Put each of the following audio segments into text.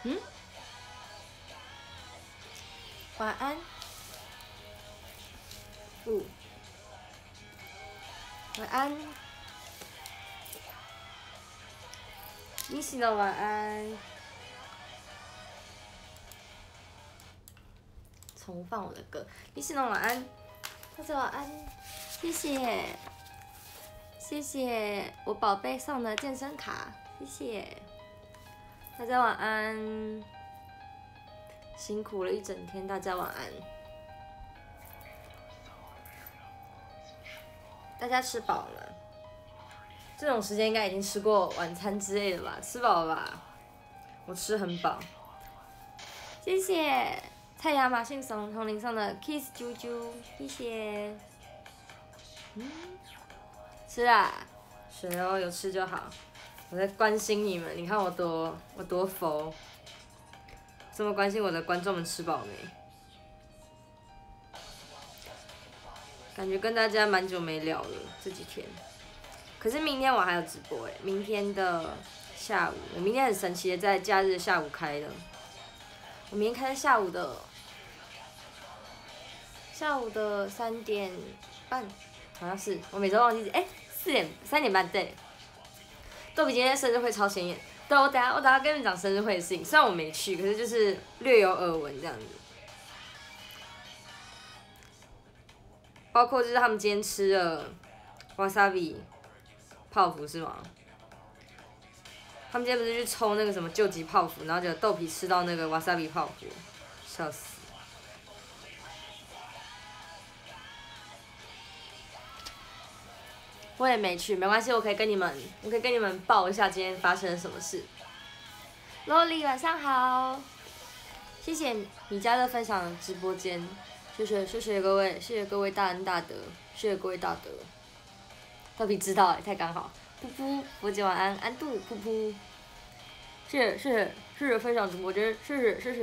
嗯，晚安。晚安。西的晚安。重放我的歌，西的晚安。大家晚安，谢谢。谢谢我宝贝送的健身卡，谢谢。大家晚安。辛苦了一整天，大家晚安。大家吃饱了？这种时间应该已经吃过晚餐之类的吧？吃饱了吧？我吃很饱。谢谢太阳马信送童林送的 Kiss 啾啾，谢谢。吃啊，水哦，有吃就好。我在关心你们，你看我多佛，这么关心我的观众们吃饱没？感觉跟大家蛮久没聊了这几天，可是明天我还有直播明天的下午，我明天很神奇的在假日下午开的，我明天开在下午的3点半，好像是，我每周忘记3点半对。豆比今天生日会超显眼，对，我等下跟你们讲生日会的事情，虽然我没去，可是就是略有耳闻这样子。包括就是他们今天吃了 wasabi 泡芙是吗？他们今天不是去抽那个什么救急泡芙，然后就豆皮吃到那个 wasabi 泡芙，笑死。我也没去，没关系，我可以跟你们报一下今天发生了什么事。Loli 晚上好，谢谢米家的分享直播间，谢谢各位，谢谢各位大恩大德，谢谢各位大德。豆皮知道太刚好。噗噗，佛姐晚安，安度噗噗。谢谢分享直播间，谢谢，谢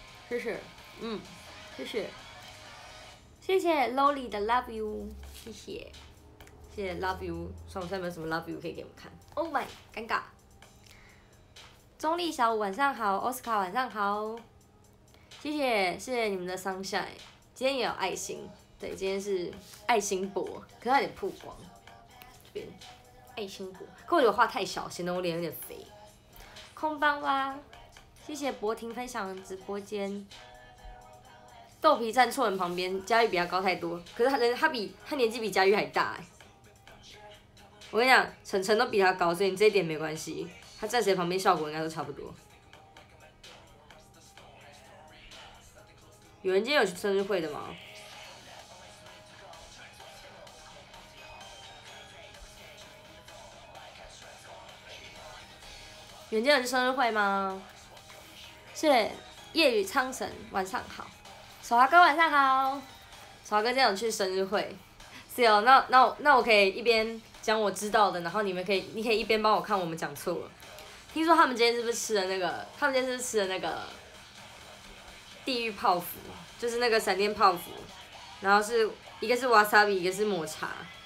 谢 Loli 的 Love You， 谢谢 Love You， 算我现在有没有什么 Love You 可以给我们看 ？Oh my， 尴尬。中立小五晚上好，奥斯卡晚上好，谢谢你们的sunshine，今天也有爱心，对，今天是爱心博，可是它有点曝光，这边爱心博，可我觉得画太小，显得我脸有点肥。空邦哇，谢谢博婷分享直播间。豆皮站错人旁边，佳玉比他高太多，可是他年纪比佳玉还大我跟你讲，晨晨都比他高，所以你这一点没关系。他站谁旁边效果应该都差不多。有人今天有去生日会的吗？有人今天有去生日会吗？谢谢夜雨苍神，晚上好。手华哥晚上好。手华哥今天有去生日会，是哦，那我可以一边讲我知道的，然后你可以一边帮我看我们讲错了。听说他们今天是不是吃了那个？他们今天是不是吃了那个地狱泡芙，就是那个闪电泡芙，然后一个是 wasabi， 一个是抹茶。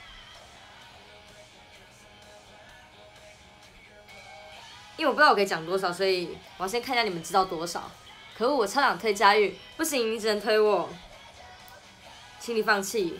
因为我不知道我可以讲多少，所以我要先看一下你们知道多少。可恶，我超想推佳玉，不行，你只能推我，请你放弃。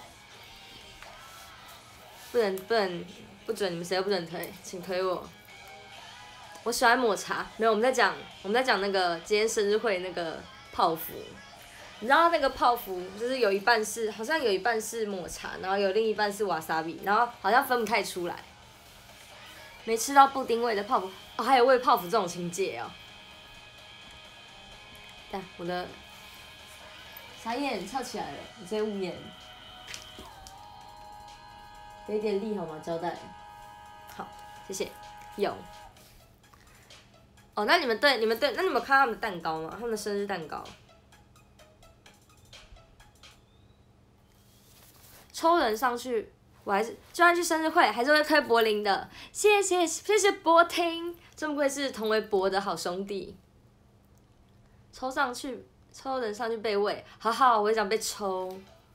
不准，你们谁都不准推，请推我。我喜欢抹茶，没有，我们在讲那个今天生日会那个泡芙。你知道那个泡芙就是好像有一半是抹茶，然后有另一半是 wasabi， 然后好像分不太出来。没吃到布丁味的泡芙哦，还有味泡芙这种情节哦。但我的傻眼翘起来了，你在捂眼，给点力好吗？胶带。好，谢谢。有。哦，那你们那你们有看他们的蛋糕吗？他们的生日蛋糕。抽人上去，我还是就算去生日会，还是会推柏林的。谢谢柏婷，真不愧是同为柏的好兄弟。抽人上去被喂，好，我也想被抽。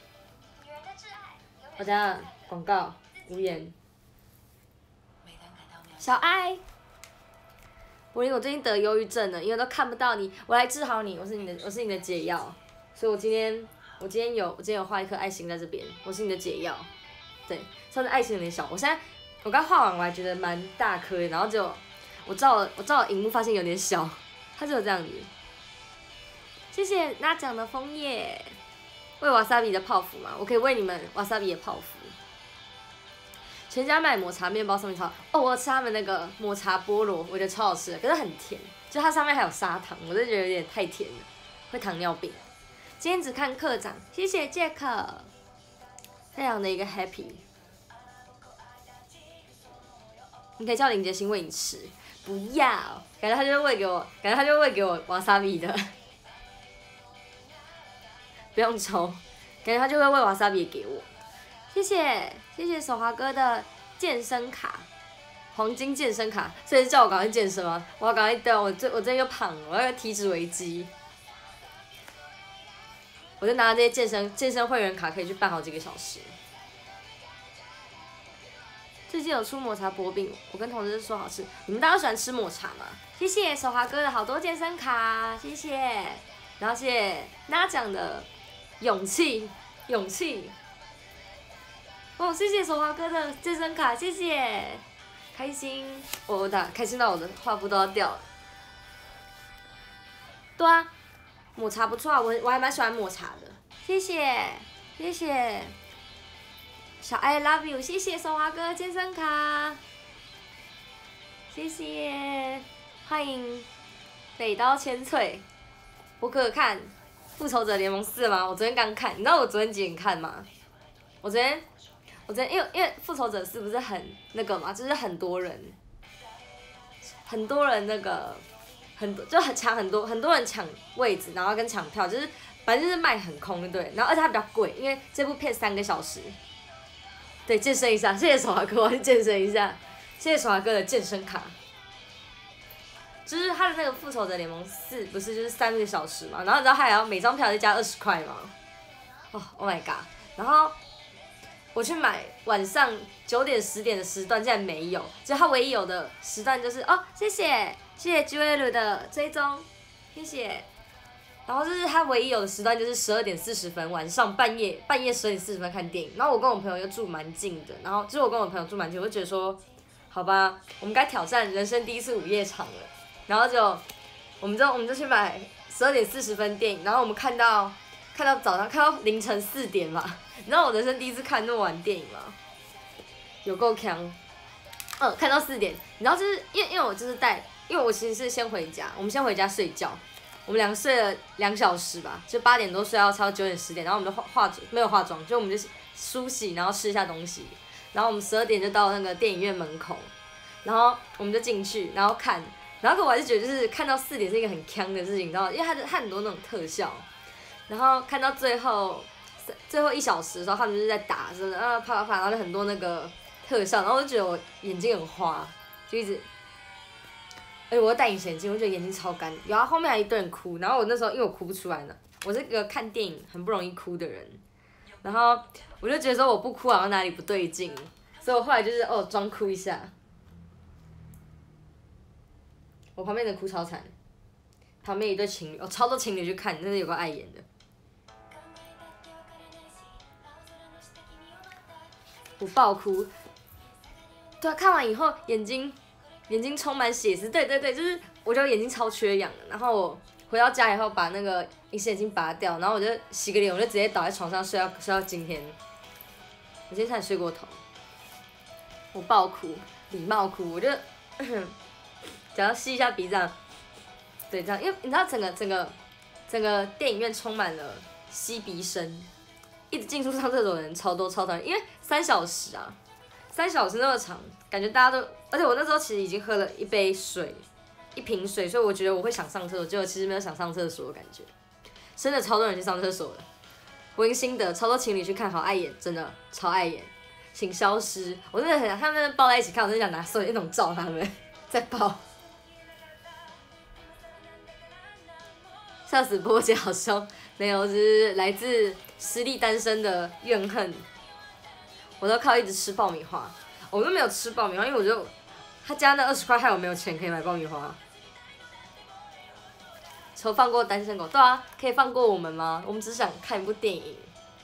我等下广告无言。小爱， 柏林，我最近得忧郁症了，因为都看不到你，我来治好你，我是你的解药。所以我今天有画一颗爱心在这边，我是你的解药。对，上次爱心有点小，我刚画完我还觉得蛮大颗的，然后就我照了荧幕发现有点小，它就有这样子。谢谢拿奖的枫叶，喂瓦萨比的泡芙嘛，我可以喂你们瓦萨比的泡芙。全家买抹茶面包上面超哦，我有吃他们那个抹茶菠萝，我觉得超好吃的，可是很甜，就它上面还有砂糖，我就觉得有点太甜了，会糖尿病。今天只看课长，谢谢 Jack， 非常的一个 happy。你可以叫林杰星喂你吃，不要，感觉他就会喂给我瓦萨比的，不用抽，感觉他就会喂瓦萨比给我。谢谢手华哥的健身卡，黄金健身卡，所以叫我赶快健身吗？我要赶快对，我最近又胖了，我要有体脂危机。我就拿这些健身会员卡，可以去办好几个小时。最近有出抹茶薄饼，我跟同事说好吃。你们大家都喜欢吃抹茶吗？谢谢手华哥的好多健身卡，谢谢。然后谢谢拿奖的勇气。哦，谢谢手华哥的健身卡，谢谢，开心，开心到我的画布都要掉了。对啊，抹茶不错啊，我还蛮喜欢抹茶的，谢谢，小爱 love you， 谢谢手华哥健身卡，谢谢，欢迎北刀千岁，我可有看《复仇者联盟4》吗？我昨天刚看，你知道我昨天几点看吗？我昨天因为复仇者4不是很那个嘛，就是很多人那个很多人抢位置，然后跟抢票，就是反正就是卖很空，对。然后而且它比较贵，因为这部片3个小时。对，健身一下，谢谢手华哥，我去健身一下，谢谢手华哥的健身卡。就是他的那个复仇者联盟4不是就是3个小时嘛，然后你知道他还要每张票再加20块吗？哦 ，Oh my god！ 然后我去买晚上9点10点的时段，竟然没有，就他唯一有的时段就是哦，谢谢 GL 的追踪，谢谢。然后就是他唯一有的时段就是12点40分，晚上半夜12点40分看电影。然後我跟我朋友又住蛮近的，然后就是我跟我朋友住蛮近，我就觉得说，好吧，我们该挑战人生第一次午夜场了。然后我们就去买12点40分电影，然后我们看到早上看到凌晨4点嘛。你知道我人生第一次看那么晚电影吗？有够强。看到4点，你知道就是因为我就是因为我其实是先回家，我们先回家睡觉。我们2个睡了2小时吧，就8点多睡到超9点10点，然后我们就没有化妆，就我们就梳洗，然后吃一下东西，然后我们12点就到那个电影院门口，然后我们就进去，然后看，然后可我还是觉得就是看到4点是一个很强的事情，你知道吗？因为它很多那种特效，然后看到最后1小时的时候，他们就是在打，真的啪，然后就很多那个特效，然后我就觉得我眼睛很花，就一直。我又戴隐形眼镜，我觉得眼睛超干。然后后面还一堆人哭，然后我那时候因为我哭不出来呢，我是个看电影很不容易哭的人，然后我就觉得说我不哭好像哪里不对劲，所以我后来就是装哭一下。我旁边的哭超惨，旁边一对情侣，超多情侣去看，真的有个碍眼的。我爆哭，对啊，看完以后眼睛充满血丝，对，就是我觉得眼睛超缺氧的。然后我回到家以后把那个隐形眼镜拔掉，然后我就洗个脸，我就直接倒在床上睡到今天。我今天差点睡过头，我爆哭，礼貌哭，我就只要吸一下鼻子，对，这样，因为你知道整个电影院充满了吸鼻声，一直进出上厕所的人超多超讨厌，因为3小时啊，3小时那么长，感觉大家都，而且我那时候其实已经喝了一瓶水，所以我觉得我会想上厕所，结果其实没有想上厕所的感觉，真的超多人去上厕所了。我因心得，超多情侣去看，好碍眼，真的超碍眼，请消失！我真的很想他们抱在一起看，我真的想拿手电筒照他们再抱。笑死波姐好凶，没有，只是来自实力单身的怨恨。我都靠一直吃爆米花，我都没有吃爆米花，因为我就他家那20块害我没有钱可以买爆米花。 求放过单身狗，对啊，可以放过我们吗？我们只想看一部电影。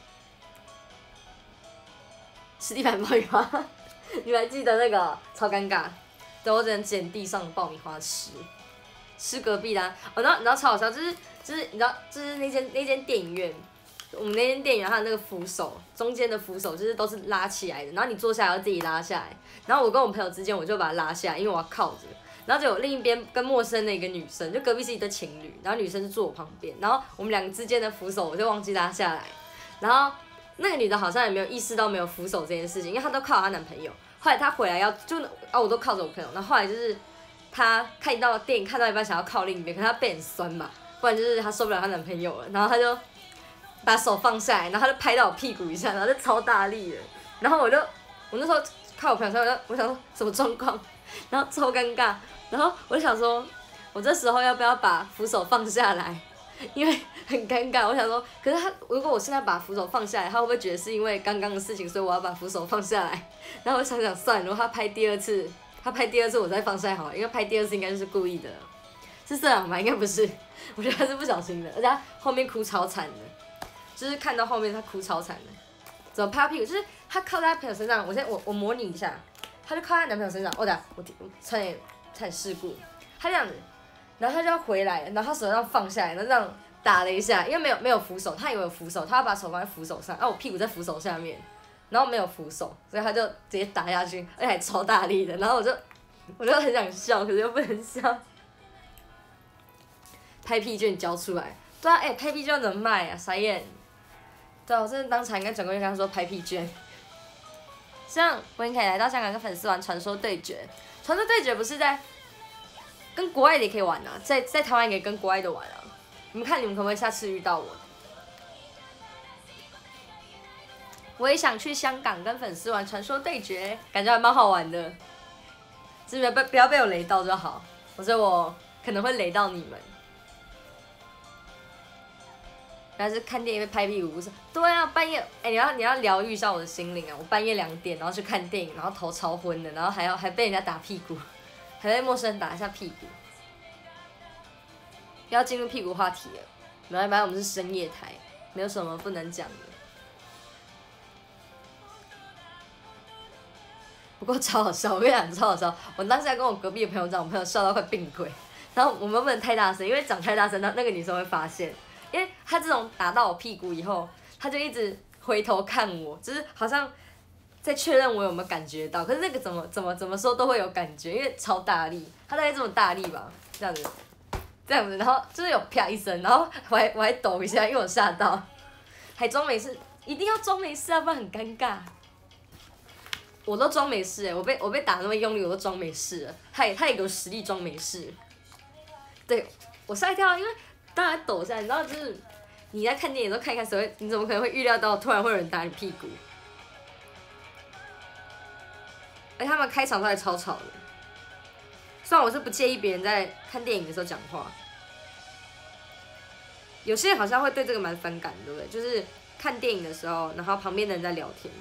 吃地板爆米花，你们还记得那个超尴尬？对，我只能捡地上的爆米花吃隔壁的、啊。哦，然后你知道超好笑，就是你知道，就是那间电影院，我们那间电影院它的那个扶手中间的扶手就是都是拉起来的，然后你坐下来要自己拉下来。然后我跟我朋友之间我就把它拉下来，因为我要靠着。然后就有另一边跟陌生的一个女生，就隔壁是一对情侣，然后女生就坐我旁边，然后我们两个之间的扶手我就忘记拉下来，然后那个女的好像也没有意识到没有扶手这件事情，因为她都靠她男朋友。后来她回来我都靠着我朋友，然后后来就是她看到电影看到一半想要靠另一边，可是她背很酸嘛，不然就是她受不了她男朋友了，然后她就把手放下来，然后她就拍到我屁股一下，然后就超大力的，然后我那时候靠我朋友上，我想说什么状况，然后超尴尬。然后我就想说，我这时候要不要把扶手放下来？因为很尴尬。我想说，可是如果我现在把扶手放下来，他会不会觉得是因为刚刚的事情，所以我要把扶手放下来？然后我想想算了，如果他拍第二次我再放下来好了，因为拍第二次应该就是故意的，是这样吧？应该不是，我觉得他是不小心的，而且他后面哭超惨的，就是看到后面他哭超惨的，怎么拍他屁股？就是他靠在他朋友身上，我模拟一下，他就靠在男朋友身上，我差点事故，他这样子，然后他就要回来，然后他手这样放下来，然后这样打了一下，因为没有扶手，他以为有扶手，他要把手放在扶手上，我屁股在扶手下面，然后没有扶手，所以他就直接打下去，而且还超大力的，然后我就很想笑，可是又不能笑。拍屁券交出来，对啊，拍屁券能卖啊，傻眼。对啊，我真的当场应该转过去跟他说拍屁券。希望我也可以来到香港跟粉丝玩传说对决。传说对决不是在跟国外的也可以玩啊，在台湾也可以跟国外的玩啊。你们看你们可不可以下次遇到我？我也想去香港跟粉丝玩传说对决，感觉还蛮好玩的。只是不要被我雷到就好，否则我可能会雷到你们。但是看电影被拍屁股不是？对啊，半夜你要疗愈一下我的心灵啊！我半夜2点然后去看电影，然后头超昏的，然后还被人家打屁股，还被陌生人打一下屁股。要进入屁股话题了，没关系，我们是深夜台，没有什么不能讲的。不过超好笑，我跟你讲超好笑。我当时在跟我隔壁的朋友讲，我朋友笑到快病鬼。然后我们不能太大声，因为讲太大声，那个女生会发现。因为他这种打到我屁股以后，他就一直回头看我，就是好像在确认我有没有感觉到。可是那个怎么说都会有感觉，因为超大力，他大概这么大力吧，这样子，然后就是有啪一声，然后我还抖一下，因为我吓到，还装没事，一定要装没事啊，不然很尴尬。我都装没事我被打那么用力，我都装没事了，他也给我实力装没事。对，我吓一跳，因为。当然抖下来，你知道就是你在看电影的时候看一看，你怎么可能会预料到突然会有人打你屁股？而且他们开场都还超吵的，虽然我是不介意别人在看电影的时候讲话，有些人好像会对这个蛮反感，对不对？就是看电影的时候，然后旁边的人在聊天。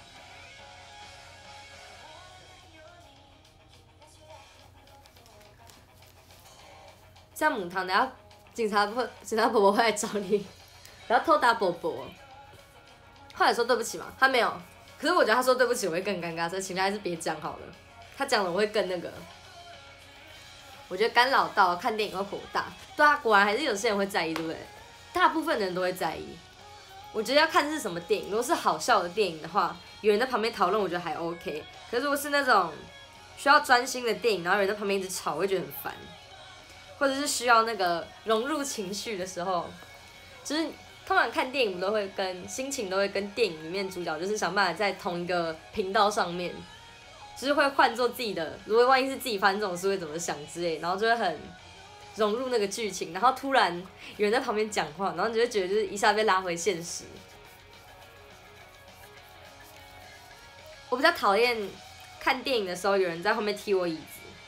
像母汤，等下警察伯伯会来找你，然后偷打伯伯。后来说对不起嘛，他没有。可是我觉得他说对不起我会更尴尬，所以请他还是别讲好了。他讲了我会更那个。我觉得干扰到看电影会火大，对啊，果然还是有些人会在意，对不对？大部分人都会在意。我觉得要看是什么电影，如果是好笑的电影的话，有人在旁边讨论，我觉得还 OK。可是如果是那种需要专心的电影，然后有人在旁边一直吵，我会觉得很烦。或者是需要那个融入情绪的时候，就是通常看电影都会心情都会跟电影里面主角就是想办法在同一个频道上面，就是会换做自己的，如果万一是自己发生这种事会怎么想之类，然后就会很融入那个剧情，然后突然有人在旁边讲话，然后你就会觉得就是一下被拉回现实。我比较讨厌看电影的时候有人在后面踢我椅子。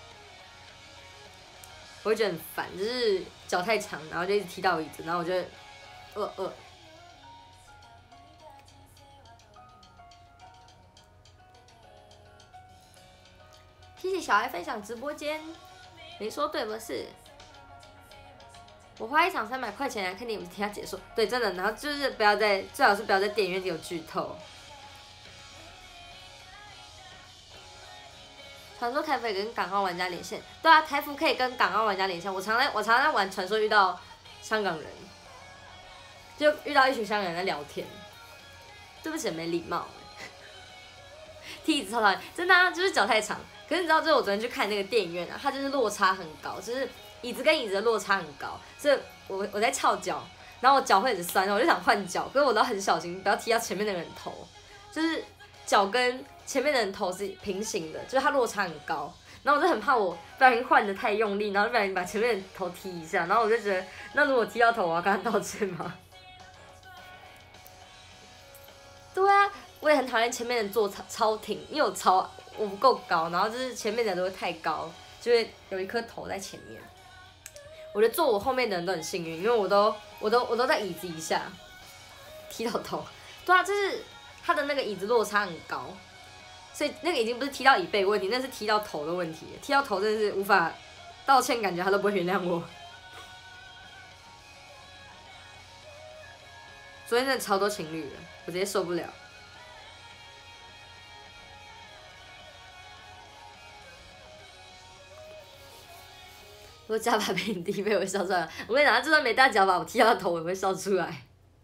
我会觉得很烦，就是脚太长，然后就一直踢到椅子，然后我就谢谢小爱分享直播间，没说对不是？ 我花一场300块钱来看电影，听它解说，对，真的。然后就是不要在，最好是不要在电影院里有剧透。传说台服可以跟港澳玩家连线，对啊，台服可以跟港澳玩家连线。我常常在玩传说遇到香港人，就遇到一群香港人在聊天。对不起，没礼貌。踢椅子超讨厌，真的啊，就是脚太长。可是你知道，就是我昨天去看那个电影院啊，它就是落差很高，就是椅子跟椅子的落差很高，所以我在翘脚，然后我脚会很酸，我就想换脚，可是我都很小心，不要踢到前面那个人头，就是脚跟前面的人头是平行的，就是它落差很高，然后我就很怕我不小心换的太用力，然后不小心把前面的头踢一下，然后我就觉得，那如果踢到头，我要跟他道歉吗？对啊，我也很讨厌前面的人坐超挺，因为我不够高，然后就是前面的人都会太高，就会有一颗头在前面。我觉得坐我后面的人都很幸运，因为我都在椅子以下踢到头。对啊，就是他的那个椅子落差很高，所以那个已经不是踢到椅背的问题，那是踢到头的问题。踢到头真的是无法道歉，感觉他都不会原谅我。昨天真的超多情侣了，我直接受不了。如果加把被你踢背，我会笑出来。我跟你讲，就算没大脚把，我踢到头我也会笑出来。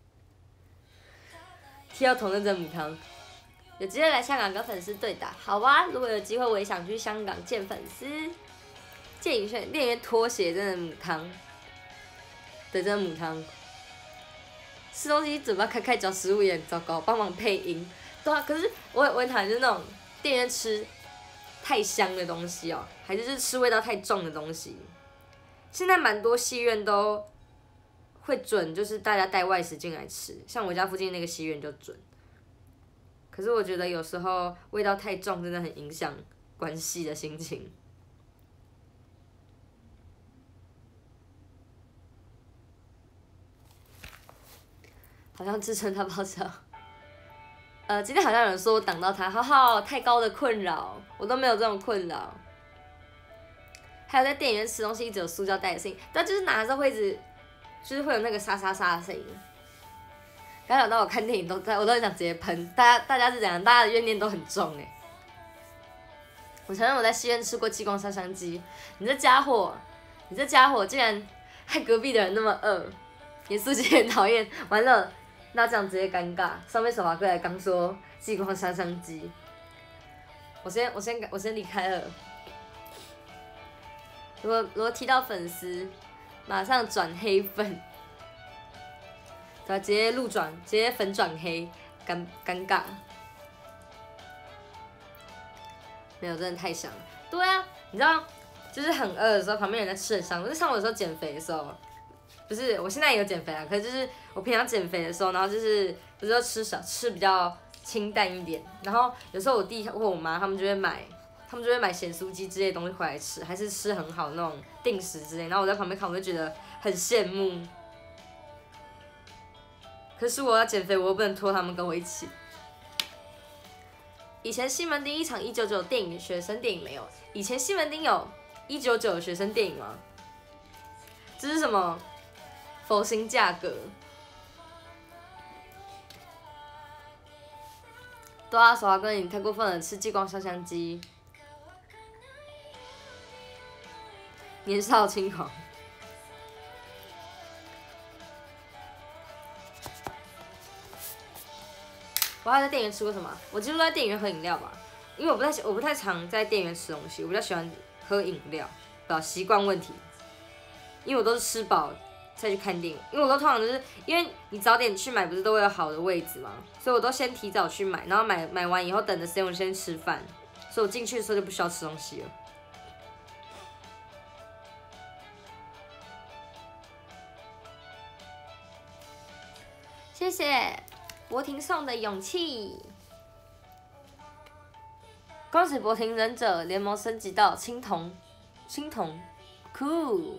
踢到头那真母汤。有机会来香港跟粉丝对打，好啊！如果有机会，我也想去香港见粉丝。见影炫练员拖鞋真的母汤，对，真的母汤。吃东西嘴巴开，嚼食物也很糟糕，帮忙配音。对啊，可是我很讨厌就是那种店员吃太香的东西哦，还是就是吃味道太重的东西。现在蛮多戏院都会准，就是大家带外食进来吃，像我家附近那个戏院就准。可是我觉得有时候味道太重，真的很影响关系的心情。好像支撑他爆笑。今天好像有人说我挡到他，好太高的困扰，我都没有这种困扰。还有在电影院吃东西一直有塑胶袋的声音，但就是拿的时候会一直，就是会有那个沙沙沙的声音。刚想到我看电影我都很想直接喷，大家是怎样？大家的怨念都很重哎。我承认我在戏院吃过激光杀伤机，你这家伙竟然害隔壁的人那么饿，严肃姐很讨厌，完了，那这样直接尴尬。上面手滑过来刚说激光杀伤机，我先离开了。如果踢到粉丝，马上转黑粉。对，直接粉转黑，尴尬。没有，真的太香了。对啊，你知道，就是很饿的时候，旁边人在吃很香。就是像我有时候减肥的时候，不是，我现在也有减肥啊，可是就是我平常减肥的时候，然后就是有时候吃比较清淡一点，然后有时候我弟或我妈他们就会买咸酥鸡之类的东西回来吃，还是吃很好的那种定时之类，然后我在旁边看，我就觉得很羡慕。可是我要减肥，我又不能拖他们跟我一起。以前西门町一场199电影学生电影没有，以前西门町有199的学生电影吗？这是什么佛心价格？对啊，手滑哥，你太过分了，吃激光杀伤机，年少轻狂。我还在电影院吃过什么？我几乎都在电影院喝饮料吧，因为我不太常在电影院吃东西，我比较喜欢喝饮料，习惯问题。因为我都是吃饱再去看电影，因为我都通常就是因为你早点去买不是都会有好的位置嘛，所以我都先提早去买，然后买完以后等着时间我先吃饭，所以我进去的时候就不需要吃东西了。谢谢博婷送的勇气，恭喜博婷忍者联盟升级到青铜，cool。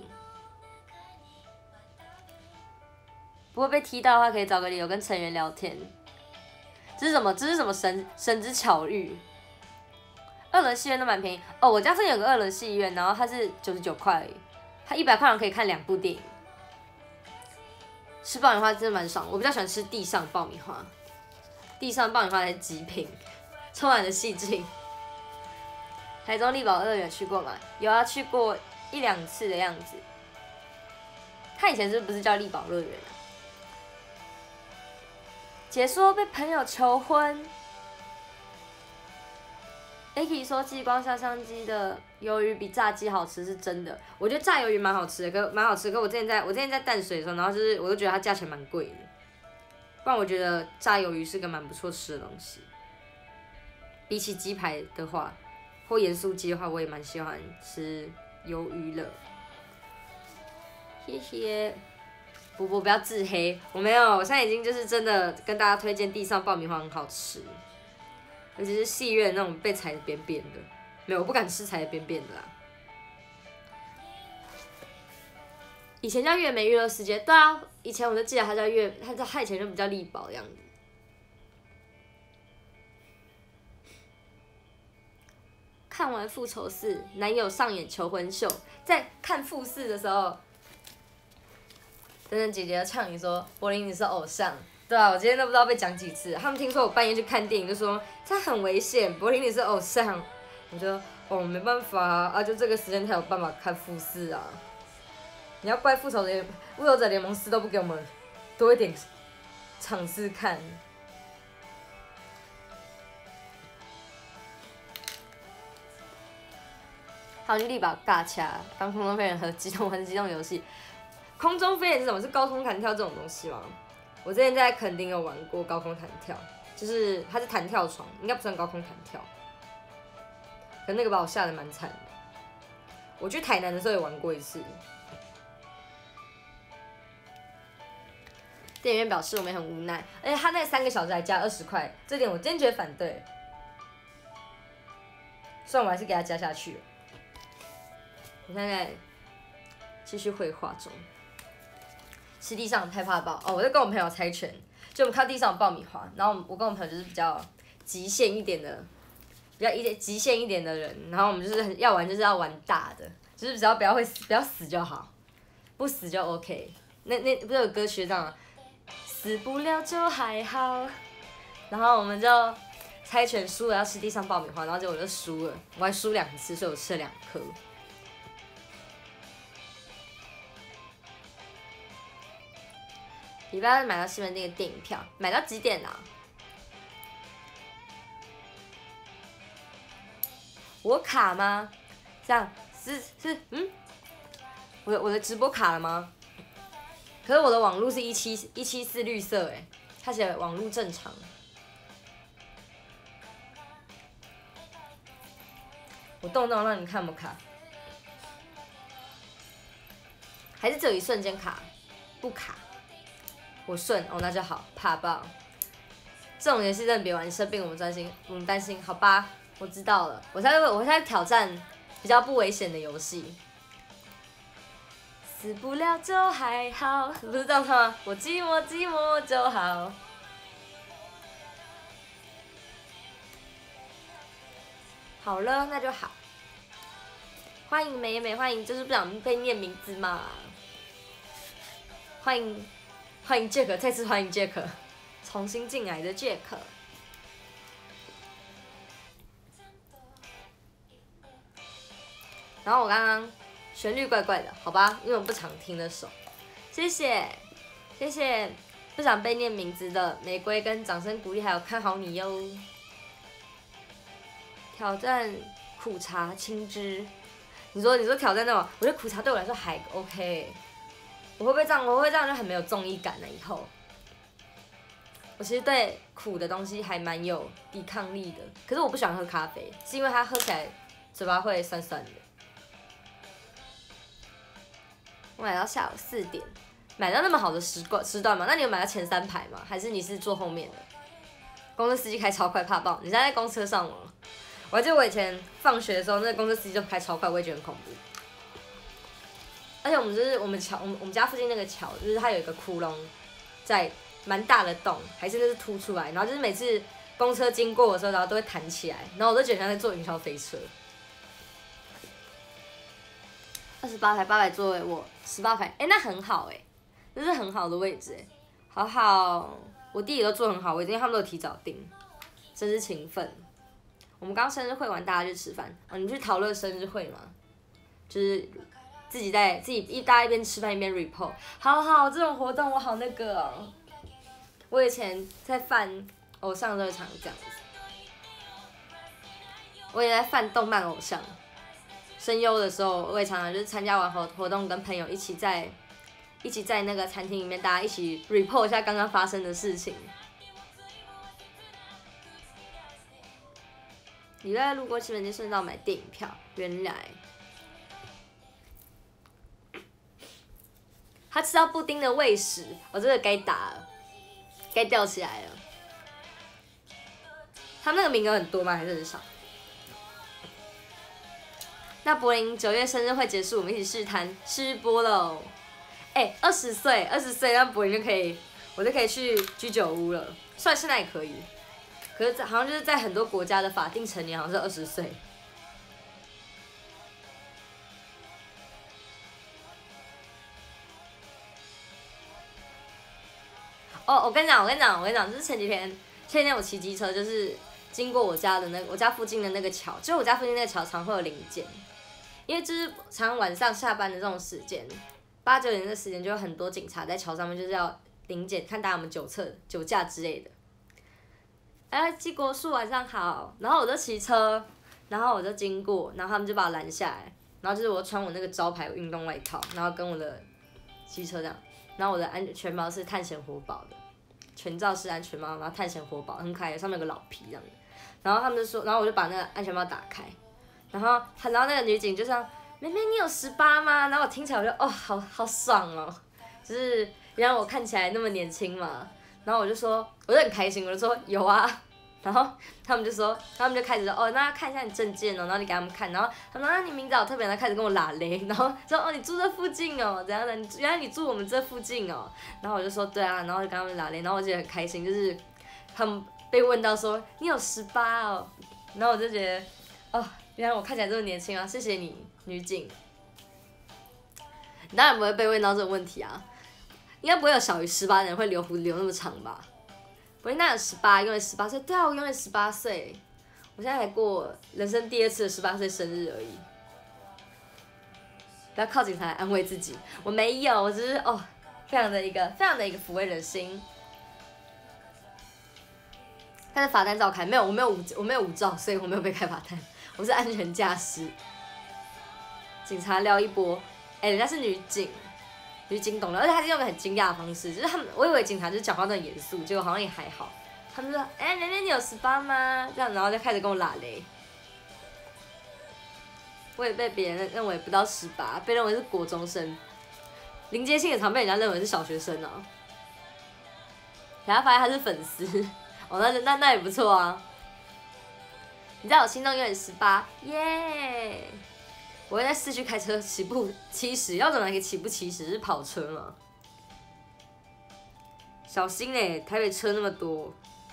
不会被踢到的话，可以找个理由跟成员聊天。这是什么？这是什么神之巧遇？2轮戏院都蛮便宜哦。我家附近有个2轮戏院，然后它是99块而已，它100块可以看2部电影。 吃爆米花真的蛮爽，我比较喜欢吃地上爆米花，地上爆米花才极品，充满了细菌。台中力宝乐园去过吗？有啊，去过1、2次的样子。他以前是不是叫力宝乐园啊？姐说被朋友求婚。Aki 说激光下香鸡的鱿鱼比炸鸡好吃是真的，我觉得炸鱿鱼蛮好吃的，可我之前在淡水的时候，然后就是我都觉得它价钱蛮贵的，不然我觉得炸鱿鱼是个蛮不错吃的东西。比起鸡排的话，或盐酥鸡的话，我也蛮喜欢吃鱿鱼了。谢谢。不要自黑，我没有，我现在已经就是真的跟大家推荐地上爆米花很好吃，尤其是细月那种被踩得扁扁的，没有，我不敢吃踩得扁扁的啦。以前叫月美娱乐世界，对啊，以前我就记得它叫它以前就比较力宝的样子。看完复仇4，男友上演求婚秀，在看复4的时候。等等姐姐唱你说柏林你是偶像，对啊，我今天都不知道被讲几次。他们听说我半夜去看电影，就说这很危险，柏林你是偶像。我就没办法啊，就这个时间才有办法看复4啊。你要怪复仇者联盟4都不给我们多一点场次看。还有力宝尬掐，当空中飞人和机动游戏。空中飞人是什么？是高空弹跳这种东西吗？我之前在垦丁有玩过高空弹跳，就是它是弹跳床，应该不算高空弹跳。可那个把我吓得蛮惨的。我去台南的时候也玩过一次。店员表示我们也很无奈，而且他那3个小时还加20块，这点我坚决反对。虽然我还是给他加下去了。我现在继续绘画中。吃地上太怕爆哦！我在跟我朋友猜拳，就我们看地上有爆米花，然后我跟我朋友就是比较极限一点的，极限一点的人，然后我们就是要玩就是要玩大的，就是只要不要死就好，不死就 OK。那不是有歌曲这样吗？死不了就还好。然后我们就猜拳输了要吃地上爆米花，然后结果我就输了，我还输2次，所以我吃了2颗。礼拜二买到西门町的电影票，买到几点啊？我卡吗？这样是我的直播卡了吗？可是我的网路是174绿色哎，它写网路正常。我动让你看有没有卡？还是只有一瞬间卡？不卡。我顺哦，那就好，怕爆。这种游戏真的别玩，生病我们担心，好吧，我知道了。我现在挑战比较不危险的游戏。死不了就还好，不是这样唱吗？我寂寞就好。好了，那就好。欢迎美美，欢迎，就是不想被念名字嘛。欢迎 Jack， 再次欢迎 Jack， 重新进来的 Jack。然后我刚刚旋律怪怪的，好吧，因为我不常听的首。谢谢，不想被念名字的玫瑰跟掌声鼓励，还有看好你哟。挑战苦茶青汁，你说挑战那种，我觉得苦茶对我来说还 OK。我会不会这样就很没有综艺感了？以后，我其实对苦的东西还蛮有抵抗力的。可是我不喜欢喝咖啡，是因为它喝起来嘴巴会酸酸的。我买到下午4点，买到那么好的时段吗？那你有买到前3排吗？还是你是坐后面的？公车司机开超快，怕爆！你现在在公车上吗？我还记得我以前放学的时候，那个公车司机就开超快，我也觉得很恐怖。而且我们家附近那个桥，就是它有一个窟窿，在蛮大的洞，还是那是凸出来，然后就是每次公车经过的时候，然后都会弹起来，然后我都觉得像在坐云霄飞车。28排800座位，我18排，那很好这是很好的位置哎，好好，我弟弟都坐很好位置，因为他们都有提早订，真是勤奋。我们刚生日会完，大家去吃饭，你们去讨论生日会吗？就是自己大家一边吃饭一边 report， 好好，这种活动我好那个哦。我以前在饭偶像热场这样子，我也在饭动漫偶像。声优的时候，我也常常就是参加完活动，跟朋友一起在那个餐厅里面，大家一起 report 一下刚刚发生的事情。礼拜二路过西门町，顺道买电影票，原来。他吃到布丁的喂食，我真的该打了，该吊起来了。他们那个名额很多吗？还是很少？那柏林9月生日会结束，我们一起试播喽。20岁，那柏林就可以，我就可以去居酒屋了。虽然现在也可以，可是好像就是在很多国家的法定成年好像是20岁。我跟你讲，就是前几天我骑机车，就是经过我家附近的那个桥，就是我家附近那个桥常会有临检，因为就是常晚上下班的这种时间，8、9点的时间就有很多警察在桥上面，就是要临检，看大家有没有酒驾之类的。基国树晚上好，然后我就骑车，然后我就经过，然后他们就把我拦下来，然后就是我穿我那个招牌运动外套，然后跟我的机车这样。然后我的安全帽是探险活宝的，全罩式安全帽，然后探险活宝很可爱，上面有个老皮这样的。然后他们就说，然后我就把那个安全帽打开，然后那个女警就这样，妹妹你有18吗？然后我听起来我就好爽哦，就是原来我看起来那么年轻嘛。然后我就很开心，我就说有啊。然后他们就开始说，那看一下你证件哦，然后你给他们看，然后他们说，你名字好特别，然后开始跟我拉勒，然后说，你住这附近哦，怎样的？原来你住我们这附近哦，然后我就说对啊，然后就跟他们拉勒，然后我觉得很开心，就是他们被问到说你有18哦，然后我就觉得，原来我看起来这么年轻啊，谢谢你女警。你当然不会被问到这个问题啊，应该不会有小于18的人会留胡子留那么长吧？我应该有18，因为18岁。对啊，我永远18岁。我现在才过人生第2次的18岁生日而已。不要靠警察来安慰自己，我没有，我只是非常的一个抚慰人心。但是罚单照开，没有，我没有无照，所以我没有被开罚单，我是安全驾驶。警察撩一波，人家是女警。女警懂了，而且他是用个很惊讶的方式，就是我以为警察就是讲话都很严肃，结果好像也还好。他们说，妹妹你有18吗？这样，然后就开始跟我拉勒。我也被别人认为不到18，被认为是国中生。林杰信也常被人家认为是小学生啊。然后发现他是粉丝，那也不错啊。你在我心中永远18，耶！我会在市区开车起步70，要怎么可以起步70？是跑车吗？小心台北车那么多，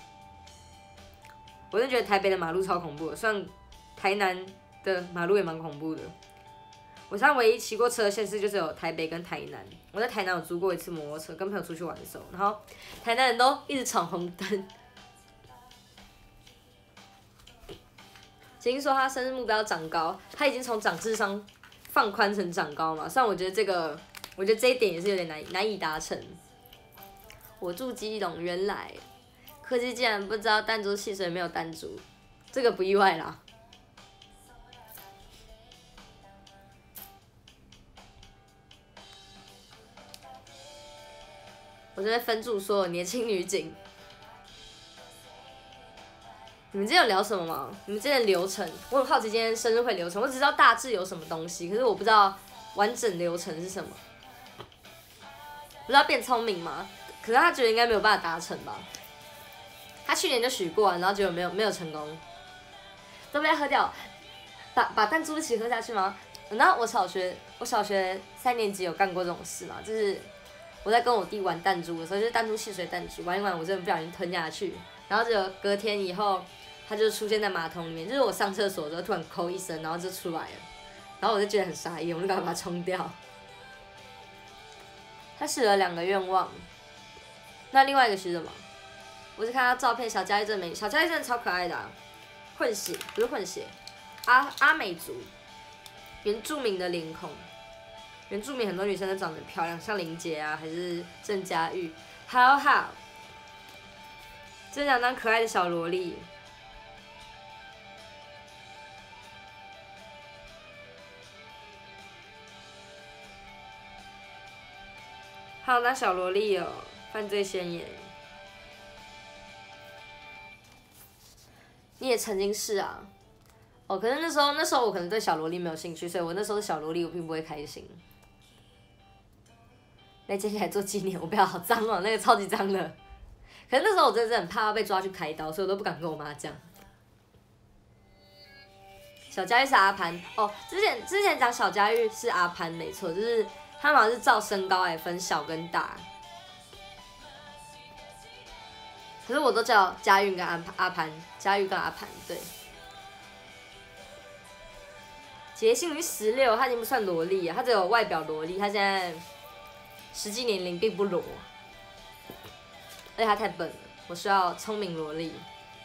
我就觉得台北的马路超恐怖的，虽然台南的马路也蛮恐怖的。我现在唯一骑过车的县市就是有台北跟台南。我在台南有租过一次摩托车，跟朋友出去玩的时候，然后台南人都一直闯红灯。晶晶说他生日目标长高，他已经从长智商放宽成长高嘛。虽然我觉得这一点也是有点难以达成。我住基隆，原来科技竟然不知道弹珠汽水没有弹珠，这个不意外啦。我这边分驻所有年轻女警。你们今天有聊什么吗？你们今天的流程，我很好奇今天生日会流程。我只知道大致有什么东西，可是我不知道完整流程是什么。不知道变聪明吗？可是他觉得应该没有办法达成吧。他去年就许过，然后结果没有成功。都被他喝掉，把弹珠一起喝下去吗？然后我小学3年级有干过这种事嘛，就是我在跟我弟玩弹珠的时候，就是弹珠汽水弹珠玩一玩，我真的不小心吞下去，然后就隔天以后。他就出现在马桶里面，就是我上厕所的时候突然抠一声，然后就出来了，然后我就觉得很傻眼，我就赶快把它冲掉。 他许了2个愿望。那另外一个是什么？我是看他照片，小佳玉真美，小佳玉真的超可爱的、啊，混血不是混血，阿美族，原住民的脸孔，原住民很多女生都长得很漂亮，像林杰啊，还是郑嘉玉，好，真想当可爱的小萝莉。好当小萝莉哦，犯罪宣言。你也曾经是啊，哦，可是那时候我可能对小萝莉没有兴趣，所以我那时候小萝莉我并不会开心。来捡起来做纪念，我不要，好脏哦，那个超级脏的。可是那时候我真的很怕被抓去开刀，所以我都不敢跟我妈讲。小佳玉是阿潘哦，之前讲小佳玉是阿潘没错，就是他好像是照身高来分小跟大。可是我都叫佳玉跟阿潘，佳玉跟阿潘对。杰幸于16，他已经不算萝莉啊，他只有外表萝莉，他现在实际年龄并不裸，而且他太笨了，我需要聪明萝莉。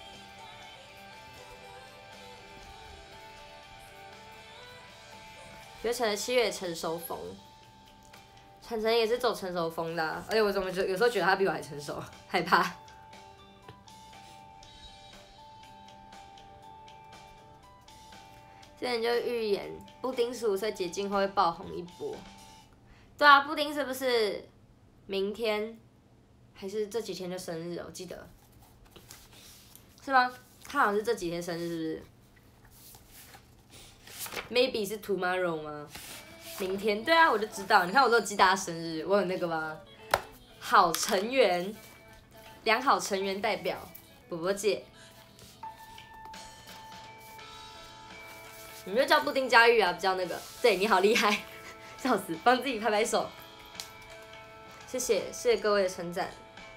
觉得成了7月成熟风，晨晨也是走成熟风的、啊，而且我怎么有时候觉得他比我还成熟，害怕。之前就预言布丁15岁解禁后会爆红一波。对啊，布丁是不是明天还是这几天就生日？我记得是吗？他好像是这几天生日，是不是 ？Maybe 是 tomorrow 吗？明天？对啊，我就知道。你看我都有记大家生日，我有那个吗？好成员，良好成员代表，波波姐。你们就叫布丁佳玉啊，不叫那个。对，你好厉害，笑死，帮自己拍拍手。谢谢各位的称赞。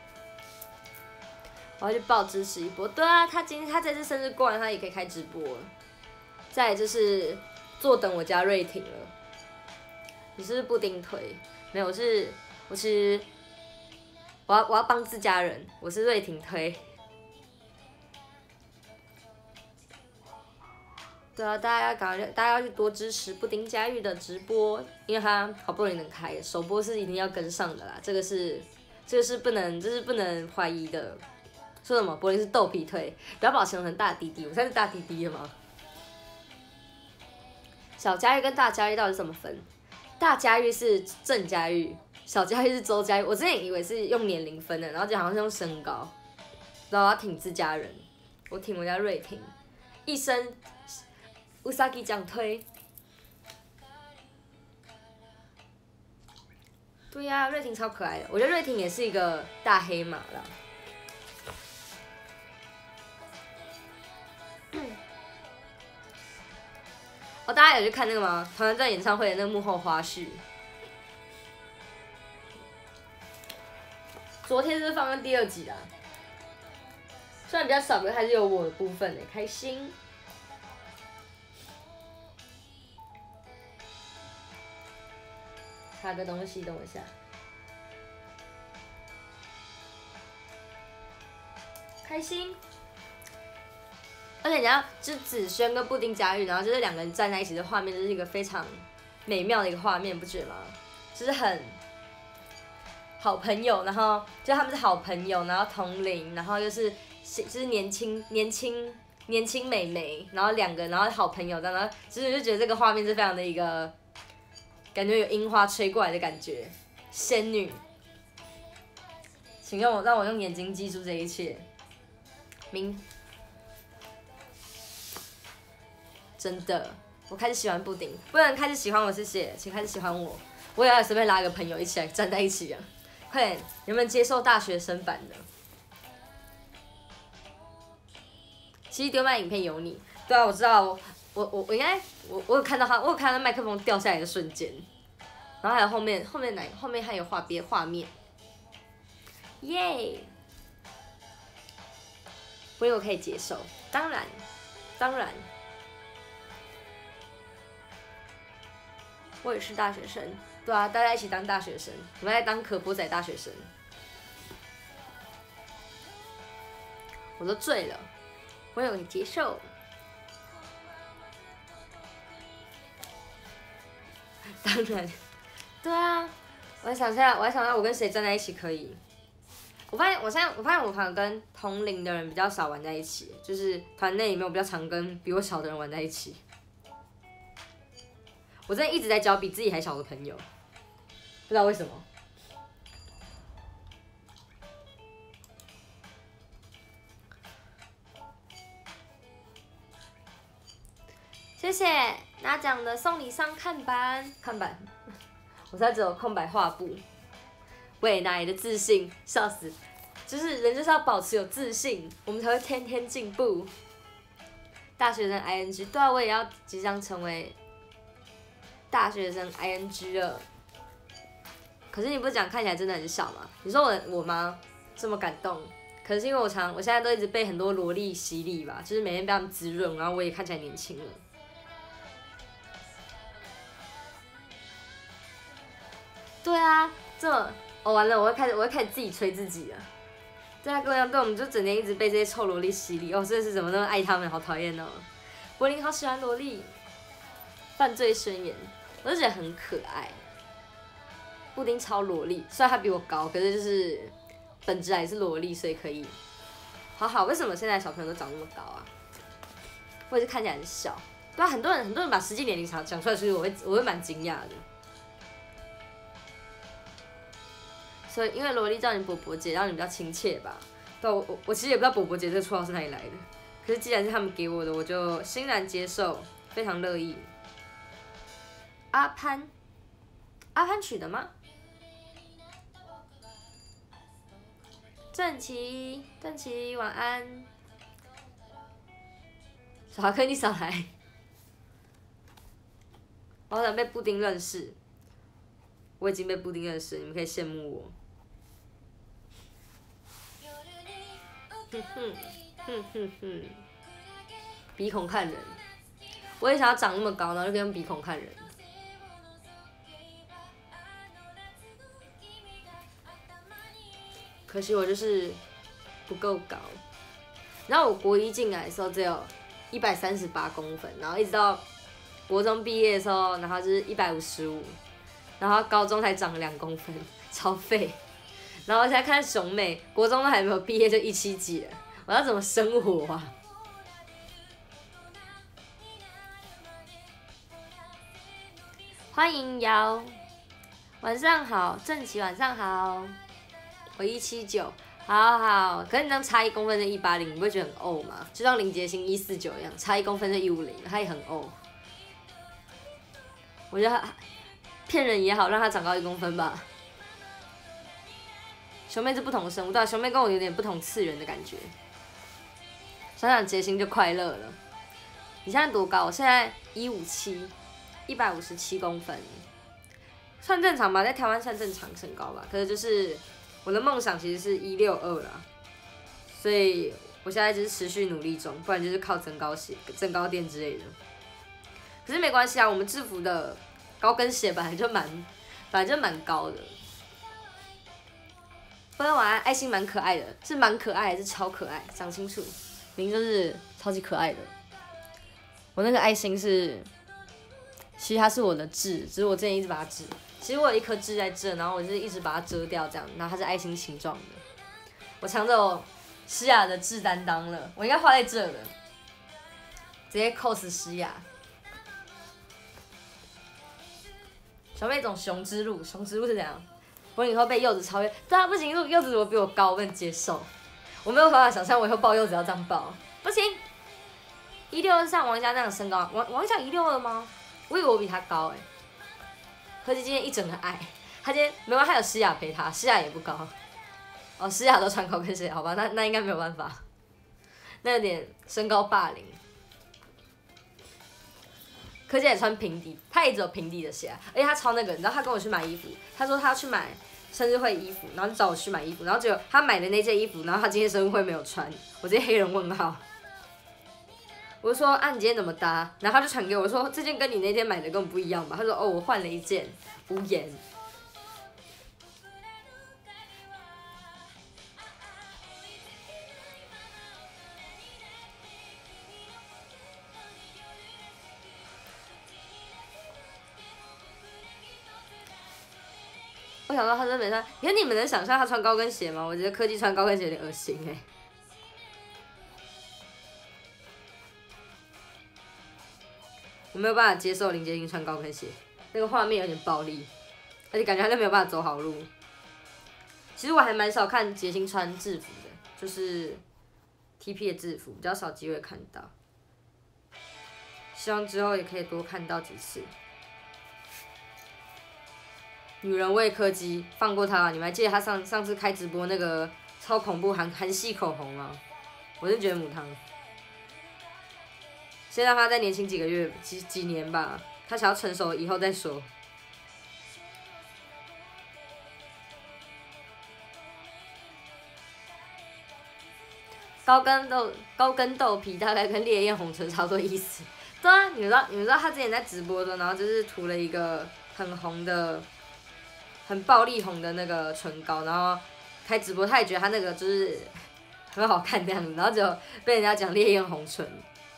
我要去报支持一波。对啊，他这次生日过完，他也可以开直播了。再来就是坐等我家瑞婷了。你是不是布丁推？没有，我要帮自家人，我是瑞婷推。对啊，大家要去多支持布丁佳玉的直播，因为他好不容易能开，首播是一定要跟上的啦，这是不能怀疑的。说什么柏林是豆皮腿，不要把我形容成大弟弟，我现在是大弟弟了吗？小佳玉跟大佳玉到底是怎么分？大佳玉是郑佳玉，小佳玉是周佳玉。我之前以为是用年龄分的，然后就好像是用身高。然后我要挺自家人，我挺我家瑞婷，一生乌萨基奖推。对呀、瑞婷超可爱的，我觉得瑞婷也是一个大黑马啦。哦，大家有去看那个吗？团团转演唱会的那个幕后花絮。昨天是放在第2集啦，虽然比较少，可是还是有我的部分呢，开心。插个东西，等我一下。开心。而且你要就子轩跟布丁佳玉，然后就是2个人站在一起的画面，就是一个非常美妙的一个画面，不觉得吗？就是很好朋友，然后就他们是好朋友，然后同龄，然后就是年轻美眉，然后2个，然后好朋友，然后就是就觉得这个画面是非常的一个感觉有樱花吹过来的感觉，仙女。请让我用眼睛记住这一切。真的，我开始喜欢布丁，不能开始喜欢我，谢谢，请开始喜欢我。我也要随便拉一个朋友一起来站在一起啊！快点，有没有接受大学生版的？其实丢麦影片有你，对啊，我知道，我应该我有看到他，我有看到麦克风掉下来的瞬间，然后还有后面还有画面，耶！所以我可以接受，当然。我也是大学生， 对啊，大家一起当大学生，我们来当可波仔大学生。我都醉了，我有接受。当然，对啊，我还想下，我跟谁站在一起可以。我发现我朋友跟同龄的人比较少玩在一起，就是团内里面我比较常跟比我小的人玩在一起。我真的一直在交比自己还小的朋友，不知道为什么。谢谢拿奖的送你上看板，我现在只有空白画布。喂，哪来的自信？笑死！就是人就是要保持有自信，我们才会天天进步。大学生 ing， 对啊，我也要即将成为大学生 ing 了。可是你不是讲看起来真的很小吗？你说我吗？这么感动？可是因为我现在都一直被很多萝莉洗礼吧，就是每天被他们滋润，然后我也看起来年轻了。对啊，完了，我会开始自己吹自己了。对啊，跟我一样，对，我们就整天一直被这些臭萝莉洗礼。哦，真的是怎么那么爱他们，好讨厌哦。柏林好喜欢萝莉，犯罪宣言，我就觉得很可爱。布丁超萝莉，虽然他比我高，可是就是本质还是萝莉，所以可以。好好，为什么现在小朋友都长那么高啊？或者是看起来很小？对啊，很多人把实际年龄讲出来，所以我会蛮惊讶的。所以因为萝莉叫你伯伯姐，让你比较亲切吧。对，我其实也不知道伯伯姐这个绰号是哪里来的，可是既然是他们给我的，我就欣然接受，非常乐意。阿潘取的吗？郑琪晚安。小华哥你少来，我好想被布丁认识。我已经被布丁认识了，你们可以羡慕我。鼻孔看人，我也想要长那么高，然后就可以用鼻孔看人。可惜我就是不够高。然后我国一进来的时候只有138公分，然后一直到国中毕业的时候，然后就是155，然后高中才长了2公分，超废。然后我现在看熊妹，国中都还没有毕业就170几了，我要怎么生活啊？欢迎瑶，晚上好，郑琪晚上好，我179，好，可是你这样差1公分就180，你不会觉得很欧吗？就像林杰星149一样，差1公分就150，他也很欧。我觉得他骗人也好，让他长高1公分吧。熊妹是不同的生物，对啊，熊妹跟我有点不同次元的感觉。想想杰星就快乐了。你现在多高？我现在157，157公分，算正常吧，在台湾算正常身高吧。可是就是我的梦想其实是162啦，所以我现在就是持续努力中，不然就是靠增高垫之类的。可是没关系啊，我们制服的高跟鞋本来就蛮高的。朋友晚安，爱心蛮可爱的，是蛮可爱还是超可爱？讲清楚，明明就是超级可爱的。我那个爱心是，其实它是我的痣，只是我之前一直把它痣。其实我有一颗痣在这，然后我就是一直把它遮掉，这样，然后它是爱心形状的。我抢走我诗雅的痣担当了，我应该画在这的，直接 cos 诗雅。小妹种熊之路是怎样？我以后被柚子超越，对啊，不行，柚子如果比我高，我不能接受。我没有办法想象我以后抱柚子要这样抱，不行。162像王嘉那样的身高，王嘉162吗？我以为我比他高可是今天一整个矮，他今天没关系，还有诗雅陪他，诗雅也不高。哦，诗雅都穿高跟鞋，好吧，那应该没有办法，那有点身高霸凌。柯姐也穿平底，她也只有平底的鞋而且她超那个，你知道她跟我去买衣服，她说她要去买生日会衣服，然后就找我去买衣服，然后结果她买的那件衣服，然后她今天生日会没有穿，我直接黑人问号。 我就说啊，你今天怎么搭？然后他就传给我说，这件跟你那天买的根本不一样吧？他说哦，我换了一件，无言。我想到他真没穿，可是你们能想象他穿高跟鞋吗？我觉得科技穿高跟鞋有点恶心哎、我没有办法接受林杰星穿高跟鞋，那个画面有点暴力，而且感觉他都没有办法走好路。其实我还蛮少看杰星穿制服的，就是 TP 的制服，比较少机会看到。希望之后也可以多看到几次。女人味柯基，放过他吧！你们还记得他上次开直播那个超恐怖韩系口红吗？我真觉得母汤。先让他再年轻几个月，几年吧，他想要成熟以后再说。高跟豆皮大概跟烈焰红唇差不多意思。对啊，你们知道他之前在直播的，然后就是涂了一个很红的、很暴力红的那个唇膏，然后开直播，他也觉得他那个就是很好看这样子，然后就被人家讲烈焰红唇。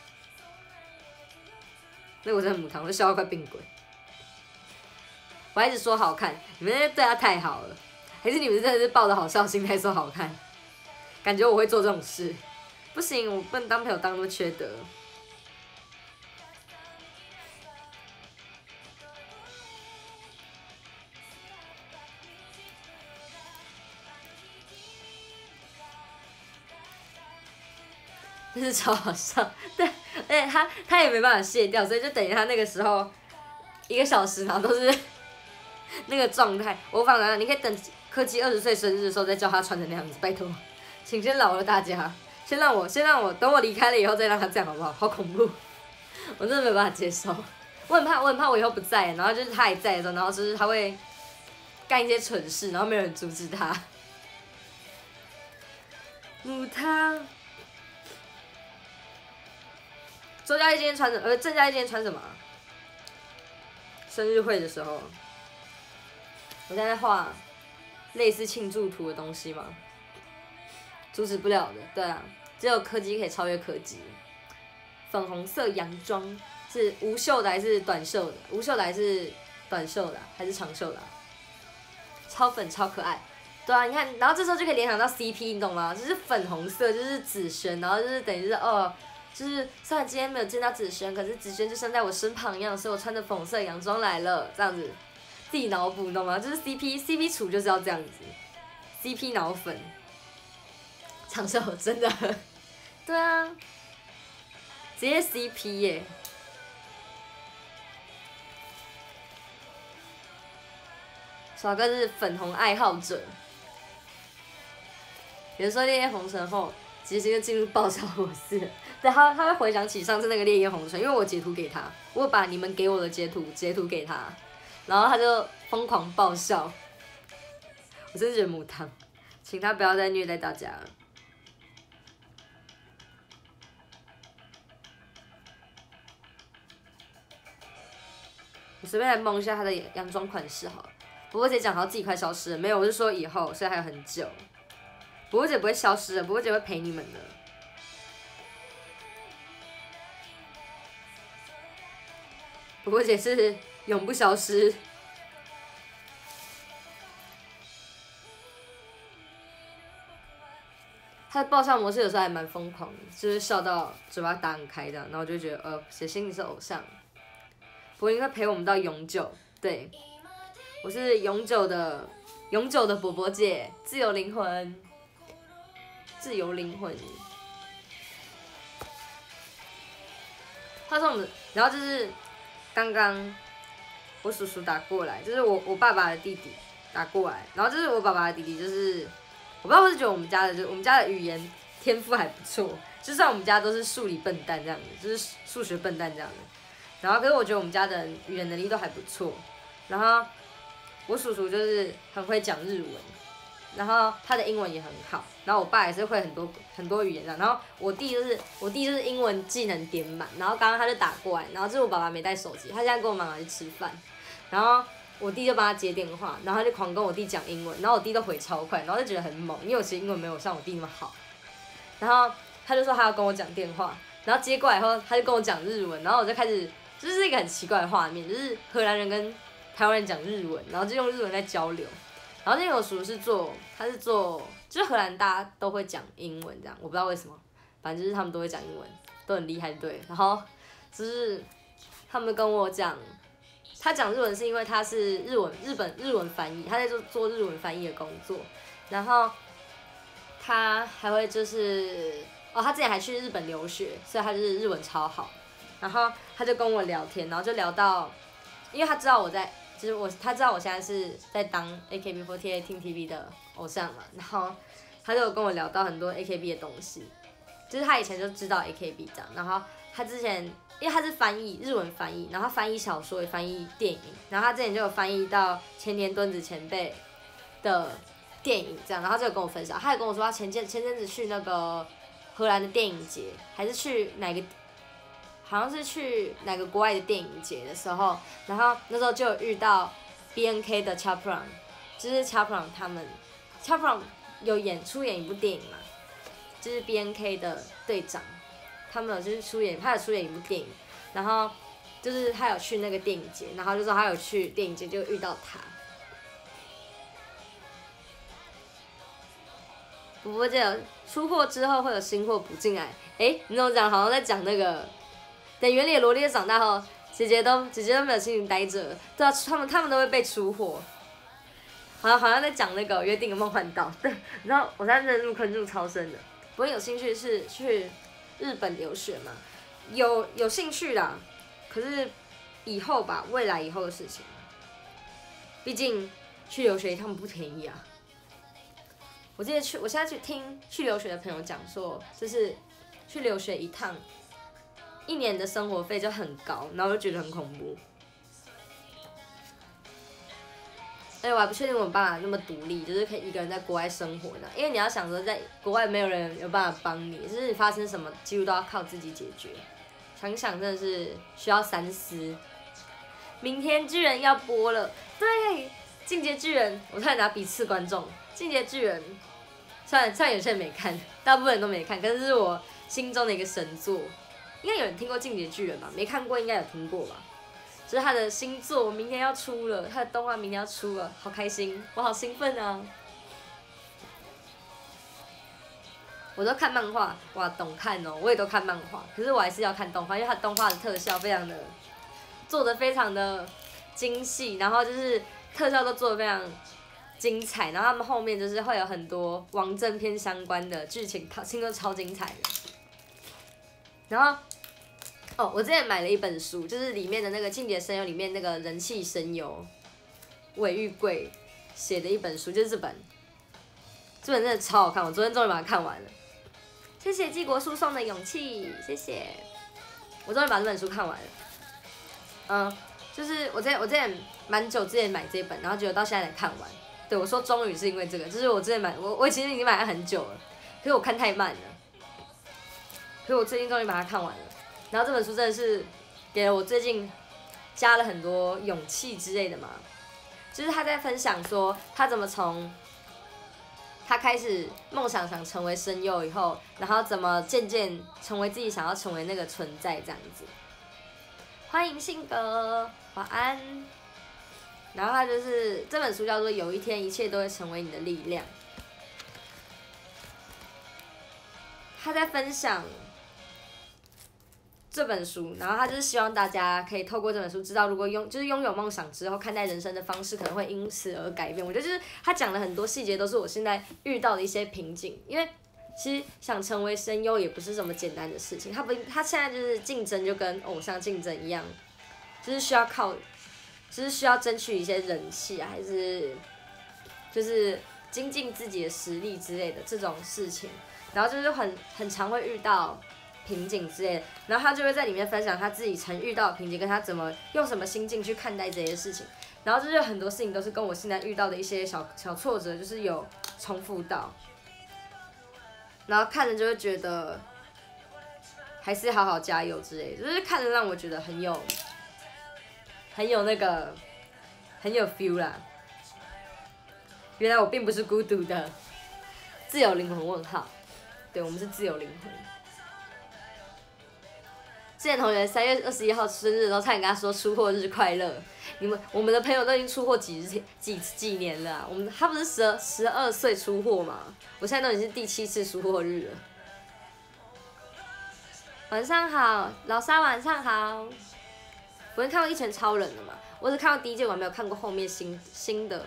那个我真的母汤，我笑到快病鬼。我还一直说好看，你们对他太好了，还是你们真的是抱着好笑心态说好看？感觉我会做这种事，不行，我不能当朋友当那么缺德。真是超好笑，对，而且他也没办法卸掉，所以就等于他那个时候1个小时，然后都是那个状态。我反正你可以等柯基20岁生日的时候再叫他穿成那样子，拜托，请先饶了大家，先让我等我离开了以后再让他这样好不好？好恐怖，我真的没有办法接受。我很怕我以后不在，然后就是他还在的时候，然后就是他会干一些蠢事，然后没有人阻止他。母汤。周佳怡今天穿什么？郑佳怡今天穿什么啊？生日会的时候，我现在在画类似庆祝图的东西嘛，阻止不了的。对啊，只有柯基可以超越柯基。粉红色洋装是无袖的还是短袖的？无袖的还是短袖的？还是长袖的？超粉超可爱。对啊，你看，然后这时候就可以联想到 CP， 你懂吗？就是粉红色，就是紫萱，然后就是等于是哦。就是虽然今天没有见到子萱，可是子萱就像在我身旁一样，所以我穿着粉红色洋装来了，这样子自己脑补，你懂吗？就是 CP 处就是要这样子 ，CP 脑粉，长袖真的，对啊，直接 CP 耶。耍哥是粉红爱好者，有时候烈焰红唇后，直接就进入爆笑模式。对，他会回想起上次那个烈焰红唇，因为我截图给他，我把你们给我的截图给他，然后他就疯狂爆笑。我真的觉得母汤，请他不要再虐待大家了。我随便来蒙一下他的洋装款式好了。不过姐讲好自己快消失了，没有，我是说以后，所以还有很久。不过姐不会消失的，不过姐会陪你们的。不过姐是永不消失。他的爆笑模式有时候还蛮疯狂的，就是笑到嘴巴打很开的，然后我就觉得姐心里是偶像。不过应该陪我们到永久，对，我是永久的伯伯姐，自由灵魂，自由灵魂。话说我们，然后就是刚刚我叔叔打过来，就是我爸爸的弟弟打过来，然后就是我爸爸的弟弟，就是我不知道，我是觉得我们家的语言天赋还不错，就算我们家都是数理笨蛋这样子，就是数学笨蛋这样子，然后可是我觉得我们家的语言能力都还不错，然后我叔叔就是很会讲日文， 然后他的英文也很好，然后我爸也是会很多语言的，然后我弟就是英文技能点满，然后刚刚他就打过来，然后就是我爸爸没带手机，他现在跟我妈妈去吃饭，然后我弟就帮他接电话，然后他就狂跟我弟讲英文，然后我弟都回超快，然后就觉得很猛，因为我其实英文没有像我弟那么好，然后他就说他要跟我讲电话，然后接过来以后他就跟我讲日文，然后我就开始就是一个很奇怪的画面，就是荷兰人跟台湾人讲日文，然后就用日文在交流。然后那个叔他是做，就是荷兰大家都会讲英文这样，我不知道为什么，反正就是他们都会讲英文，都很厉害对。然后就是他们跟我讲，他讲日文是因为他是日文翻译，他在做日文翻译的工作。然后他还会就是他之前还去日本留学，所以他就是日文超好。然后他就跟我聊天，然后就聊到，因为他知道我在。就是他知道我现在是在当 AKB48 Team TV 的偶像嘛，然后他就有跟我聊到很多 AKB 的东西，就是他以前就知道 AKB 这样，然后他之前因为他是日文翻译，然后他翻译小说也翻译电影，然后他之前就有翻译到前田敦子前辈的电影这样，然后就有跟我分享，他也跟我说他前阵子去那个荷兰的电影节，还是去好像是去哪个国外的电影节的时候，然后那时候就有遇到 BNK 的 Chaperone， 就是 Chaperone 有出演一部电影嘛，就是 BNK 的队长，他有出演一部电影，然后就是他有去那个电影节，然后就说他有去电影节就遇到他。不过这个出货之后会有新货补进来，你怎么讲？好像在讲那个。等原里的萝莉长大后，姐姐都没有心情待着，对啊，他们都会被出货，好像在讲那个约定的梦幻岛，对，然后我现在真的入坑入超深的。不过有兴趣是去日本留学嘛？有兴趣啦，可是以后吧，未来以后的事情，毕竟去留学一趟不便宜啊。我现在去听去留学的朋友讲说，就是去留学一趟。1年的生活费就很高，然后我就觉得很恐怖。而且我还不确定我爸爸那么独立，就是可以一个人在国外生活的。因为你要想说，在国外没有人有办法帮你，就是你发生什么几乎都要靠自己解决。想想真的是需要三思。明天巨人要播了，对，进阶巨人，我差点拿笔刺观众。进阶巨人，虽然有些人没看，大部分人都没看，可是是我心中的一个神作。应该有人听过《进阶巨人》吧？没看过应该有听过吧？就是他的新作明天要出了，他的动画明天要出了，好开心，我好兴奋啊！我都看漫画，哇，懂看哦，我也都看漫画，可是我还是要看动画，因为它动画的特效做得非常的精细，然后就是特效都做得非常精彩，然后他们后面就是会有很多王正片相关的剧情，听说超精彩的。然后，我之前买了一本书，就是里面的那个《进阶声优》里面那个人气声优尾玉贵写的一本书，就是这本真的超好看，我昨天终于把它看完了。谢谢纪国书送的勇气，谢谢，我终于把这本书看完了。就是我之前蛮久之前买这本，然后结果到现在才看完。对，我说终于是因为这个，就是我之前我其实已经买了很久了，可是我看太慢了。所以我最近终于把它看完了，然后这本书真的是给了我最近加了很多勇气之类的嘛，就是他在分享说他怎么从他开始梦想成为声优以后，然后怎么渐渐成为自己想要成为那个存在这样子。欢迎信哥，晚安。然后他就是这本书叫做《有一天一切都会成为你的力量》，他在分享这本书，然后他就是希望大家可以透过这本书知道，如果拥有梦想之后，看待人生的方式可能会因此而改变。我觉得就是他讲的很多细节都是我现在遇到的一些瓶颈，因为其实想成为声优也不是什么简单的事情，他现在就是竞争就跟偶像竞争一样，就是需要争取一些人气啊，还是就是精进自己的实力之类的这种事情，然后就是很常会遇到瓶颈之类的，然后他就会在里面分享他自己曾遇到的瓶颈，跟他怎么用什么心境去看待这些事情。然后就是很多事情都是跟我现在遇到的一些小挫折，就是有重复到，然后看着就会觉得还是好好加油之类的，就是看着让我觉得很有那个很有 feel 啦。原来我并不是孤独的，自由灵魂问号，对我们是自由灵魂。之前同学3月21号生日的时候，差点跟他说出货日快乐。我们的朋友都已经出货几年了、啊，他不是12岁出货吗？我现在都已经是第7次出货日了。晚上好，老沙晚上好。我已经看过《一拳超人》了嘛，我只看过第1季，我还没有看过后面新的。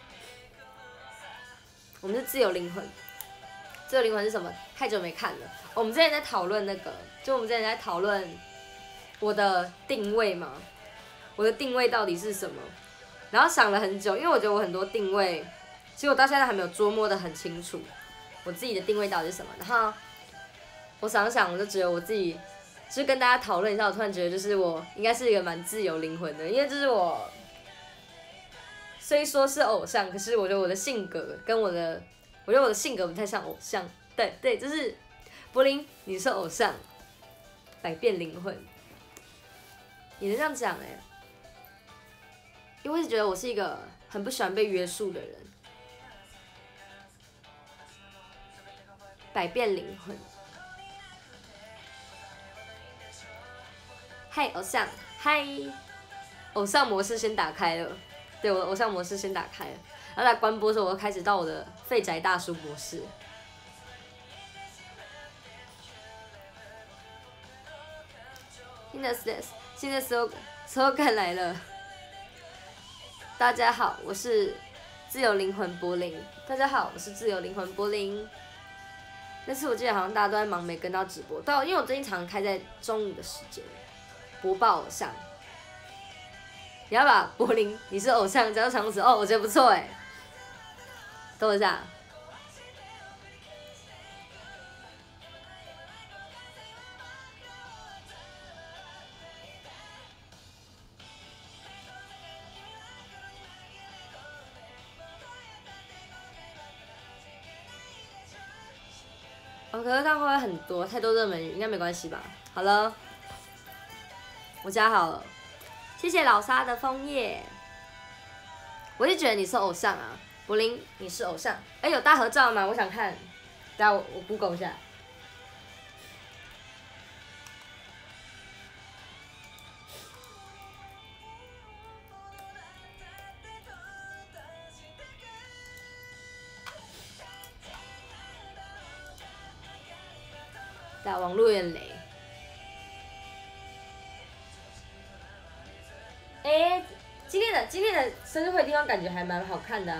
我们是自由灵魂，自由灵魂是什么？太久没看了。我们之前在讨论那个，就我们之前在讨论我的定位嘛，我的定位到底是什么？然后想了很久，因为我觉得我很多定位，其实我到现在还没有捉摸得很清楚，我自己的定位到底是什么。然后我想想，我就觉得我自己，就跟大家讨论一下，我突然觉得就是我应该是一个蛮自由灵魂的，因为就是我虽说是偶像，可是我觉得我的性格跟我觉得我的性格不太像偶像。对，就是柏林，你是偶像，百变灵魂，也能这样讲哎。因为我一直觉得我是一个很不喜欢被约束的人，百变灵魂。嗨，偶像，嗨，偶像模式先打开了，对，我的偶像模式先打开了，然后在关播的时候，我就开始到我的废宅大叔模式。新的slogan来了。大家好，我是自由灵魂柏林。大家好，我是自由灵魂柏林。那次我记得好像大家都在忙，没跟到直播。对，因为我最近常开在中午的时间播报偶像。你要把柏林你是偶像加到常词哦，我觉得不错哎。等我一下。可是这样会不会很多？太多热门语应该没关系吧？好了，我加好了，谢谢老沙的枫叶。我就觉得你是偶像啊，柏林，你是偶像。哎，有大合照吗？我想看。等下我 Google 一下。网络有点雷。哎，今天的生日会地方感觉还蛮好看的啊。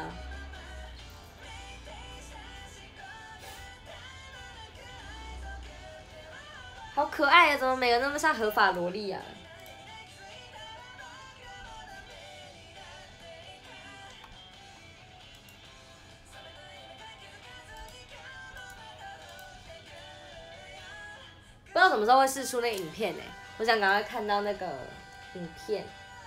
好可爱啊！怎么每个那么像合法萝莉啊？不知道什么时候会释出那个影片呢？我想赶快看到那个影片。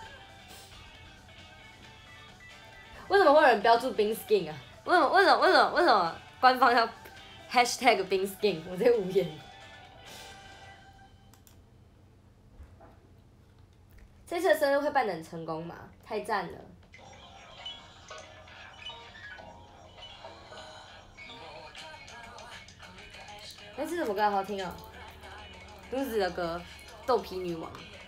为什么会有人标注冰 skin 啊？为什么官方要 hashtag 冰 skin？ 我这无言。这次的生日会办得很成功吗？太赞了！哎，这什么歌好好听哦？卢子的歌《豆皮女王》。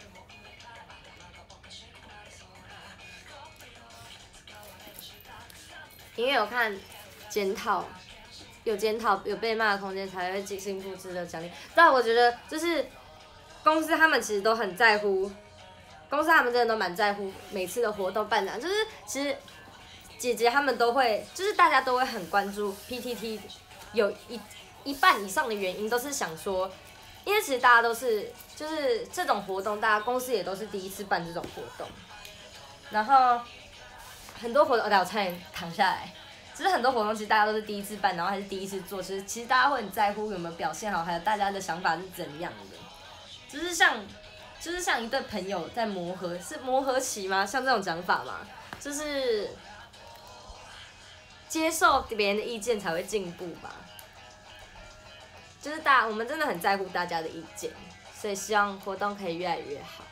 因为有看检讨，有检讨有被骂的空间，才会即兴复制的奖励。但我觉得就是公司他们其实都很在乎，公司他们真的都蛮在乎每次的活动办展，就是其实姐姐他们都会，就是大家都会很关注 PTT， 有一半以上的原因都是想说，因为其实大家都是就是这种活动，大家公司也都是第一次办这种活动，然后。很多活动，我差点躺下来。其实很多活动其实大家都是第一次办，然后还是第一次做，其实大家会很在乎有没有表现好，还有大家的想法是怎样的。就是像一对朋友在磨合，是磨合期吗？像这种讲法吗？就是接受别人的意见才会进步吧。就是我们真的很在乎大家的意见，所以希望活动可以越来越好。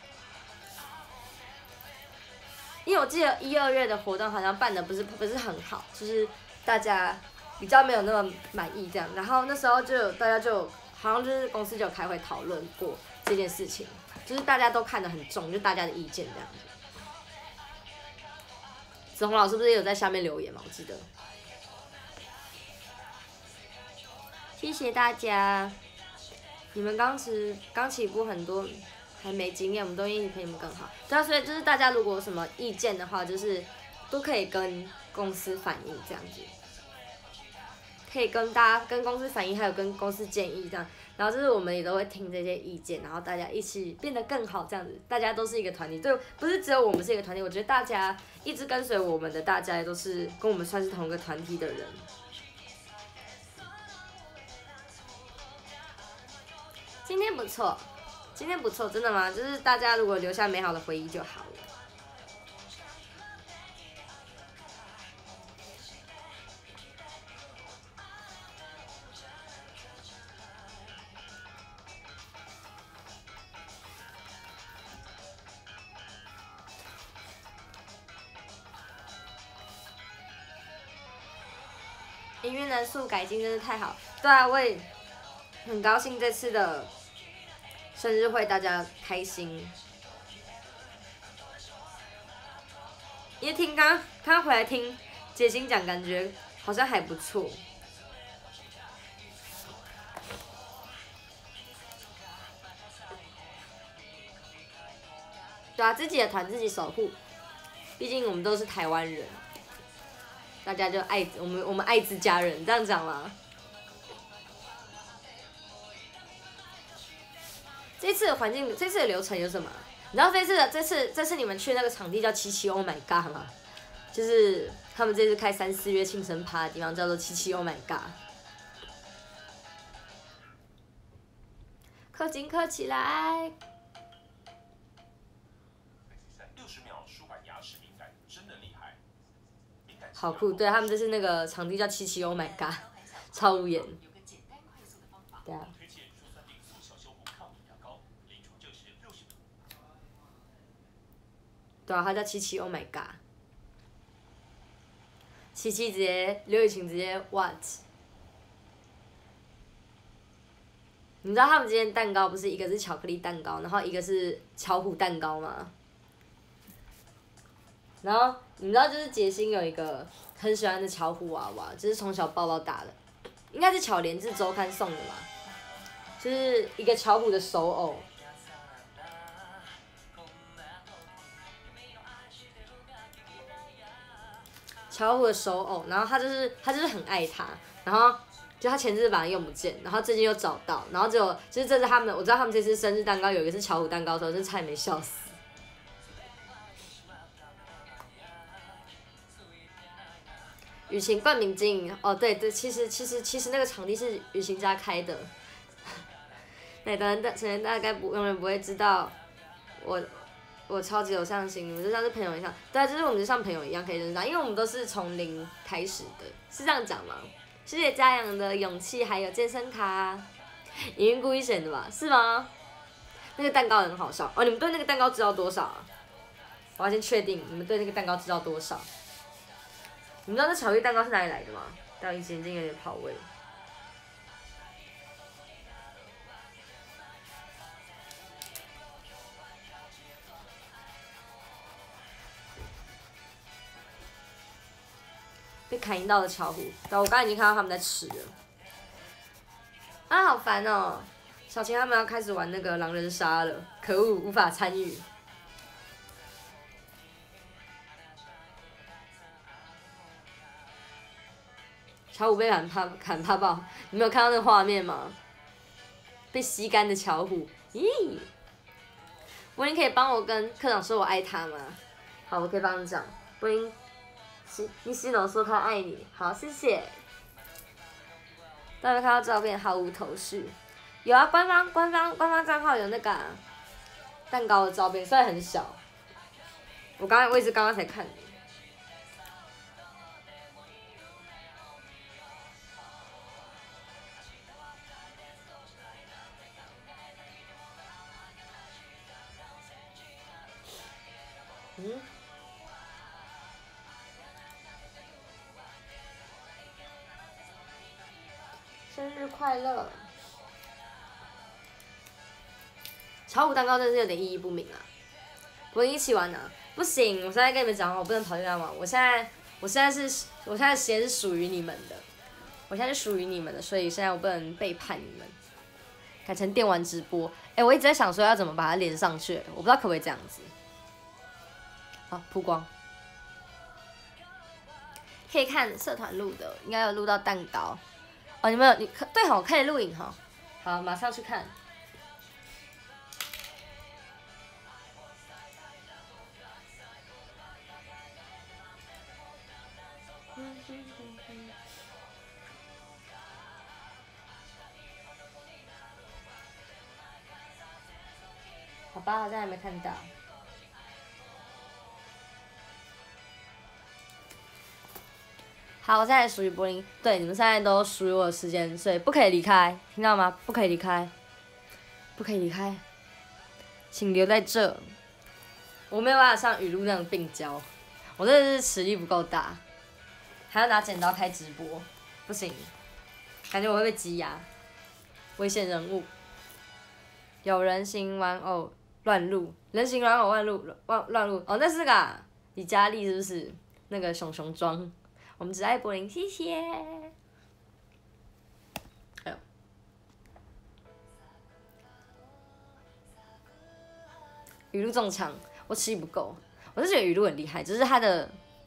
因为我记得1、2月的活动好像办的不是很好，就是大家比较没有那么满意这样。然后那时候大家好像就是公司就有开会讨论过这件事情，就是大家都看得很重，就大家的意见这样子。子红老师不是也有在下面留言吗？我记得。谢谢大家，你们刚起步很多。还没经验，我们都愿意陪你们更好。对啊，所以就是大家如果有什么意见的话，就是都可以跟公司反映这样子，可以跟公司反映，还有跟公司建议这样。然后就是我们也都会听这些意见，然后大家一起变得更好这样子。大家都是一个团体，对，不是只有我们是一个团体。我觉得大家一直跟随我们的，大家也都是跟我们算是同一个团体的人。今天不错。今天不错，真的吗？就是大家如果留下美好的回忆就好了。音乐人数改进真是太好，对啊，我也很高兴这次的生日会大家开心，因为刚回来听杰星讲，感觉好像还不错。对啊，自己的团自己守护，毕竟我们都是台湾人，大家就爱我们爱自家人，这样讲吗？这次的环境，这次的流程有什么？你知道这次你们去那个场地叫77 Oh My God 吗？就是他们这次开3、4月庆生趴的地方叫做77 Oh My God。氪金氪起来！好酷，对他们这是那个场地叫77 Oh My God， 超无言。对啊。对啊，他叫77 Oh My God。77直接刘雨晴直接 what？ 你知道他们今天蛋糕不是一个是巧克力蛋糕，然后一个是巧虎蛋糕吗？然后你知道就是杰星有一个很喜欢的巧虎娃娃，就是从小抱到大的，应该是巧莲智周刊送的吧，就是一个巧虎的手偶。巧虎的手偶，然后他就是很爱他，然后就他前阵子把它用不见，然后最近又找到，然后就是这是他们，我知道他们这次生日蛋糕有一个是巧虎蛋糕的时候，就差点没笑死。雨晴冠名经营哦，对，其实那个场地是雨晴家开的，对，但大概永远不会知道我超级有上心，你们就像是朋友一样，对啊，就是我们就像朋友一样可以认识到，因为我们都是从零开始的，是这样讲吗？谢谢嘉阳的勇气，还有健身卡，莹莹故意选的吧？是吗？那个蛋糕很好笑哦，你们对那个蛋糕知道多少啊？我要先确定你们对那个蛋糕知道多少。你们知道那巧克力蛋糕是哪里来的吗？但我一时间有点跑位。被砍一刀的巧虎，但我刚刚已经看到他们在吃了。啊，好烦哦！小晴他们要开始玩那个狼人杀了，可恶，无法参与。巧虎被砍怕爆，你没有看到那个画面吗？被吸干的巧虎，咦？柏林可以帮我跟科长说我爱他吗？好，我可以帮你讲。柏林，你西农说他爱你，好，谢谢。大家看到照片毫无头绪，有啊，官方账号有那个、蛋糕的照片，虽然很小。我也是刚刚才看的。 嗯。生日快乐！巧虎蛋糕真的是有点意义不明啊。我一起玩啊，不行！我现在跟你们讲，我不能跑去那玩。我现在时间是属于你们的，我现在是属于你们的，所以现在我不能背叛你们。改成电玩直播，我一直在想说要怎么把它连上去，我不知道可不可以这样子。好，曝光。可以看社团录的，应该有录到蛋糕。哦，你们有对吼，可以录影哈。好，马上去看。好吧，好像还没看到。好，我现在属于柏林，对，你们现在都属于我的时间，所以不可以离开，听到吗？不可以离开，不可以离开，请留在这。我没有办法像雨露那样并交，我真的是实力不够大，还要拿剪刀开直播，不行，感觉我会被羁押，危险人物。有人形玩偶乱入，人形玩偶乱入，哦，那是个李佳丽是不是？那个熊熊装。我们只爱柏林，谢谢。哎呦，语录中枪，我吃力不够。我是觉得语录很厉害，只是他的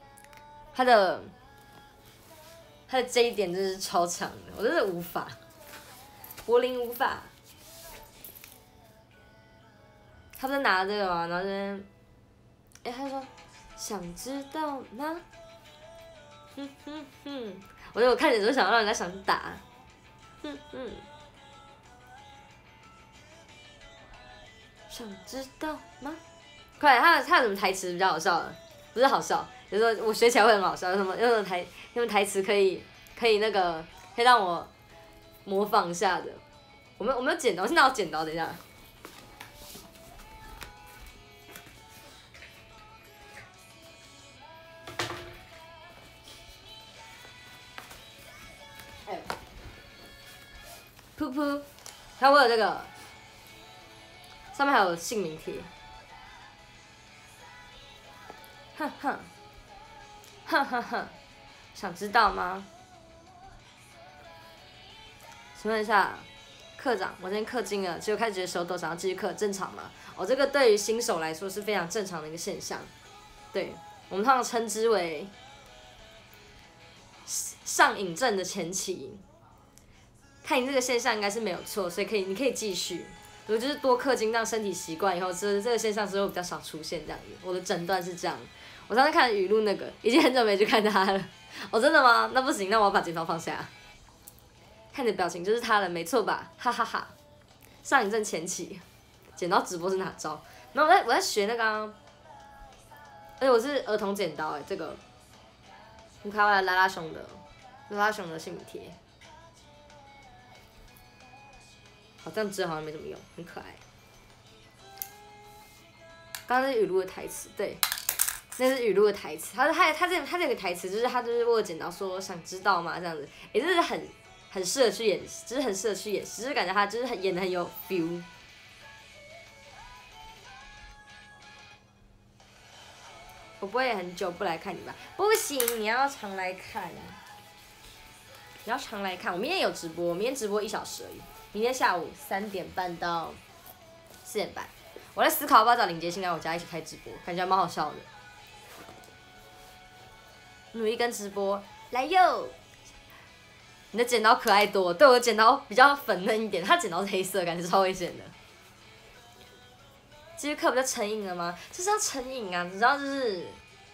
这一点真是超强的，我真的无法。柏林无法。他不是拿这个吗？然后就，他说想知道吗？我就看着就想让人家想打，想知道吗？快，他有什么台词比较好笑的？不是好笑，有时候我学起来会很好笑。有什么台词可以那个可以让我模仿一下的？我没有剪刀，我现在有剪刀，等一下。噗噗，还有我有这个，上面还有姓名贴。哼哼，哼哼哼，想知道吗？请问一下，课长，我今天氪金了，结果开始觉得手抖，想要继续氪，正常吗？哦，这个对于新手来说是非常正常的一个现象，对我们通常称之为上瘾症的前期。看你这个现象应该是没有错，所以你可以继续。我就是多氪金，让身体习惯以后，这个现象之后比较少出现这样子。我的诊断是这样。我上次看语录那个，已经很久没去看他了。哦，真的吗？那不行，那我要把剪刀放下。看你的表情就是他了，没错吧？哈哈哈。上瘾症前期，剪刀直播是哪招？然后我在学那个、啊，而且我是儿童剪刀这个，你看我的拉拉熊的姓名贴。好，这样织好像没什么用，很可爱。刚刚是语录的台词，对，那是语录的台词。他这个台词就是他就是握剪刀说想知道吗这样子，这是很适合去演，就是很适合去演，只是感觉他就是演的很有 feel。我不会很久不来看你吧？不行，你要常来看。你要常来看，我明天有直播，明天直播1小时而已。明天下午3点半到4点半，我在思考要不要找林杰信来我家一起开直播，感觉蛮好笑的。努力跟直播，来哟！你的剪刀可爱多，对我的剪刀比较粉嫩一点，他剪刀是黑色，感觉超危险的。继续课比较成瘾了吗？就是要成瘾啊，你知道就是，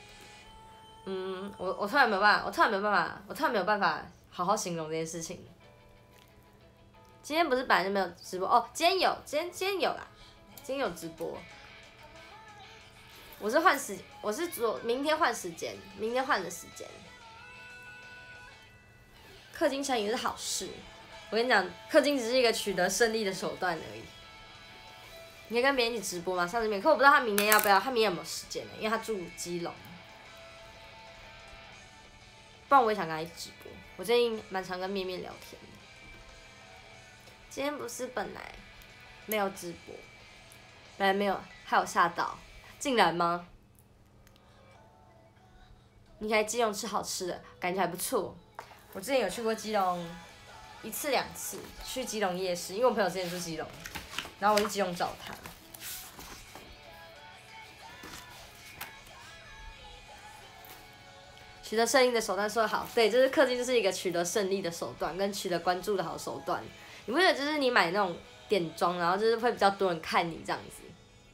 我突然没有办法好好形容这件事情。今天不是本来就没有直播哦，今天有啦，今天有直播。我是明天换时间，明天换的时间。氪金成瘾是好事，我跟你讲，氪金只是一个取得胜利的手段而已。 你可以跟别人一起直播吗？上次面，可我不知道他明天要不要，他明天有没有时间呢？因为他住基隆。不然我也想跟他一起直播。我最近蛮常跟面面聊天的。今天不是本来没有直播，本来没有，害我吓到，竟然吗？你来基隆吃好吃的，感觉还不错。我之前有去过基隆1次2次，去基隆夜市，因为我朋友之前住基隆，然后我去基隆找他。取得胜利的手段说得好，对，就是氪金就是一个取得胜利的手段，跟取得关注的好手段。你不觉得就是你买那种点装，然后就是会比较多人看你这样子？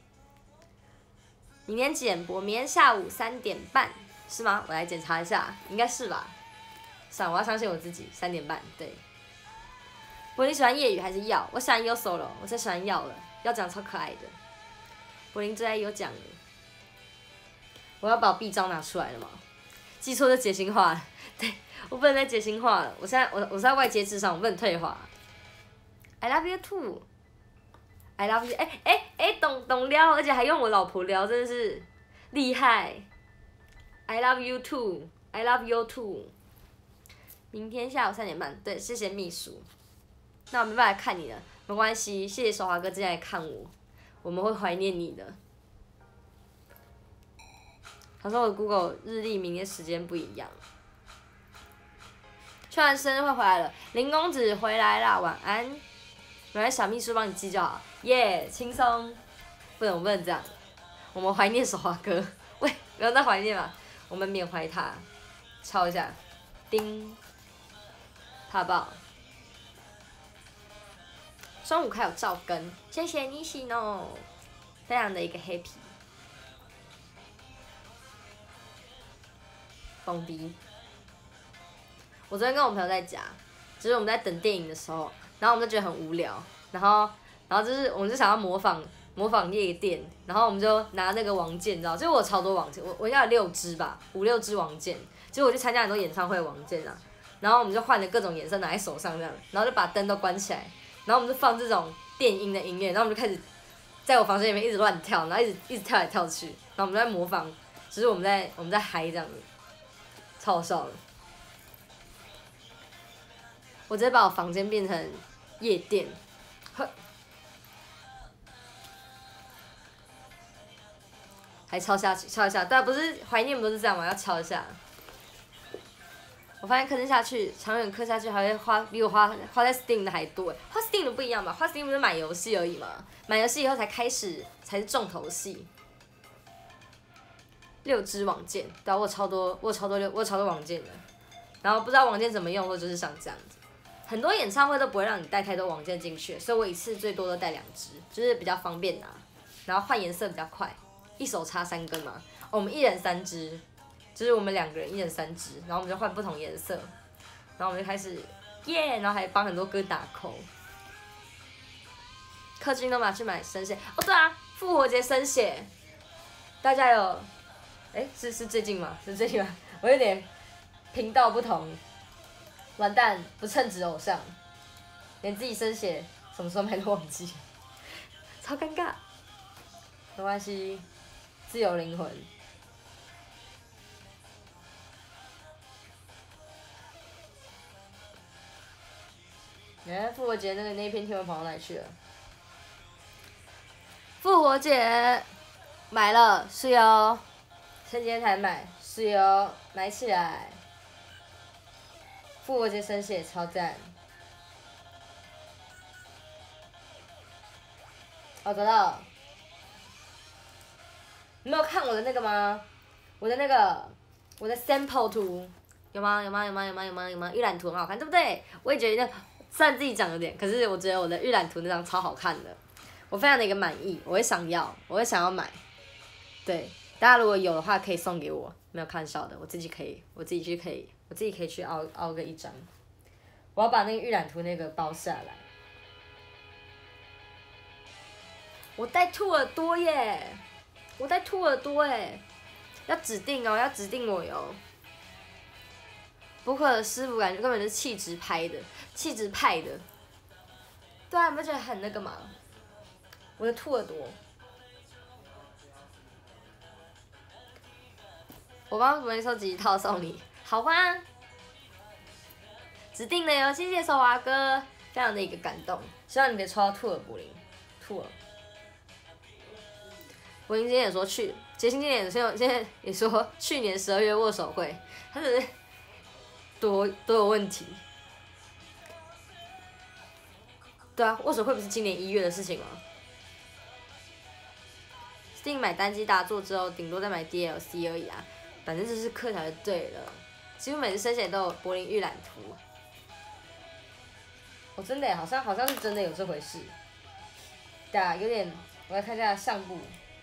明天几点播？明天下午3点半是吗？我来检查一下，应该是吧。算了，我要相信我自己，3点半对。柏林喜欢夜雨还是耀？我喜欢 Yoso 了，我最喜欢耀了，耀讲超可爱的。柏林最爱有讲了，我要把我臂章拿出来了吗？记错就解心话了，对我不能再解心话了。我现在我在外接智商，我不能退化。I love you too. I love you. 懂撩，而且还用我老婆撩，真的是厉害。I love you too. I love you too. 明天下午3点半，对，谢谢秘书。那我没办法看你了，没关系，谢谢手华哥今天来看我，我们会怀念你的。他说我的 Google 日历明天时间不一样。去完生日会回来了，林公子回来啦，晚安。没关系，小秘书帮你记就好，耶，轻松。不能这样，我们怀念手华哥。喂，不要再怀念了，我们缅怀他。敲一下，叮，他爆。双5开有照跟，谢谢你喜诺，非常的一个 happy。疯逼！我昨天跟我朋友在家，就是我们在等电影的时候，然后我们就觉得很无聊，然后就是我们就想要模仿夜店，然后我们就拿那个王剑，你知道，就是我超多王剑，我应该有6支吧，5、6支王剑，结果我去参加很多演唱会的王剑啊，然后我们就换了各种颜色拿在手上这样，然后就把灯都关起来，然后我们就放这种电音的音乐，然后我们就开始在我房间里面一直乱跳，然后一直跳来跳去，然后我们就在模仿，就是我们在嗨这样子。超好笑的，我直接把我房间变成夜店，还敲下去，敲一下，对啊，不是怀念不是这样吗？要敲一下。我发现氪金下去，长远氪下去还会比我花在 Steam 的还多哎，花 Steam 的不一样吧？花 Steam 不是买游戏而已嘛，买游戏以后才是重头戏。6支网剑，对啊，我有超多网剑的。然后不知道网剑怎么用的，就是像这样子。很多演唱会都不会让你带太多网剑进去，所以我一次最多都带2支，就是比较方便拿，然后换颜色比较快，一手插3根嘛。我们1人3支，就是我们2个人1人3支，然后我们就换不同颜色，然后我们就开始耶，然后还帮很多歌打 call。氪金都拿去买生血，哦对啊，复活节生血，大家有？是最近吗？是最近吗？我有点频道不同，完蛋，不称职偶像，连自己生血什么时候买都忘记，超尴尬。没关系，自由灵魂。复活节那一篇贴文跑到哪里去了？复活节买了，是哟。前几天才买，是哟，买起来。复活节生血超赞。我找到了。你没有看我的那个吗？我的 sample 图有吗？预览图很好看，对不对？我也觉得，虽然自己讲有点，可是我觉得我的预览图那张超好看的，我非常的一个满意，我会想要买，对。大家如果有的话，可以送给我，没有开玩笑的，我自己可以去凹个1张。我要把那个预览图那个包下来。我带兔耳朵耶！要指定哦，要指定我哟。博客的师傅感觉根本就是气质派的。对啊，你不觉得很那个吗？ 我的兔耳朵。我帮柏林收集一套送你，好吧？指定的哟，谢谢手华哥，非常的一个感动。希望你别抽到兔耳柏林，兔耳。柏林今天也说杰星今天现在也说去年12月握手会，他是多有问题。对啊，握手会不是今年1月的事情吗？Steam 买单机大作之后，顶多再买 DLC 而已啊，反正就是氪条就对了。几乎每次生写都有柏林预览图。哦，真的耶，好像是真的有这回事。对啊，有点，我来看一下相簿。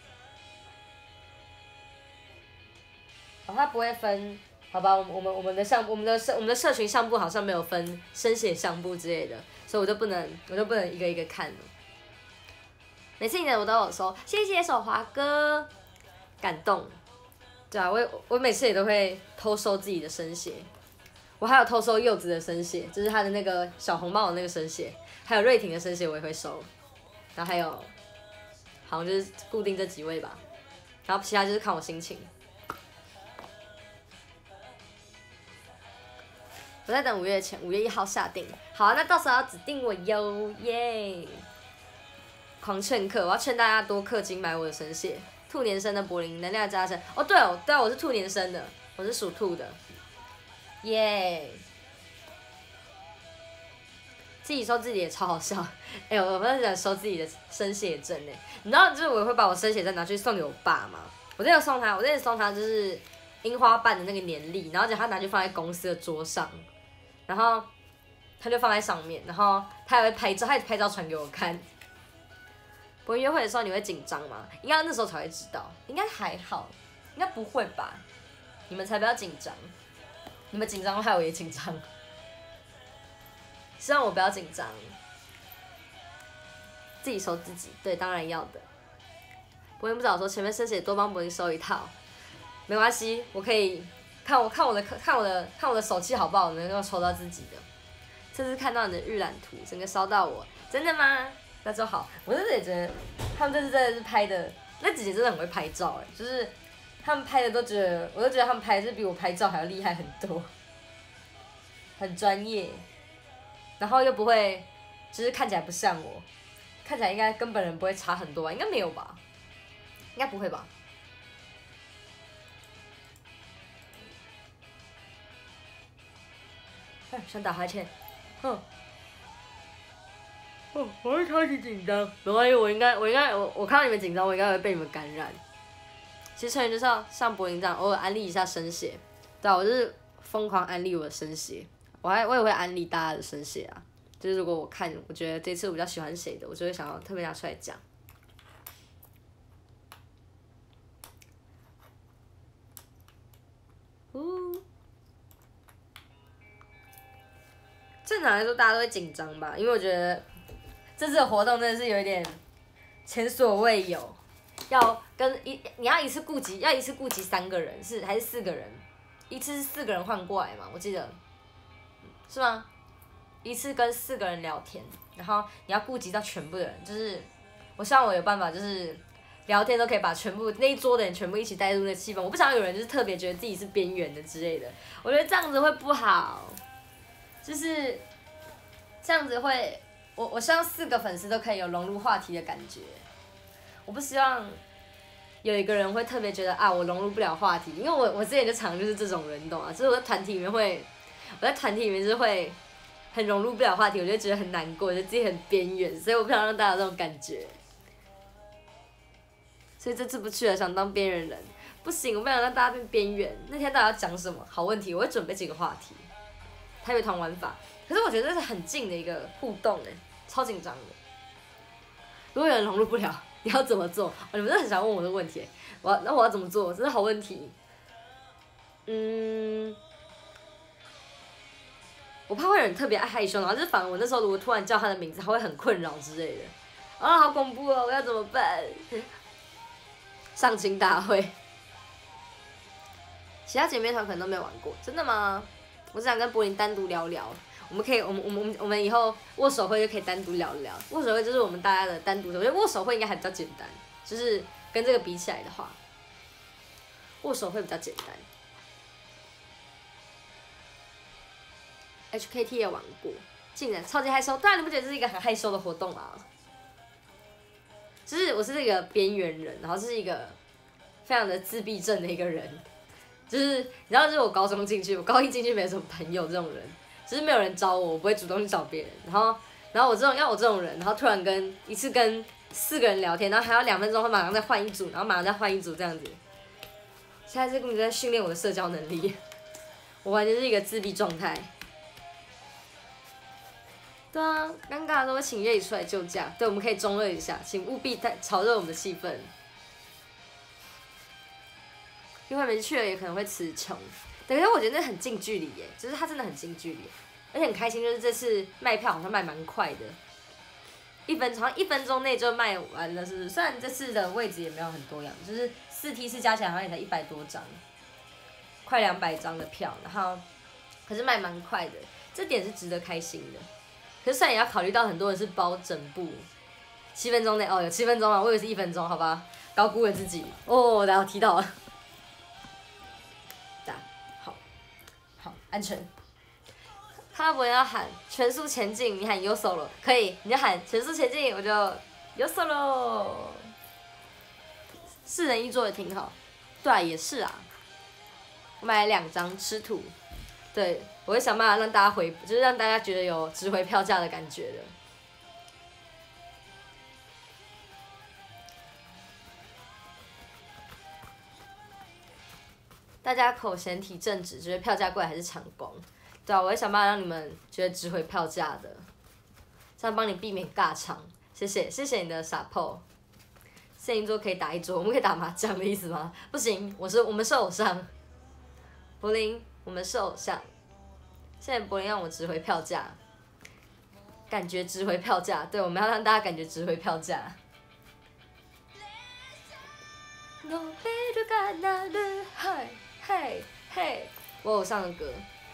哦，它不会分，好吧？我们的社群相簿好像没有分生写相簿之类的，所以我就不能一个一个看了。每次你的我都有收，谢谢手华哥，感动。对啊，我每次也都会偷收自己的生写，我还有偷收柚子的生写，就是他的那个小红帽的那个生写，还有瑞婷的生写我也会收，然后还有好像就是固定这几位吧，然后其他就是看我心情。我在等5月前，5月1号下定。好啊，那到时候要指定我哟耶！狂劝客，我要劝大家多氪金买我的生写。兔年生的柏林能量加成。哦对哦，我是兔年生的，我是属兔的。耶！自己收自己也超好笑。哎、我很想收自己的生写证哎，你知道就是我会把我生写证拿去送给我爸吗？我之前送他就是樱花瓣的那个年历，然后他拿去放在公司的桌上。然后他就放在上面，然后他还会拍照，他也拍照传给我看。柏林约会的时候你会紧张吗？应该那时候才会知道，应该还好，应该不会吧？你们才不要紧张，你们紧张害我也紧张。希望我不要紧张，自己收自己，对，当然要的。柏林不早说前面生写多帮柏林收一套，没关系，我可以。看我的手气好不好，能够抽到自己的。这次看到你的预览图，整个烧到我，真的吗？那就好。我真的也觉得，他们这次真的是拍的，那姐姐真的很会拍照哎，就是他们拍的我都觉得他们拍的是比我拍照还要厉害很多，很专业，然后又不会，就是看起来不像我，看起来应该跟本人不会差很多吧？应该没有吧？应该不会吧？想打哈欠，哼，我会超级紧张，没关系，我看到你们紧张，我应该会被你们感染。其实成员就是要像柏林这样，偶尔安利一下生写，对啊，我就是疯狂安利我的生写，我也会安利大家的生写啊，就是如果我觉得这次我比较喜欢谁的，我就会想要特别拿出来讲。正常来说，大家都会紧张吧，因为我觉得这次的活动真的是有一点前所未有，你要一次顾及3个人，还是4个人？一次是4个人换过来嘛，我记得，是吗？一次跟4个人聊天，然后你要顾及到全部的人，就是我希望我有办法，就是聊天都可以把全部那一桌的人全部一起带入那气氛，我不想有人就是特别觉得自己是边缘的之类的，我觉得这样子会不好。就是这样子会，我希望4个粉丝都可以有融入话题的感觉。我不希望有一个人会特别觉得啊，我融入不了话题，因为我之前就常就是这种人，你懂吗？就是我在团体里面就是会很融入不了话题，我就觉得很难过，觉得自己很边缘，所以我不想让大家有这种感觉。所以这次不去了，想当边缘人，不行，我不想让大家变边缘。那天大家要讲什么？好问题，我会准备几个话题。台北团玩法，可是我觉得这是很近的一个互动哎，超紧张的。如果有人融入不了，你要怎么做？哦，你们真的很想问我这个问题，我要怎么做？真是好问题。我怕会有人特别爱害羞，然后就是反而我那时候如果突然叫他的名字，他会很困扰之类的。啊，好恐怖哦！我要怎么办？上清大会，其他姐妹团可能都没有玩过，真的吗？我只想跟柏林单独聊聊。 我们可以，我们以后握手会就可以单独聊聊。握手会就是我们大家的单独的，我觉得握手会应该还比较简单，就是跟这个比起来的话，握手会比较简单。HKT 也玩过，竟然超级害羞，对啊，你不觉得这是一个很害羞的活动吗？就是我是这个边缘人，然后是一个非常的自闭症的一个人，就是你知道，就是我高中进去，我高一进去没什么朋友这种人，就是没有人找我，我不会主动去找别人，然后我这种人，然后突然一次跟4个人聊天，然后还要2分钟，马上再换一组，然后马上再换一组这样子。现在这根本就在训练我的社交能力，我完全是一个自闭状态。对啊，尴尬的时候请月里出来救驾。对，我们可以中二一下，请务必炒热我们的气氛。因为没去了也可能会词穷。对，可是我觉得那很近距离耶，就是它真的很近距离，而且很开心，就是这次卖票好像卖蛮快的好像1分钟内就卖完了，是不是？虽然这次的位置也没有很多样，就是4梯次加起来好像也才100多张，快200张的票，然后可是卖蛮快的，这点是值得开心的。可是虽然也要考虑到很多人是包整部，7分钟内哦，有7分钟啊，我以为是1分钟，好吧，高估了自己哦，然后踢到了，好，安全。他不要喊全速前进，你喊 YOSO 了，可以，你就喊全速前进，我就 YOSO 喽。4人1座也挺好，对啊，也是啊。我买了2张吃土，对。我会想办法让大家就是让大家觉得有值回票价的感觉的。大家口嫌体正直，觉得票价贵还是抢光？对啊，我会想办法让你们觉得值回票价的，这样帮你避免尬场。谢谢你的support。摄影桌可以打1桌，我们可以打麻将的意思吗？不行，我们是偶像。柏林，我们是偶像。现在柏林让我值回票价，感觉值回票价，对，我们要让大家感觉值回票价。我偶像的歌，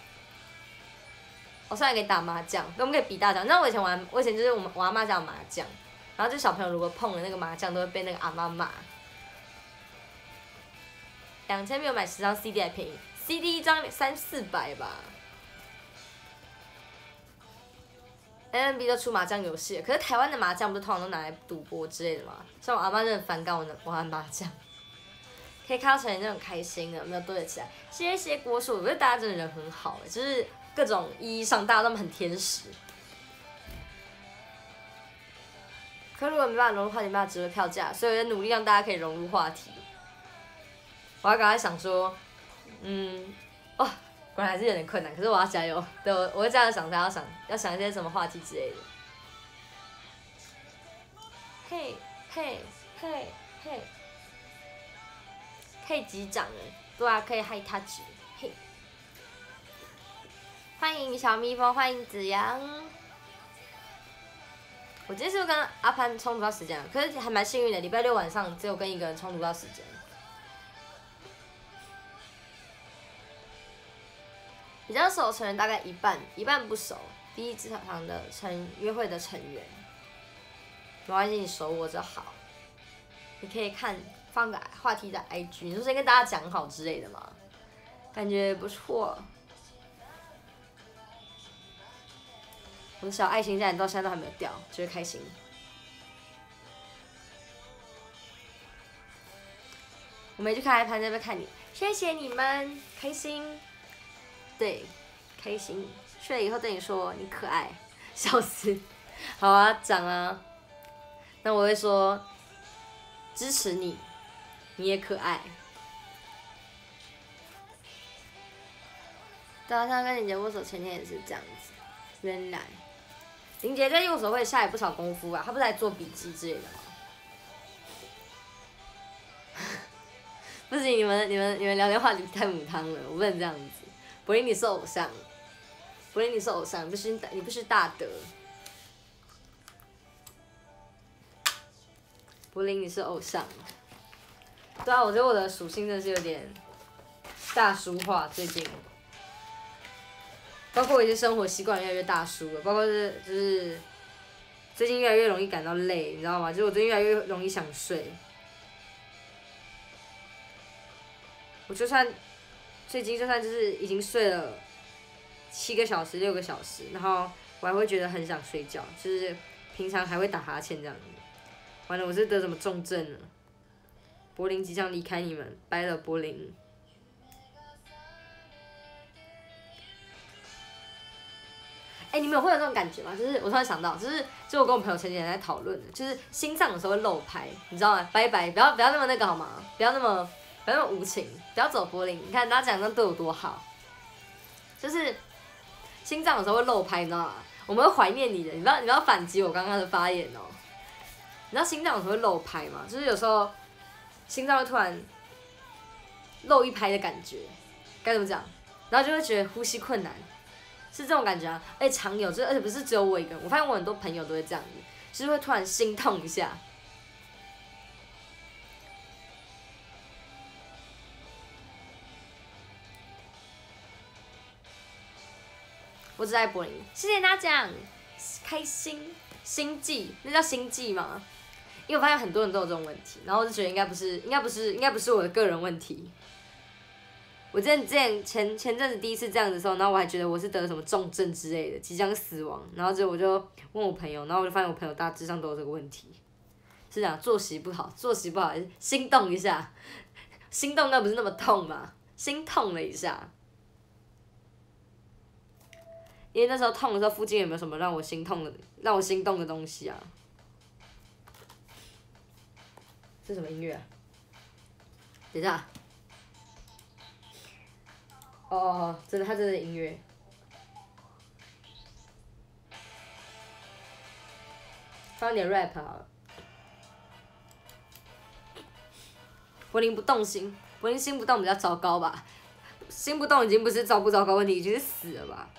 偶像也可以打麻将，我们可以比大奖。你知道我以前就是我阿嬷家有麻将，然后就小朋友如果碰了那个麻将，都会被那个阿嬷骂。2000没有买10张 CD 还便宜 ，CD 1张300-400吧。NMB 都出麻将游戏，可是台湾的麻将不是通常都拿来赌博之类的吗？像我阿妈真的反感我玩麻将，可以看到成员那种开心的，没有对得起来。谢谢国属，我觉得大家真的人很好，就是各种意义上大家都很天使。可如果没办法融入话题，没办法值回票价，所以我在努力让大家可以融入话题。我要赶快想说，果然还是有点困难，可是我要加油。对，我会这样想，要想一些什么话题之类的。嘿，可以击掌哎，对啊，可以嗨他举，嘿。欢迎小蜜蜂，欢迎子阳。我今天是不是跟阿潘冲突到时间了？可是还蛮幸运的，礼拜6晚上只有跟1个人冲突到时间。比较熟的成员大概一半不熟。第一职场的约会的成员，没关系，你熟我就好。你可以放个话题的 IG， 你就先跟大家讲好之类的嘛，感觉不错。我的小爱心现在到现在都还没有掉，觉得开心。我没去看iPad，在那边看你，谢谢你们，开心。对，开心。去了以后对你说你可爱，笑死。好啊，讲啊。那我会说支持你，你也可爱。对啊，像跟林杰握手前天也是这样子。原来，林杰在右手会下也不少功夫啊，他不是在做笔记之类的吗？不行，你们聊天话题太母汤了，我不能这样子。柏林你是偶像，柏林你是偶像，你不是大德。柏林你是偶像。对啊，我觉得我的属性真的是有点大叔化，最近。 包括我一些生活习惯越来越大叔了，包括就是最近越来越容易感到累，你知道吗？就是我最近越来越容易想睡。我就算最近就算就是已经睡了7个小时、6个小时，然后我还会觉得很想睡觉，就是平常还会打哈欠这样子。完了，我是得什么重症了？柏林即将离开你们，拜了柏林。你们会有这种感觉吗？就是我突然想到，就我跟我朋友前几天在讨论的，就是心脏的时候会漏拍，你知道吗？拜拜，不要那么那个好吗？不要那么无情，不要走柏林。你看大家讲的对我多好，就是心脏的时候会漏拍，你知道吗？我们会怀念你的，你不要反击我刚刚的发言哦。你知道心脏有时候会漏拍吗？就是有时候心脏会突然漏一拍的感觉，该怎么讲？然后就会觉得呼吸困难。是这种感觉啊，常有，而且不是只有我一个人，我发现我很多朋友都会这样子，就是会突然心痛一下。我只在柏林，谢谢大家，开心，心悸，那叫心悸吗？因为我发现很多人都有这种问题，然后我就觉得应该不是我的个人问题。我前阵子第一次这样子的时候，然后我还觉得我是得了什么重症之类的，即将死亡。然后我就问我朋友，然后我就发现我朋友大致上都有这个问题，是这样，作息不好，心动一下，心动那不是那么痛嘛，心痛了一下。因为那时候痛的时候，附近有没有什么让我心动的东西啊？这什么音乐啊？等一下。哦，真的，他真的音乐。放点 rap 好了。柏林不动心，柏林心不动比较糟糕吧？心不动已经不是糟不糟糕问题，已经是死了吧？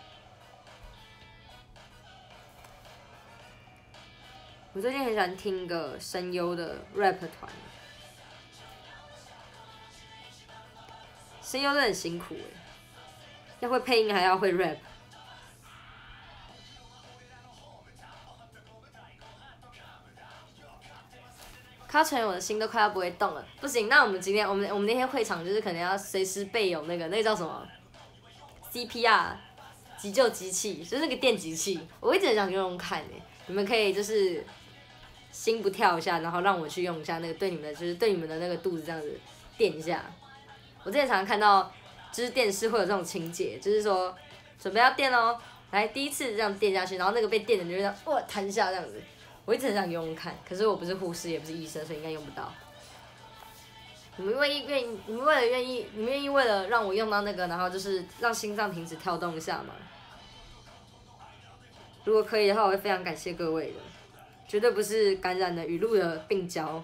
我最近很喜欢听个声优的 rap 团，声优真的很辛苦要会配音还要会 rap。看到陈友的心都快要不会动了，不行，那我们今天我们那天会场就是可能要随时备有那个叫什么 CPR 急救机器，就是那个电击器，我一直很想用用看你们可以就是心不跳一下，然后让我去用一下那个对你们的那个肚子这样子电一下。我之前常常看到就是电视会有这种情节，就是说准备要电哦，来第一次这样电下去，然后那个被电的就会这样弹下这样子。我一直很想用用看，可是我不是护士，也不是医生，所以应该用不到。你们愿意为了让我用到那个，然后就是让心脏停止跳动一下吗？如果可以的话，我会非常感谢各位的，绝对不是感染了语录的病娇。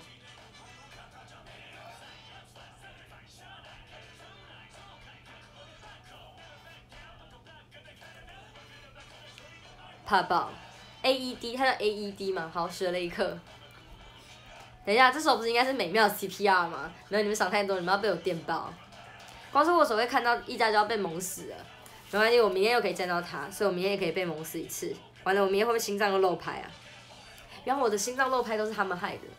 怕爆 AED， 它叫 AED 嘛？好，学了一课。等一下，这时候不是应该是美妙 CPR 吗？没有，你们想太多，你们要被我电爆。光是握手会看到一家就要被猛死了，没关系，我明天又可以见到他，所以我明天也可以被猛死一次。完了，我明天会不会心脏又漏拍啊？原来我的心脏漏拍都是他们害的。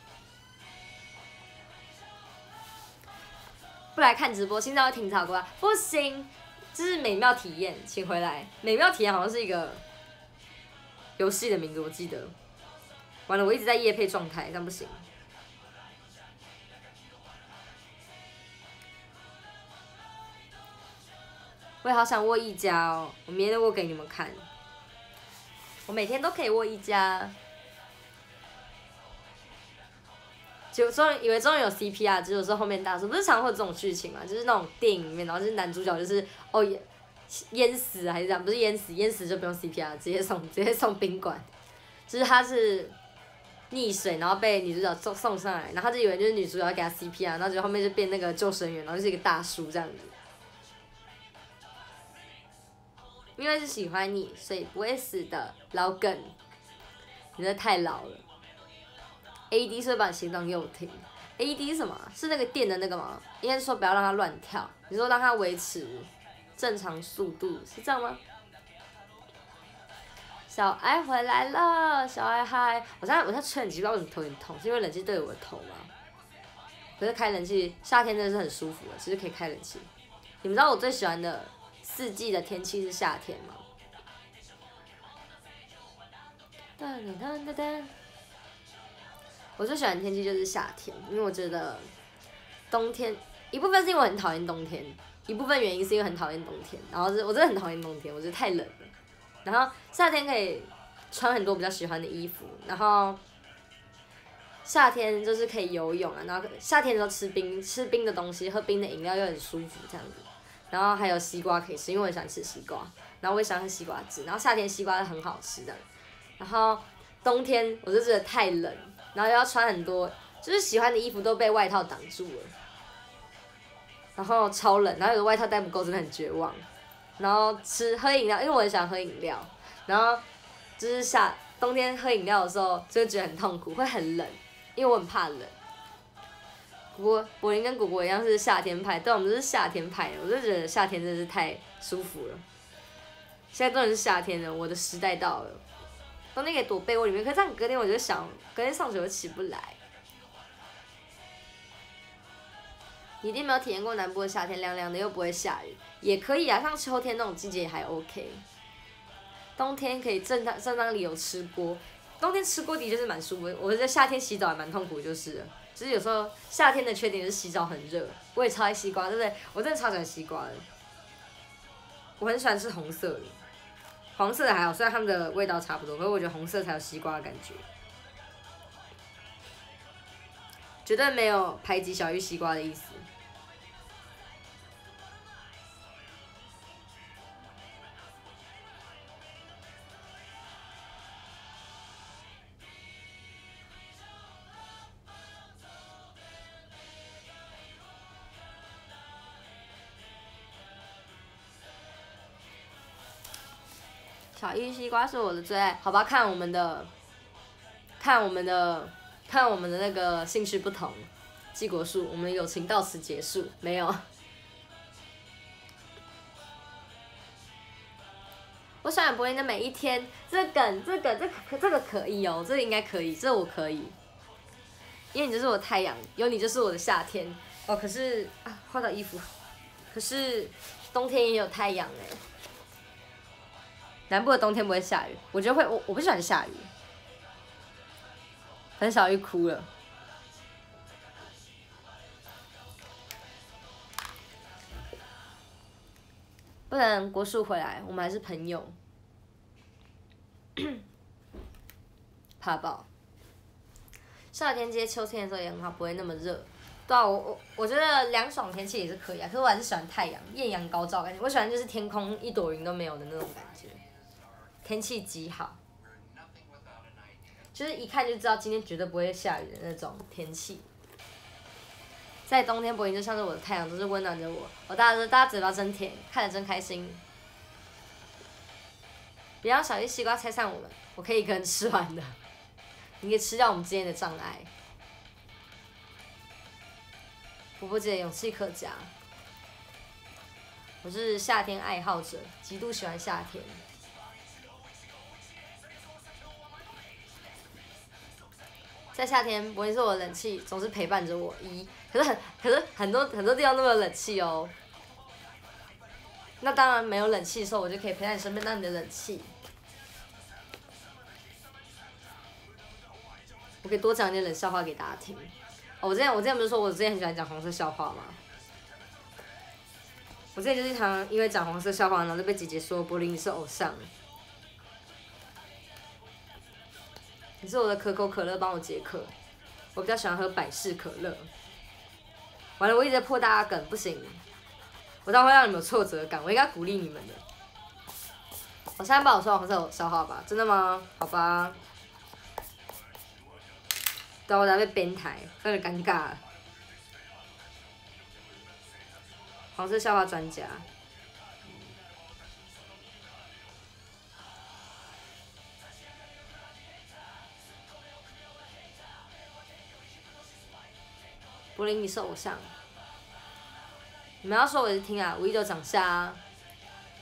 不来看直播，心脏会停草过不行，这是美妙体验，请回来。美妙体验好像是一个游戏的名字，我记得。完了，我一直在业配状态，这样不行。我也好想握一家哦，我明天就握给你们看。我每天都可以握一家。就以为终于有 CPR， 结果是后面大叔，不是常会有这种剧情嘛？就是那种电影里面，然后就是男主角就是淹死还是这样，不是淹死就不用 CPR， 直接送宾馆。就是他是溺水，然后被女主角送上来，然后他就以为就是女主角要给他 CPR， 然后结果后面就变那个救生员，然后就是一个大叔这样子。因为是喜欢你，所以不会死的，老梗，你真的太老了。AED 是会把你心脏诱停 ，AED 是什么？是那个电的那个吗？应该是说不要让它乱跳，你说让它维持正常速度，是这样吗？小爱回来了，小爱嗨！我现在吹冷气，不知道为什么头有点痛，是因为冷气对我的头吗？可是开冷气，夏天真的是很舒服的，其实可以开冷气。你们知道我最喜欢的4季的天气是夏天吗？我最喜欢的天气就是夏天，因为我觉得冬天一部分是因为我很讨厌冬天，一部分原因是因为很讨厌冬天，然后我真的很讨厌冬天，我觉得太冷了。然后夏天可以穿很多比较喜欢的衣服，然后夏天就是可以游泳啊，然后夏天的时候吃冰的东西，喝冰的饮料又很舒服这样子。然后还有西瓜可以吃，因为我很喜欢吃西瓜，然后我也喜欢喝西瓜汁，然后夏天西瓜很好吃的。然后冬天我就觉得太冷，然后又要穿很多，就是喜欢的衣服都被外套挡住了，然后超冷，然后有的外套带不够，真的很绝望。然后喝饮料，因为我很喜欢喝饮料，然后就是冬天喝饮料的时候就会觉得很痛苦，会很冷，因为我很怕冷。柏林跟果果一样是夏天派，对，我们都是夏天派的，我就觉得夏天真的是太舒服了。现在终于是夏天了，我的时代到了。冬天可以躲被窝里面，可是这样隔天我就想，隔天上学又起不来。你一定没有体验过南部的夏天，凉凉的又不会下雨，也可以啊，像秋天那种季节还 OK。冬天可以正当理由吃锅，冬天吃锅的确是蛮舒服的，我觉得夏天洗澡还蛮痛苦就是了。就是有时候夏天的缺点就是洗澡很热，我也超爱西瓜，对不对？我真的超喜欢西瓜的，我很喜欢吃红色的，黄色的还好，虽然它们的味道差不多，可是我觉得红色才有西瓜的感觉，绝对没有排挤小玉西瓜的意思。小玉西瓜是我的最爱，好吧，看我们的那个兴趣不同，季国树，我们的友情到此结束，没有。我喜欢柏林的每一天，这个可以哦，这个应该可以，这我可以，因为你就是我的太阳，有你就是我的夏天。哦，可是啊，换到衣服，可是冬天也有太阳哎。南部的冬天不会下雨，我觉得会，我不喜欢下雨。很小玉哭了。不然国树回来，我们还是朋友。怕爆。夏天接秋天的时候也很好，不会那么热。对啊，我觉得凉爽天气也是可以啊，可是我还是喜欢太阳，艳阳高照感觉。我喜欢就是天空一朵云都没有的那种感觉，天气极好，就是一看就知道今天绝对不会下雨的那种天气。在冬天柏林就像是我的太阳，都是温暖着我。大家嘴巴真甜，看着真开心。别让小玉西瓜拆散我们，我可以一个人吃完的。你可以吃掉我们之间的障碍。波波姐勇气可嘉。我是夏天爱好者，极度喜欢夏天。在夏天，柏林是我的冷气，总是陪伴着我。可是很多地方都没有冷气哦。那当然没有冷气的时候，我就可以陪在你身边当你的冷气。我可以多讲一点冷笑话给大家听。哦，我之前不是说我之前很喜欢讲黄色笑话吗？我之前就是常因为讲黄色笑话，然后就被姐姐说柏林你是偶像。你是我的可口可乐，帮我解渴。我比较喜欢喝百事可乐。完了，我一直在破大家梗，不行。我这样会让你们有挫折感，我应该鼓励你们的。我现在帮我说黄色笑话吧，真的吗？好吧。对，我等下被编台，有点尴尬了。黄色笑话专家。柏林，你是偶像。你们要说我就听啊，519长相啊，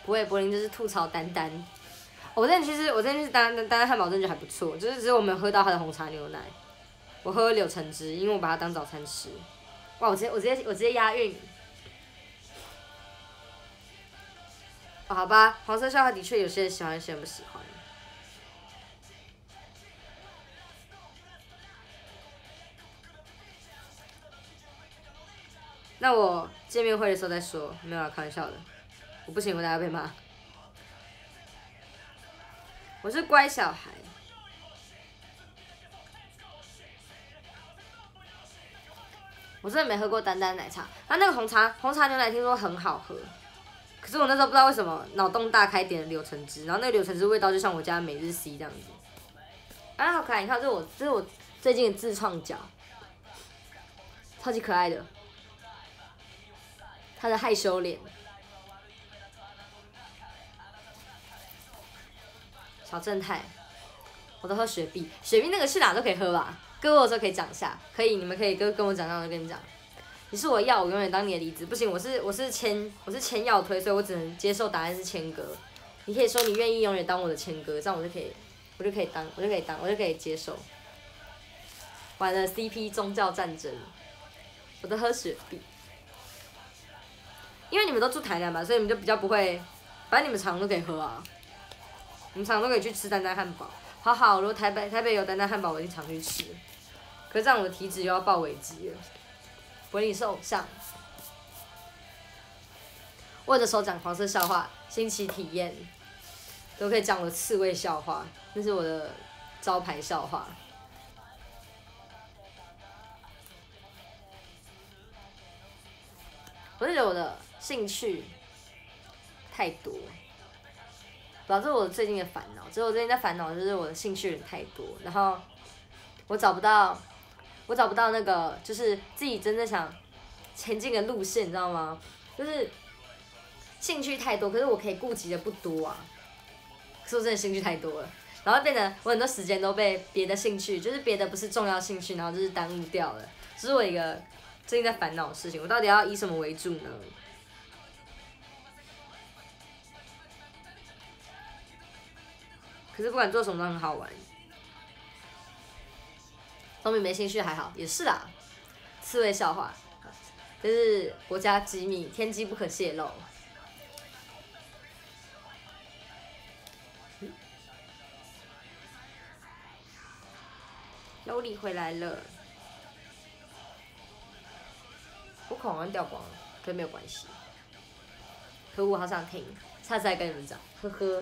不会，柏林就是吐槽丹丹。我之前去丹丹汉堡，真的觉得还不错，就是只是我没有喝到它的红茶牛奶，我喝柳橙汁，因为我把它当早餐吃。哇，我直接押韵。哦，好吧，黄色笑话的确有些人喜欢，有些人不喜欢。那我见面会的时候再说，没有啦，开玩笑的。我不行，我等下被骂。我是乖小孩。我真的没喝过丹丹奶茶，它那个红茶牛奶听说很好喝，可是我那时候不知道为什么脑洞大开点了柳橙汁，然后那个柳橙汁味道就像我家的每日 C 这样子。啊，好可爱！你看，这是我最近的自创角，超级可爱的。他的害羞脸，小正太，我都喝雪碧，雪碧那个去哪都可以喝吧？各位的时候可以讲一下，可以，你们可以跟我讲，然后我跟你讲。你是我要，我永远当你的离子，不行，我是签要推，所以我只能接受答案是谦哥。你可以说你愿意永远当我的谦哥，这样我就可以接受。完了 CP 宗教战争，我都喝雪碧。因为你们都住台南嘛，所以你们就比较不会，反正你们常常都可以喝啊，你们常常都可以去吃丹丹汉堡。好，如果台北有丹丹汉堡，我一定常去吃。可是这样我的体脂又要爆危机了。柏林是偶像。我有的时候讲黄色笑话，新奇体验，都可以讲我的刺猬笑话，那是我的招牌笑话。我是觉得我的兴趣太多，导致我最近的烦恼。只是我最近在烦恼，就是我的兴趣太多，然后我找不到那个就是自己真正想前进的路线，你知道吗？就是兴趣太多，可是我可以顾及的不多啊。可是我真的兴趣太多了，然后变得我很多时间都被别的兴趣，就是别的不是重要兴趣，然后就是耽误掉了。这是我一个最近在烦恼的事情，我到底要以什么为主呢？可是不管做什么都很好玩。东明没兴趣还好，也是啦。刺猬笑话，这是国家机密，天机不可泄露。尤里回来了，我口好像掉光了，可是没有关系。可我好想听，下次再跟你们讲，呵呵。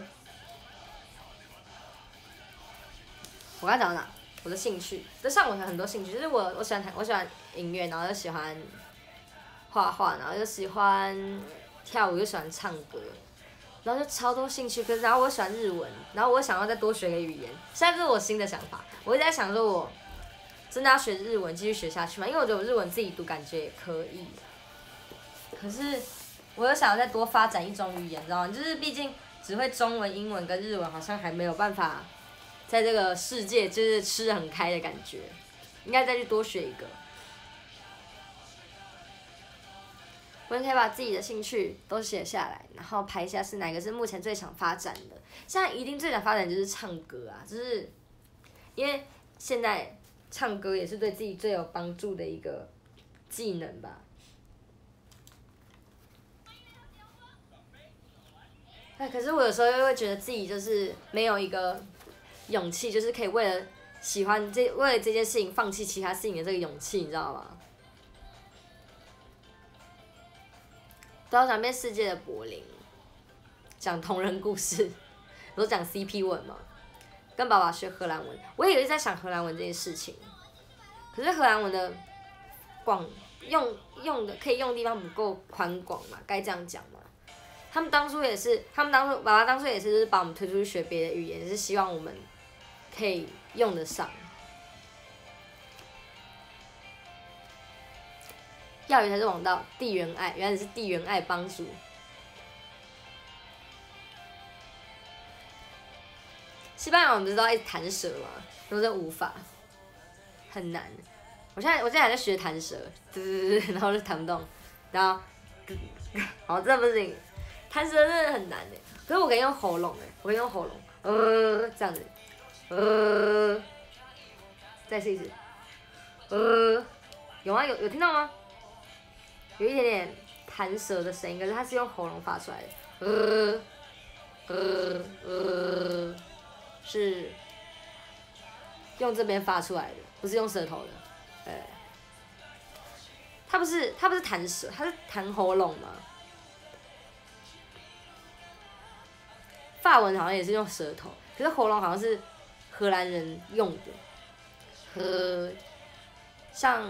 我刚讲到哪？我的兴趣，就像我很多兴趣，就是我喜欢音乐，然后又喜欢画画，然后又喜欢跳舞，又喜欢唱歌，然后就超多兴趣。然后我喜欢日文，然后我想要再多学个语言。现在这是我新的想法，我一直在想说，我真的要学日文继续学下去吗？因为我觉得我日文自己读感觉也可以，可是我又想要再多发展一种语言，你知道吗？就是毕竟只会中文、英文跟日文，好像还没有办法。在这个世界就是吃得很开的感觉，应该再去多学一个。我们可以把自己的兴趣都写下来，然后排一下是哪个是目前最想发展的。现在一定最想发展就是唱歌啊，就是因为现在唱歌也是对自己最有帮助的一个技能吧。哎，可是我有时候又会觉得自己就是没有一个。勇气就是可以为了为了这件事情放弃其他事情的这个勇气，你知道吗？都要想变世界的柏林，讲同人故事，我都讲 CP 文嘛，跟爸爸学荷兰文，我也一直在想荷兰文这件事情，可是荷兰文的用的可以用的地方不够宽广嘛，该这样讲嘛。爸爸当初也是，就是把我们推出去学别的语言，也是希望我们。可以用得上。钓鱼才是王道，地缘爱，原来你是地缘爱帮主。西班牙文不是都要一直弹舌吗？都是无法，很难。我现在还在学弹舌，对，然后就弹不动，然后，好，这不行。 弹舌真的很难哎，可是我可以用喉咙哎，我可以用喉咙，这样子，再试一次，有吗？有听到吗？有一点点弹舌的声音，可是它是用喉咙发出来的，是用这边发出来的，不是用舌头的，它不是弹舌，它是弹喉咙嘛。法文好像也是用舌头，可是喉咙好像是荷兰人用的，像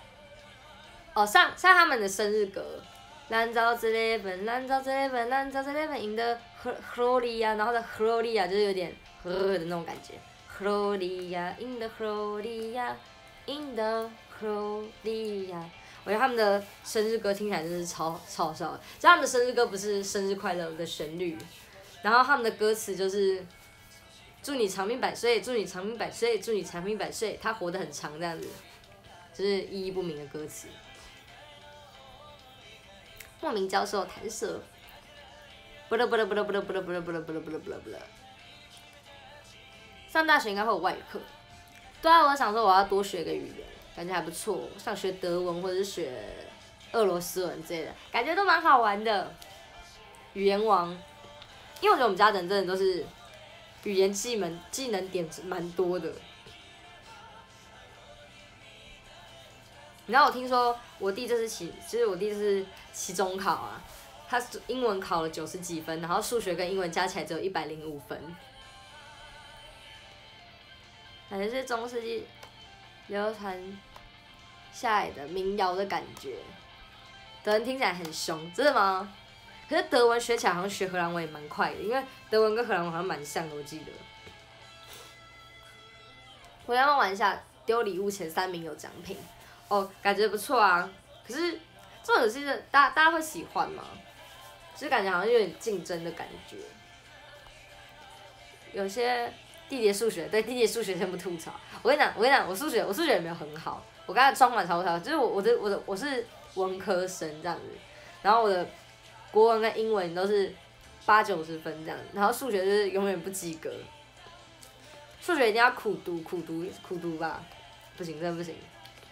他们的生日歌，蓝照这里粉，蓝照这里粉，蓝照这里粉，in the Gloria， 然后的 Gloria 就是有点的那种感觉 ，Gloria in the Gloria in the Gloria。我觉得他们的生日歌听起来真是超好笑的，就他们的生日歌不是生日快乐的旋律，然后他们的歌词就是祝你长命百岁，祝你长命百岁，祝你长命百岁，他活得很长这样子，就是意义不明的歌词。莫名教授弹舌，不了。上大学应该会有外语课，对啊，我想说我要多学个语言。感觉还不错，像学德文或者是学俄罗斯文之类的，感觉都蛮好玩的。语言王，因为我觉得我们家人真的都是语言技能点蛮多的。你知道我听说我弟这次期中考啊，他英文考了90几分，然后数学跟英文加起来只有105分，感觉是中世纪流传下来的民谣的感觉。德文听起来很凶，真的吗？可是德文学起来好像学荷兰文也蛮快的，因为德文跟荷兰文好像蛮像的，我记得。我要玩一下丢礼物前3名有奖品，感觉不错啊。可是这种是大家会喜欢吗？就是感觉好像有点竞争的感觉。有些弟弟的数学，对弟弟的数学先不吐槽。我跟你讲，我数学也没有很好，我刚才装满超，就是我是文科生这样子，然后我的国文跟英文都是80-90分这样，然后数学就是永远不及格。数学一定要苦读吧，不行，真的不行。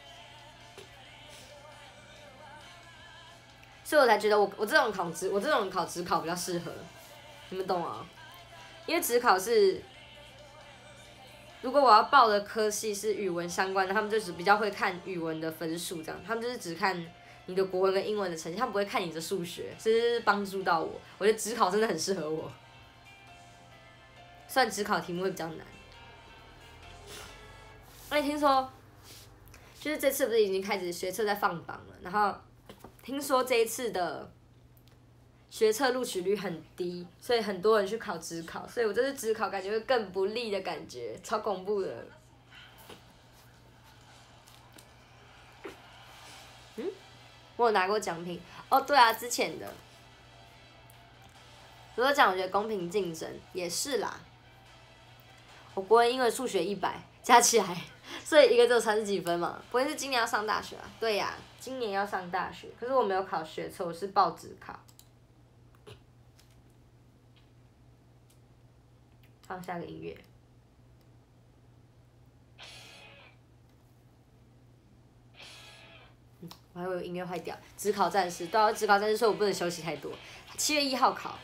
所以我才觉得我这种考指考比较适合，你们懂吗？因为指考是，如果我要报的科系是语文相关的，他们就只比较会看语文的分数这样，他们就是只看你的国文跟英文的成绩，他们不会看你的数学，这是帮助到我。我觉得指考真的很适合我，虽然指考题目会比较难。而且听说，就是这次不是已经开始学测在放榜了，然后听说这一次的学测录取率很低，所以很多人去考指考，所以我这次指考感觉会更不利的感觉，超恐怖的。我有拿过奖品对啊，之前的。如果讲我觉得公平竞争也是啦，我国文、英文、数学100加起来，所以一个只有30几分嘛。不会是今年要上大学啊？对呀，今年要上大学，可是我没有考学测，我是报指考。放下个音乐。我还以为音乐坏掉。指考战士，对啊，指考战士说我不能休息太多。7月1号考。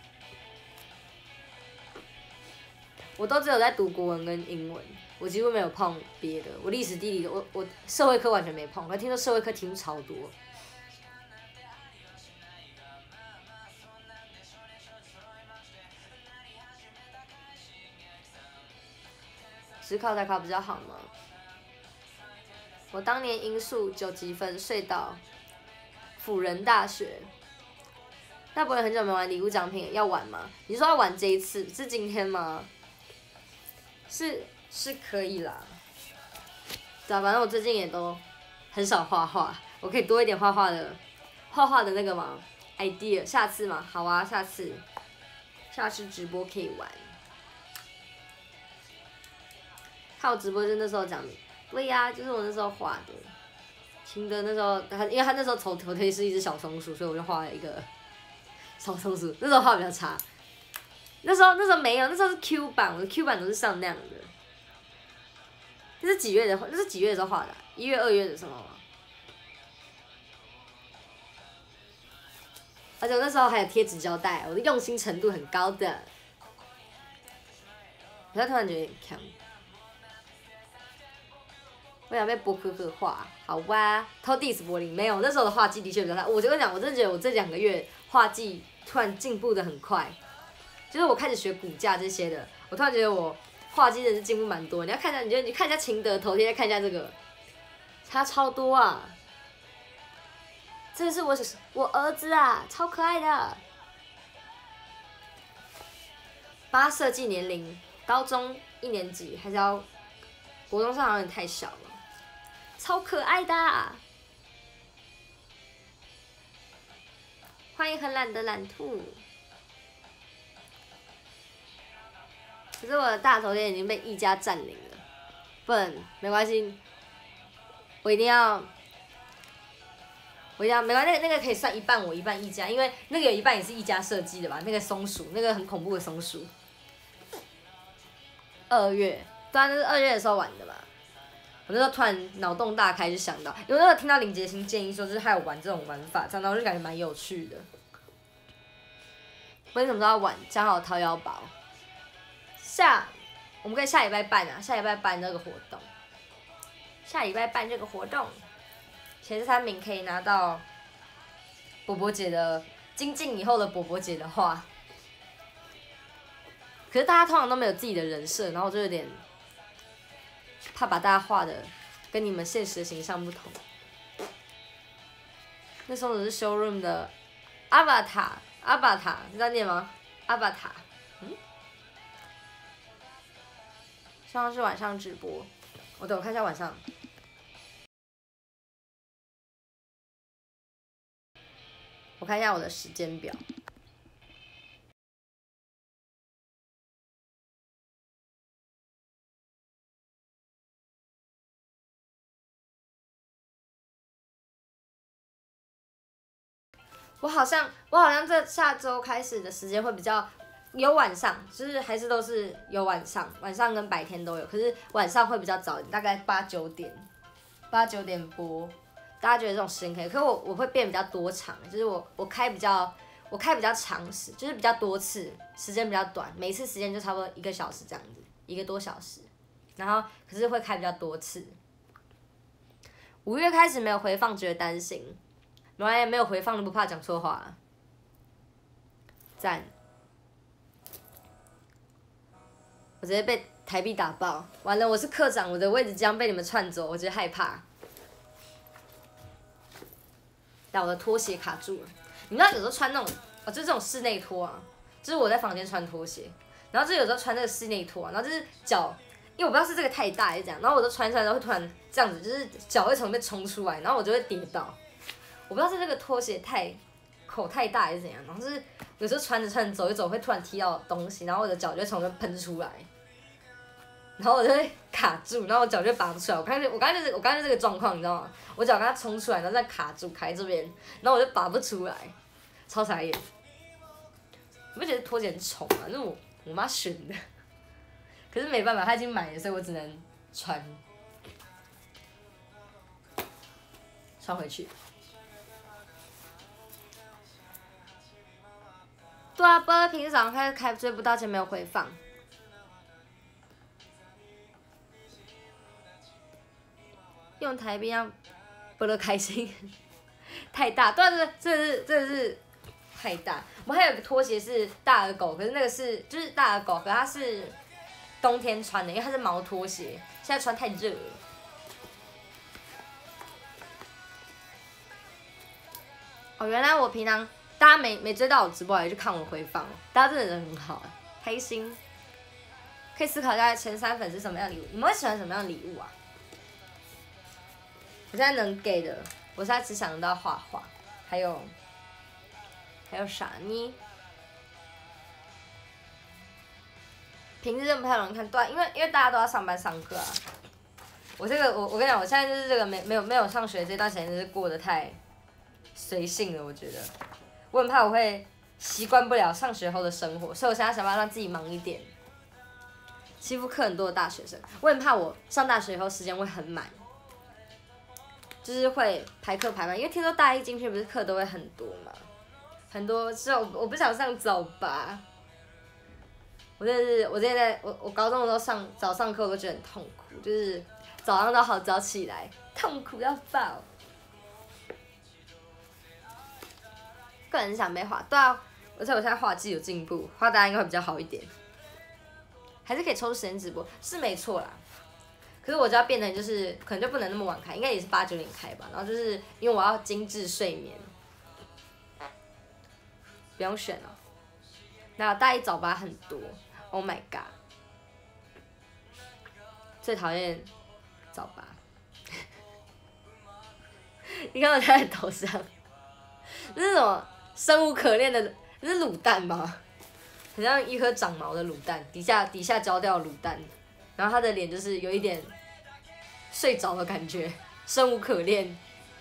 我都只有在读国文跟英文，我几乎没有碰别的。我历史地理的，我社会科完全没碰。我听说社会科题目超多。指考才考比较好吗？我当年英数9级分睡到辅仁大学。那不会很久没玩礼物奖品，要玩吗？你说要玩这一次，是今天吗？是可以啦。对啊，反正我最近也都很少画画，我可以多一点画画的那个嘛 idea。下次嘛，好啊，下次直播可以玩。看我直播间那时候讲的，对呀，就是我那时候画的。秦德那时候因为他那时候头贴是一只小松鼠，所以我就画了一个什么松鼠？那时候画比较差。那时候没有，那时候是 Q 版，我的 Q 版都是上那样的。那是几月的？那是几月的时候画的、1月、2月的时候吗？而且我那时候还有贴纸胶带，我的用心程度很高的。我突然觉得有点强。我想被波可可画，好哇。偷 diss 柏林没有，那时候的画技的确比较差。我就跟你讲，我真的觉得我这2个月画技突然进步的很快，就是我开始学骨架这些的，我突然觉得我画技真的是进步蛮多。你要看一下，你看一下秦德头贴，再看一下这个，差超多啊！这个是我儿子啊，超可爱的。帮他设计年龄，高中1年级还是要国中上好像有点太小了。超可爱的、啊！欢迎很懒的懒兔。可是我的大头贴已经被一家占领了，不能，没关系，我一定要没关系，那个可以算一半我一半一家，因为那个有一半也是一家设计的吧，那个松鼠，那个很恐怖的松鼠。2月，对啊，那是2月的时候玩的嘛。我那时候突然脑洞大开，就想到，因为那时候听到林杰星建议说，就是还有玩这种玩法，这样，然后我就感觉蛮有趣的。我什么时候要玩？讲好掏腰包。我们可以下礼拜办啊，下礼拜办那个活动。下礼拜办这个活动，前3名可以拿到伯伯姐的精进以后的伯伯姐的画。可是大家通常都没有自己的人设，然后我就有点怕把大家画的跟你们现实的形象不同。那时候我是 showroom 的 avatar， 你知道念吗 ？avatar， 希望是晚上直播。等我看一下晚上。我看一下我的时间表。我好像这下周开始的时间会比较有晚上，就是还是都是有晚上跟白天都有，可是晚上会比较早，大概8、9点播。大家觉得这种时间可以，可是我会变比较多场，就是我开比较长时，就是比较多次，时间比较短，每次时间就差不多1个小时这样子，1个多小时，然后可是会开比较多次。5月开始没有回放，觉得担心。没有回放都不怕讲错话。赞！我直接被台币打爆，完了，我是课长，我的位置将被你们篡走，我觉得害怕。但我的拖鞋卡住了。你知道有时候穿那种，就是这种室内拖啊，就是我在房间穿拖鞋，然后就有时候穿那个室内拖、啊，然后就是脚，因为我不知道是这个太大还是怎样，然后我都穿，然后会突然这样子，就是脚会从里面冲出来，然后我就会跌倒。我不知道是这个拖鞋口太大还是怎样，然后就是有时候穿着走一走会突然踢到东西，然后我的脚就会从那喷出来，然后我就会卡住，然后我脚就拔不出来。我刚刚就是这个状况，你知道吗？我脚刚刚冲出来，然后再卡住在这边，然后我就拔不出来，超傻眼。你不觉得拖鞋很丑吗？那是我妈选的，可是没办法，她已经买了，所以我只能穿回去。对啊，不然平时早上开追不到，前没有回放。用台币让播得开心，太大，对啊，这是太大。我们还有个拖鞋是大耳狗，可是那个就是大耳狗，可是它是冬天穿的，因为它是毛拖鞋，现在穿太热了。哦，原来我平常大家没追到我直播，也去看我回放，大家真的人很好，开心。可以思考一下前3粉是什么样的礼物，你们会喜欢什么样的礼物啊？我现在能给的，我现在只想到画画，还有啥呢？平时真的不太容易看，对，因为大家都要上班上课啊。我跟你讲，我现在就是这个没有上学这段时间，就是过得太随性了，我觉得。我很怕我会习惯不了上学后的生活，所以我现在想办法让自己忙一点。欺负课很多的大学生，我很怕我上大学以后时间会很满，就是会排课排满，因为听说大一进去不是课都会很多嘛，很多之后我不想上早八。我之前在我高中的时候早上课我都觉得很痛苦，就是早上都好早起来，痛苦要爆。个人想被画，对啊，而且我现在画技有进步，画大家应该会比较好一点，还是可以抽出时间直播，是没错啦。可是我就要变成就是可能就不能那么晚开，应该也是8、9点开吧。然后就是因为我要精致睡眠，不用选了。那大一早八很多 ，Oh my god， 最讨厌早八。你看我在头上，那是什么生无可恋的？那是卤蛋吗？很像一颗长毛的卤蛋，底下焦掉的卤蛋，然后他的脸就是有一点睡着的感觉，生无可恋，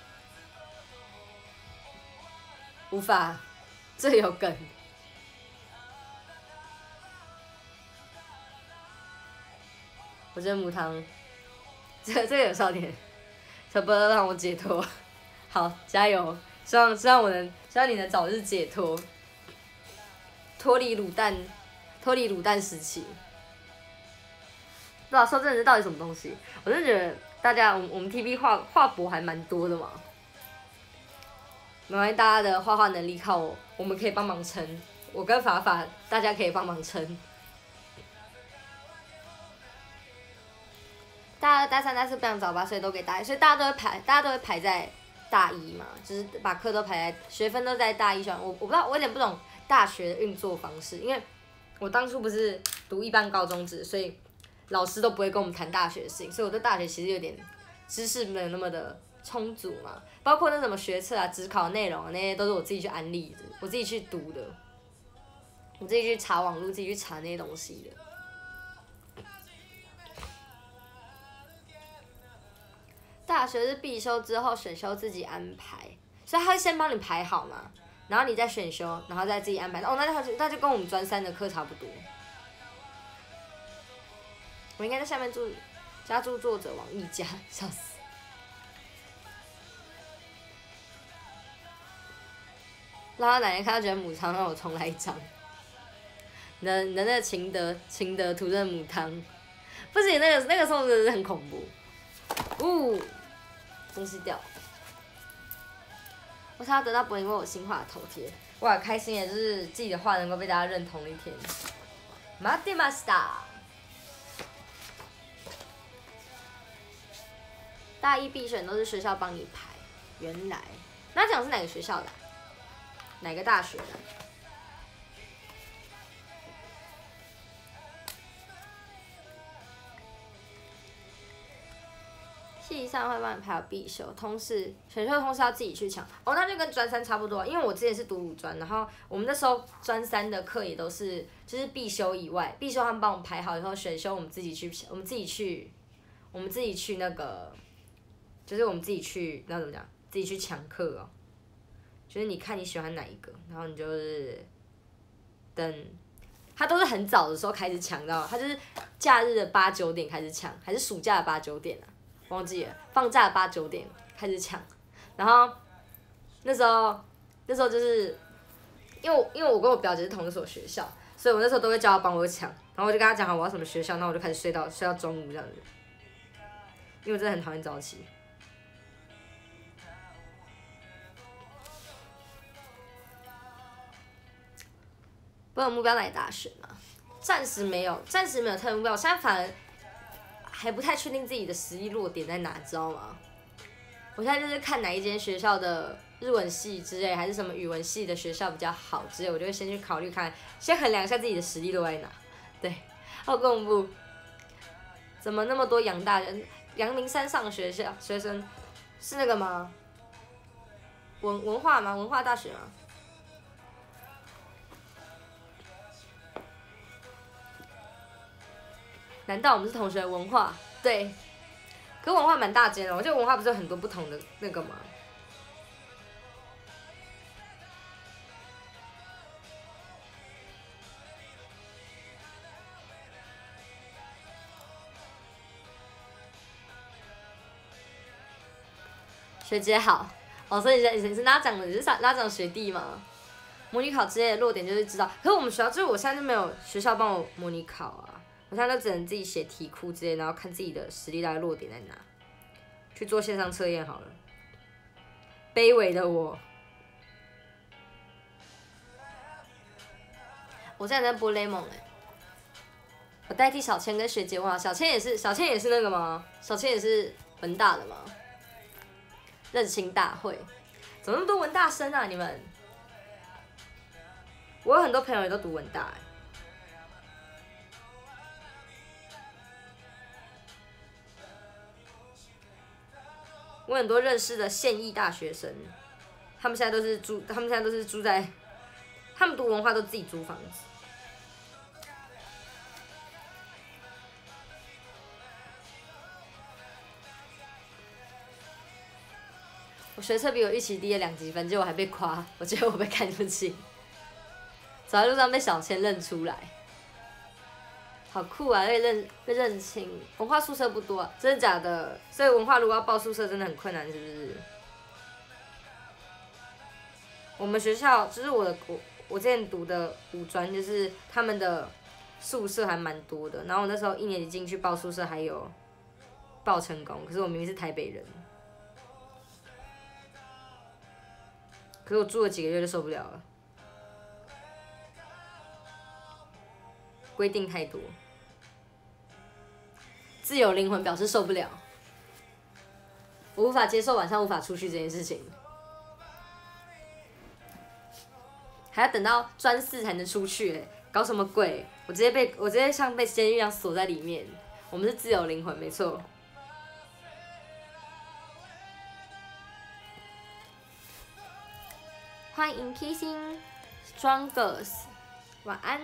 无法，这有梗。我觉得母汤，这个有笑点，差不多让我解脱。好，加油！希望你能早日解脱，脱离卤蛋时期。不知道说真的是到底什么东西？我真的觉得大家我们 TV 画博还蛮多的嘛，没关系，大家的画画能力靠我们可以帮忙撑，我跟法大家可以帮忙撑。大家大三、大四不想早八，所以都给大一，所以大家都会排在大一嘛，就是把课都排在学分都在大一上。我不知道，我有点不懂大学的运作方式，因为我当初不是读一般高中制，所以老师都不会跟我们谈大学的事情，所以我对大学其实有点知识没有那么的充足嘛，包括那什么学测啊、指考内容啊那些都是我自己去安利的，我自己去读的，我自己去查网络，自己去查那些东西的。大学是必修之后选修自己安排，所以他会先帮你排好嘛，然后你再选修，然后再自己安排。哦，那就跟我们专3的课差不多。我应该在下面加注作者王艺佳，笑死。让他哪天看到觉得母汤，让我重来一张。你的那个秦德图的母汤，不行，那个时候真的是很恐怖。东西掉。我想要得到博因为我新画的头贴，哇，开心耶！就是自己的画能够被大家认同的一天。待ってました。大一必选都是学校帮你排，原来。那讲是哪个学校的？哪个大学的？系上会帮你排好必修，选修的通识要自己去抢。哦，那就跟专3差不多，因为我之前是读5专，然后我们那时候专3的课也都是就是必修以外，必修他们帮我们排好以后，选修我们自己去那个，就是我们自己去，那怎么讲？自己去抢课哦。就是你看你喜欢哪一个，然后你就是等，他都是很早的时候开始抢，知道吗？他就是假日的8、9点开始抢，还是暑假的8、9点啊？忘记了，放假的8、9点开始抢，然后那时候就是因为我跟我表姐是同一所学校，所以我那时候都会叫她帮我抢，然后我就跟她讲好我要什么学校，然后我就开始睡到中午这样子，因为我真的很讨厌早起。我有目标哪里大学吗？暂时没有特别目标，我现在反而还不太确定自己的实力弱点在哪，知道吗？我现在就是看哪一间学校的日文系之类，还是什么语文系的学校比较好之类，我就会先去考虑看，先衡量一下自己的实力落在哪。对，好恐怖！怎么那么多阳大人？阳明山上的学生是那个吗？文化吗？文化大学吗？难道我们是同学的文化？对，可文化蛮大间的，我觉得文化不是有很多不同的那个吗？ 学姐好。哦，所以你是哪讲的？你是哪讲学弟吗？模拟考之类的落点就是知道，可是我们学校就是我现在就没有学校帮我模拟考啊，我现在就只能自己写题库之类，然后看自己的实力大概落点在哪，去做线上测验好了。卑微的我，我现在在播雷蒙哎，我代替小千跟学姐问好，小千也是那个吗？小千也是文大的吗？认亲大会，怎么那么多文大生啊？你们？我有很多朋友也都读文大、欸，我很多认识的现役大学生，他们现在都是住在，他们读文化都自己租房子。我学测比我预期低了2级分，结果还被夸，我觉得我被看不起。走在路上被小千认出来，好酷啊！被认清。文化宿舍不多、啊，真的假的？所以文化如果要报宿舍真的很困难，是不是？我们学校就是我之前读的五专，就是他们的宿舍还蛮多的。然后我那时候1年级进去报宿舍还有报成功，可是我明明是台北人，可是我住了几个月就受不了了。规定太多，自由灵魂表示受不了，我无法接受晚上无法出去这件事情，还要等到专4才能出去、欸，搞什么鬼？我直接像被监狱一样锁在里面。我们是自由灵魂，没错。欢迎 Kissing Strongers， 晚安。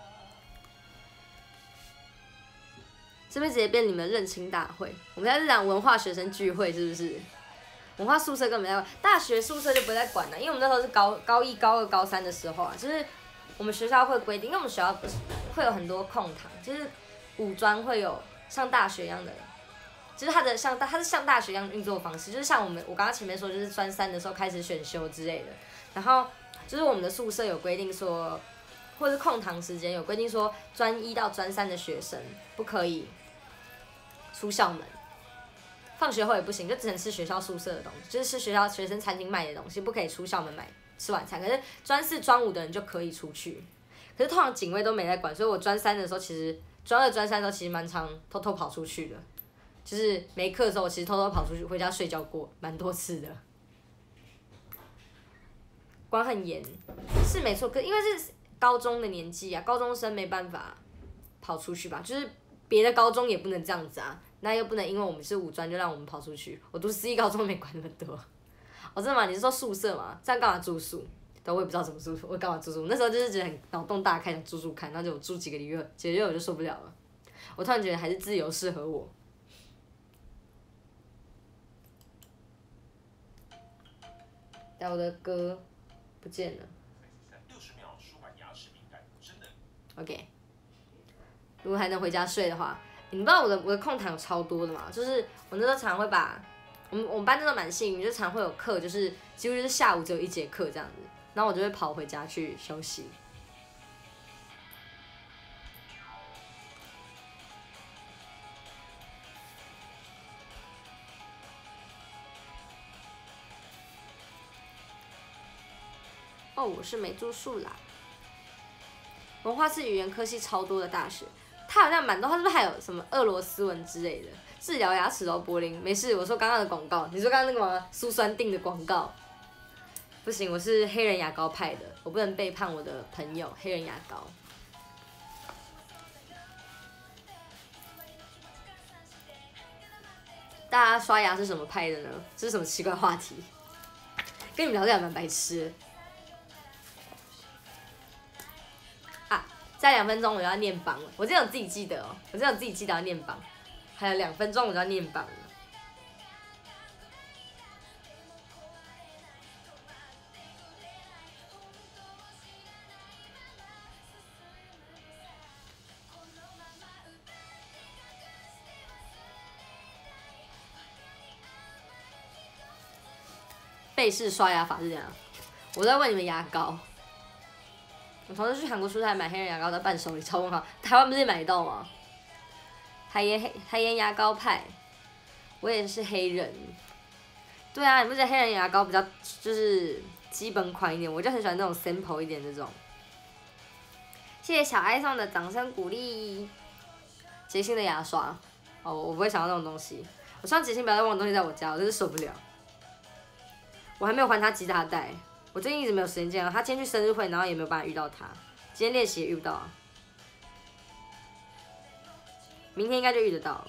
是不是直接变你们认亲大会？我们现在是讲文化学生聚会，是不是？文化宿舍根本没在管，大学宿舍就不会再管了，因为我们那时候是高一、高二、高三的时候啊，就是我们学校会规定，因为我们学校会有很多空堂，就是五专会有像大学一样的，就是它是像大学一样运作方式，就是像我刚刚前面说，就是专3的时候开始选修之类的，然后就是我们的宿舍有规定说，或者是空堂时间有规定说，专1到专3的学生不可以出校门，放学后也不行，就只能吃学校宿舍的东西，就是吃学校学生餐厅卖的东西，不可以出校门吃晚餐。可是专4、专5的人就可以出去，可是通常警卫都没在管，所以我专3的时候，其实专2、专3的时候其实蛮常偷偷跑出去的，就是没课的时候，我其实偷偷跑出去回家睡觉过蛮多次的。管很严，是没错，可因为是高中的年纪啊，高中生没办法跑出去吧，就是别的高中也不能这样子啊。那又不能因为我们是五专就让我们跑出去。我读私立高中没管那么多。哦，真的吗？你是说宿舍吗？这样干嘛住宿？但我也不知道怎么住宿，我干嘛住宿？那时候就是觉得很脑洞大开，想住看，然后就住几个月我就受不了了。我突然觉得还是自由适合我。但我的歌不见了。OK， 如果还能回家睡的话。你们知道我的空堂有超多的嘛？就是我那时候常会把我们班真的蛮幸运，就常会有课，就是几乎就是下午只有1节课这样子，然后我就会跑回家去休息。哦，我是没住宿啦。文化是语言科系超多的大学。它好像蛮多，它是不是还有什么俄罗斯文之类的？治疗牙齿哦，柏林。没事，我说刚刚的广告，你说刚刚那个吗？苏酸定的广告。不行，我是黑人牙膏派的，我不能背叛我的朋友黑人牙膏。大家刷牙是什么派的呢？这是什么奇怪话题？跟你们聊天还蛮白痴的。再2分钟我就要念榜了，我这有自己记得哦，我这有自己记得要念榜，还有2分钟我就要念榜了。 背式刷牙法是这样。我在问你们牙膏。我同事去韩国出差买黑人牙膏在伴手礼，超问号。台湾不是也买得到吗？海盐牙膏派，我也是黑人。对啊，你不觉得黑人牙膏比较就是基本款一点？我就很喜欢那种 simple 一点的这种。谢谢小爱送的掌声鼓励。洁心的牙刷，哦，我不会想到那种东西。我希望洁心不要再忘东西在我家，我真是受不了。我还没有还他吉他带，我最近一直没有时间见到他。今天去生日会，然后也没有办法遇到他。今天练习也遇不到，明天应该就遇得到了。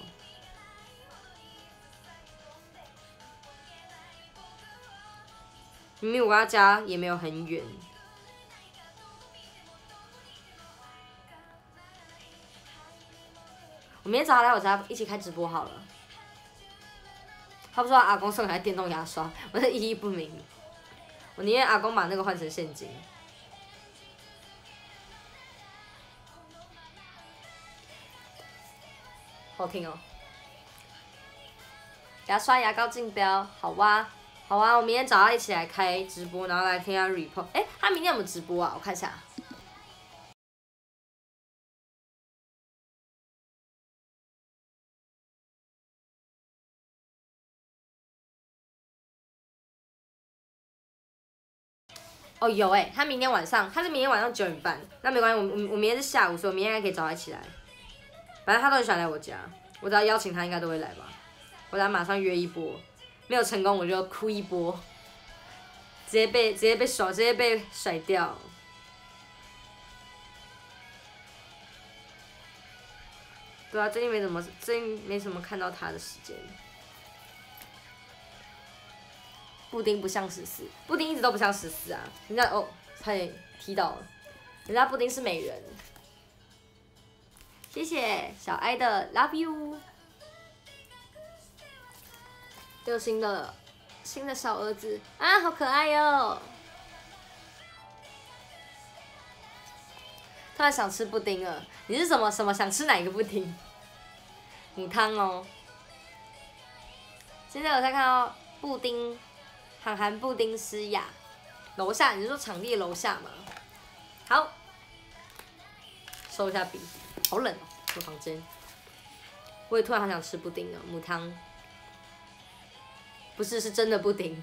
明明我跟他家也没有很远。我明天找他来我家一起开直播好了。他不说阿公送给他电动牙刷，我这意义不明。我宁愿阿公把那个换成现金。好听哦。给他刷牙膏竞标，好哇，好哇，我明天找他一起来开直播，然后来听他 report。哎，他明天有没有直播啊？我看一下。哦，有哎，他明天晚上，他是明天晚上9点半，那没关系，我明天是下午，所以我明天应该可以找他一起来。反正他都很喜欢来我家，我只要邀请他，应该都会来吧。我等下马上约一波，没有成功我就哭一波，直接被甩掉。对啊，最近没什么看到他的时间。布丁不像14，布丁一直都不像14啊！人家哦，差点踢到了，人家布丁是美人。谢谢小爱的 Love You。有新的小儿子啊，好可爱哟！突然想吃布丁了，你是什么想吃哪个布丁？母汤哦。现在我在看到布丁。韩布丁诗雅，楼下你是说场地楼下吗？好，收一下笔，好冷哦，这房间。我也突然好想吃布丁了，母汤。不是，是真的布丁，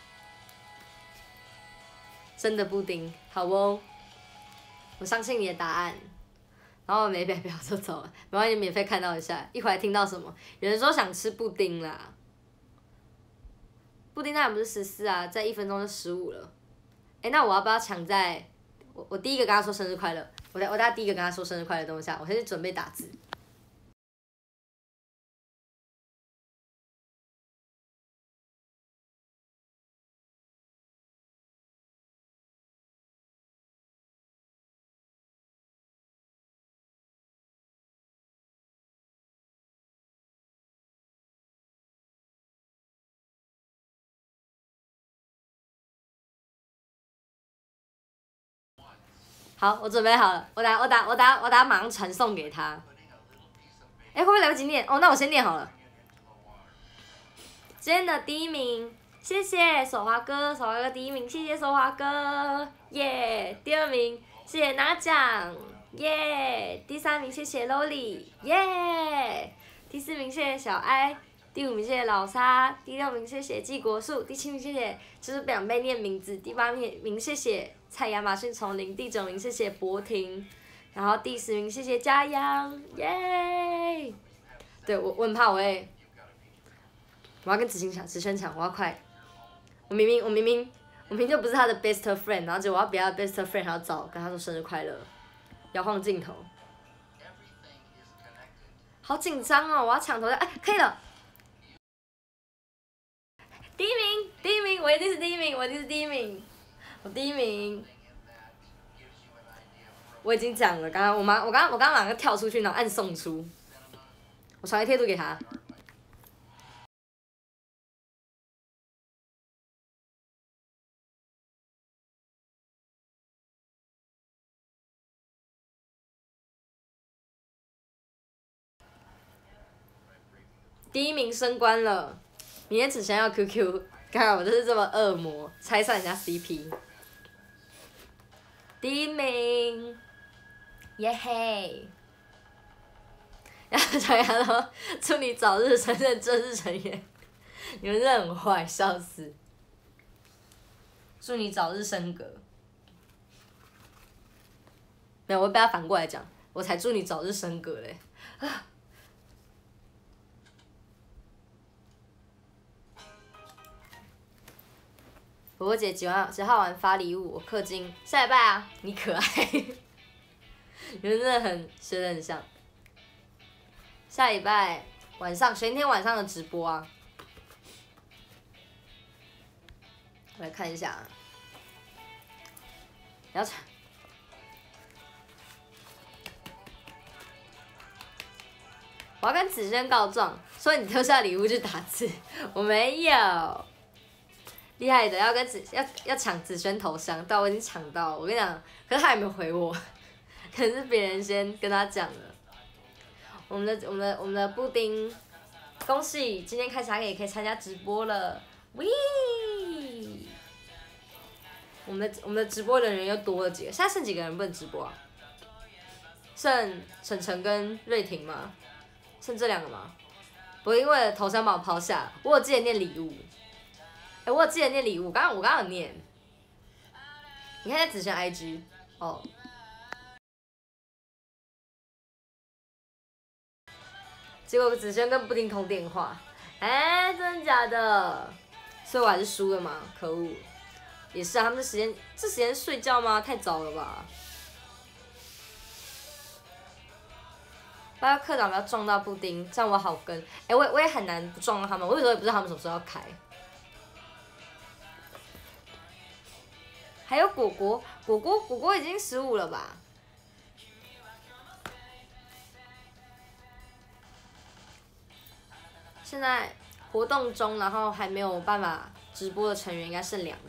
真的布丁，好哦。我相信你的答案。然后没表就走了，没关系，免费看到一下。一会儿听到什么？有人说想吃布丁啦。布丁当然不是14啊，在1分钟就15了。哎，那我要不要抢在我第一个跟他说生日快乐？我等下第一个跟他说生日快乐，等一下，我先去准备打字。好，我准备好了，我打马上传送给他。哎，会不会来不及念？哦，那我先念好了。今天的第1名，谢谢手华哥第1名，谢谢手华哥，耶！第2名，谢谢拿奖，耶！第3名，谢谢 Loli， 耶！第4名，谢谢小哀。第5名谢谢老沙，第6名谢谢季国树，第7名谢谢就是不想被念名字，第8名谢谢蔡亚马逊丛林，第9名谢谢博婷，然后第10名谢谢嘉阳，耶！对我很怕我要跟子轩抢，我要快，我明明就不是他的 best friend， 然后结果我要比他的 best friend 还要早跟他说生日快乐，摇晃镜头，好紧张哦，我要抢头像，哎，可以了。第一名，我一定是第一名，我第一名。我已经讲了，我刚刚马上跳出去，然后按送出，我传个贴图给他。第1名升官了，明天子轩要 QQ， 看我就是这么恶魔，拆散人家 CP。第一名，耶嘿！然后大家都祝你早日承认正式成员，你们真的很坏，笑死！祝你早日升格。没有，我被他反过来讲，我才祝你早日升格嘞。伯伯姐几号玩发礼物？我氪金，下礼拜啊，你可爱，你们真的学得很像。下礼拜晚上，前天晚上的直播啊，我来看一下啊。然后，我要跟子轩告状，说你丢下礼物去打字，我没有。厉害的要抢子轩头像，但我已经抢到了。我跟你讲，可是他也没有回我，可能是别人先跟他讲了。我们的布丁，恭喜今天开始也可以参加直播了，喂！我们的直播的人又多了几个，现在剩几个人不能直播啊？剩晨晨跟瑞婷吗？剩这2个吗？我因为头像把我抛下，我有记得念礼物。我有记得念礼物，我刚刚有念。你看一下子轩 IG 哦。结果子轩跟布丁通电话，真的假的？所以我还是输了吗？可恶！也是啊，他们这时间睡觉吗？太早了吧！不要课长不要撞到布丁，这样我好跟。我也很难不撞到他们，我有时候也不知道他们什么时候要开。还有果果已经15了吧？现在活动中，然后还没有办法直播的成员应该剩2个，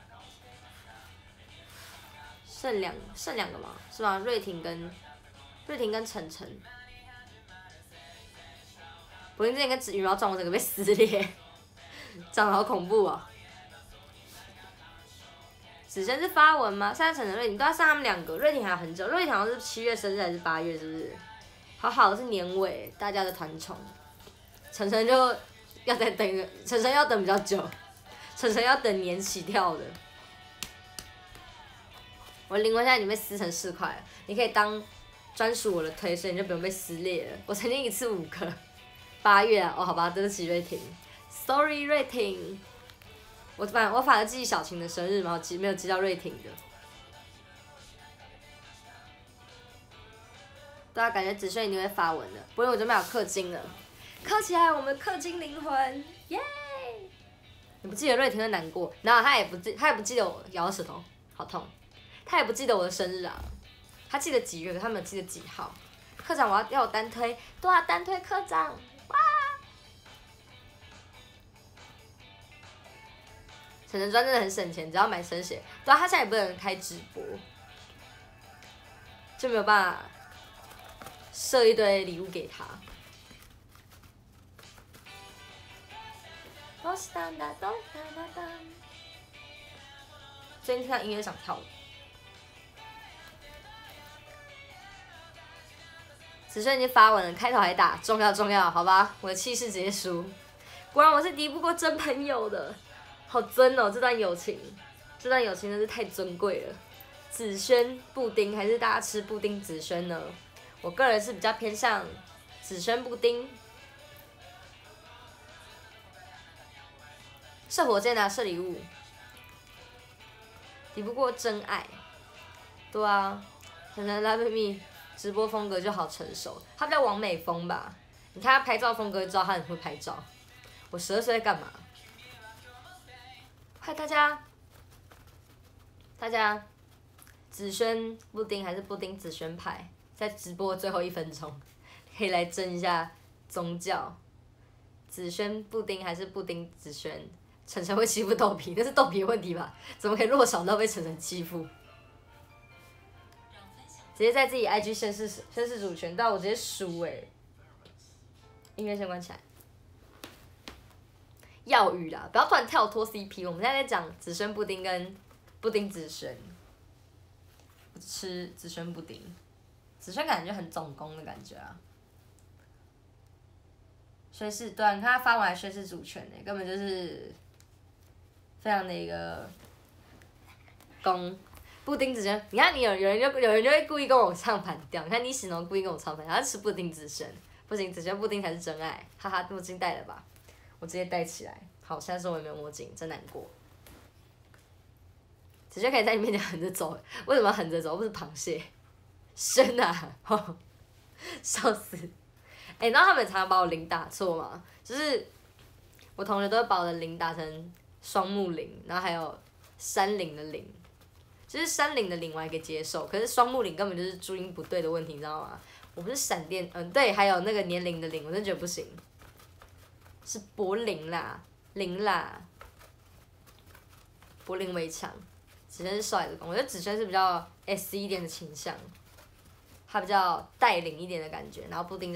剩两个吗？是吗？瑞婷跟晨晨。我之前跟羽毛撞，我整个被撕裂，长得好恐怖哦。子轩是发文吗？现在晨晨、瑞婷都要上他们2个，瑞婷还有很久，瑞婷好像是7月生日还是8月，是不是？好好的是年尾，大家的团宠。晨晨就要再等一个，晨晨要等比较久，晨晨要等年起跳的。我灵魂现在已经被撕成4块了，你可以当专属我的推，所以你就不用被撕裂了。我曾经一次5个，8月啊，好吧，对不起瑞婷 ，sorry 瑞婷。我反而记小晴的生日嘛，我没有记到瑞婷的。对啊，感觉子轩一定会发文的，不然我准备好氪金了，氪起来，我们氪金灵魂，耶！你不记得瑞婷会难过，然后他也不记得我咬舌头，好痛。他也不记得我的生日啊，他记得几月，可他没有记得几号。科长，要我单推，对啊，单推科长，哇！晨晨专真的很省钱，只要买生写。对啊，他现在也不能开直播，就没有办法设一堆礼物给他。最近听到音乐想跳舞。子轩已经发文了，开头还打重要，好吧，我的气势直接输。果然我是敌不过真朋友的，好尊哦，这段友情真是太尊贵了。子轩布丁还是大家吃布丁子轩呢？我个人是比较偏向子轩布丁。射火箭啊，射礼物，敌不过真爱。对啊，可能拉贝蜜直播风格就好成熟，他比较王美风吧。你看他拍照风格就知道他很会拍照。我12岁在干嘛？快大家，子轩布丁还是布丁子轩派？在直播最后1分钟，可以来争一下宗教。子轩布丁还是布丁子轩？晨晨会欺负豆皮，那是豆皮的问题吧？怎么可以弱小到被晨晨欺负？直接在自己 IG 宣示主权，但我直接输音乐先关起来。 耀宇啦，不要突然跳脱 CP。我们现在在讲紫萱布丁跟布丁紫萱，我吃紫萱布丁，紫萱感觉就很总攻的感觉啊。宣誓，对啊，你看他发完还宣誓主权呢，根本就是非常的一个攻。布丁紫萱，你看你有人就会故意跟我唱反调，你看你喜农故意跟我唱反调，他吃布丁紫萱，不行，紫萱布丁才是真爱，哈哈，墨镜戴了吧，我直接戴起来。好，现在说我也没有墨镜，真难过。紫萱可以在你面前横着走，为什么要横着走？不是螃蟹，生啊，笑死！你知道他们常常把我零打错吗？就是我同学都会把我的零打成双木零，然后还有山林的林，就是山林的林我还可以接受，可是双木林根本就是注音不对的问题，你知道吗？我不是闪电，对，还有那个年龄的龄，我真的觉得不行，是柏林啦，林啦，柏林围墙，紫萱是帅的攻，我觉得紫萱是比较 S 一点的倾向，他比较带领一点的感觉，然后布丁就是。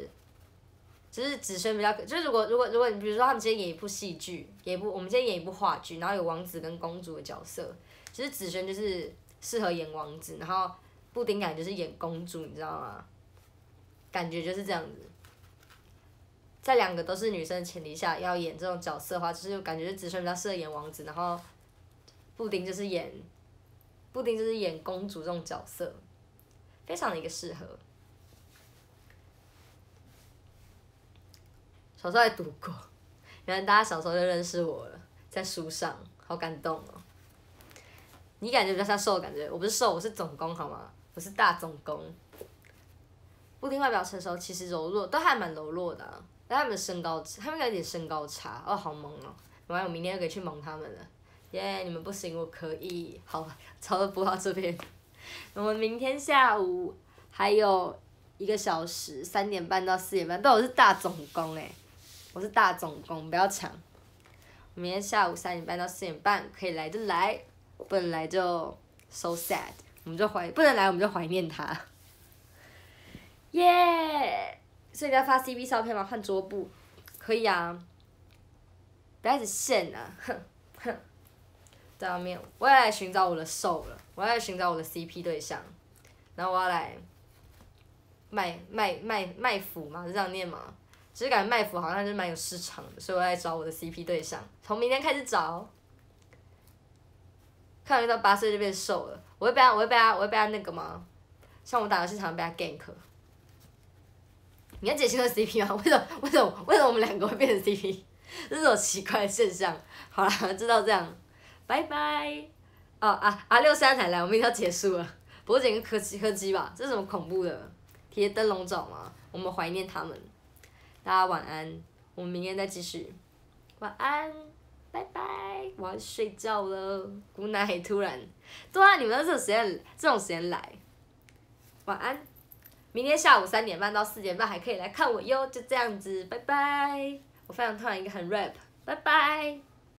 就是紫萱比较，就是如果你比如说他们今天演一部戏剧，我们今天演一部话剧，然后有王子跟公主的角色，其实紫萱就是适合演王子，然后布丁感觉就是演公主，你知道吗？感觉就是这样子。在两个都是女生的前提下，要演这种角色的话，就是感觉紫萱比较适合演王子，然后布丁就是演公主这种角色，非常的一个适合。小时候还读过，原来大家小时候就认识我了，在书上，好感动哦。你感觉比较像瘦的感觉，我不是瘦，我是总攻好吗？我是大总攻。布丁外表成熟，其实柔弱，都还蛮柔弱的、啊。但他们的身高，他们有点身高差，哦，好萌哦。完，我明天就可以去萌他们了。耶、你们不行，我可以。好，差不多播到这边。我们明天下午还有1个小时，3点半到4点半，但我是大总攻哎。我是大总攻，不要抢。明天下午3点半到4点半可以来就来，不能来就 so sad， 我们就不能来我们就怀念他。耶！所以你要发 CP 照片吗？换桌布，可以啊。不要一直现啊，哼哼。在外面，我要来寻找我的兽了，我要来寻找我的 CP 对象，然后我要来卖腐吗？是这样念吗？只是感觉卖腐好像就是蛮有市场的，所以我在找我的 CP 对象，从明天开始找。看到8岁就变瘦了，我会被他那个吗？像我打游戏常常被他 gank。你看解析的 CP 吗？为什么我们2个会变成 CP？ 这是种奇怪的现象。好啦，知道这样，拜拜。6三才来，我们已经要结束了。不过捡个柯基吧，这是什么恐怖的？贴灯笼照吗？我们怀念他们。大家晚安，我们明天再继续。晚安，拜拜，我要睡觉了。姑奶突然，对啊，你们都这种时间来。晚安，明天下午3点半到4点半还可以来看我哟，就这样子，拜拜。我非常突然一个很 rap，拜拜。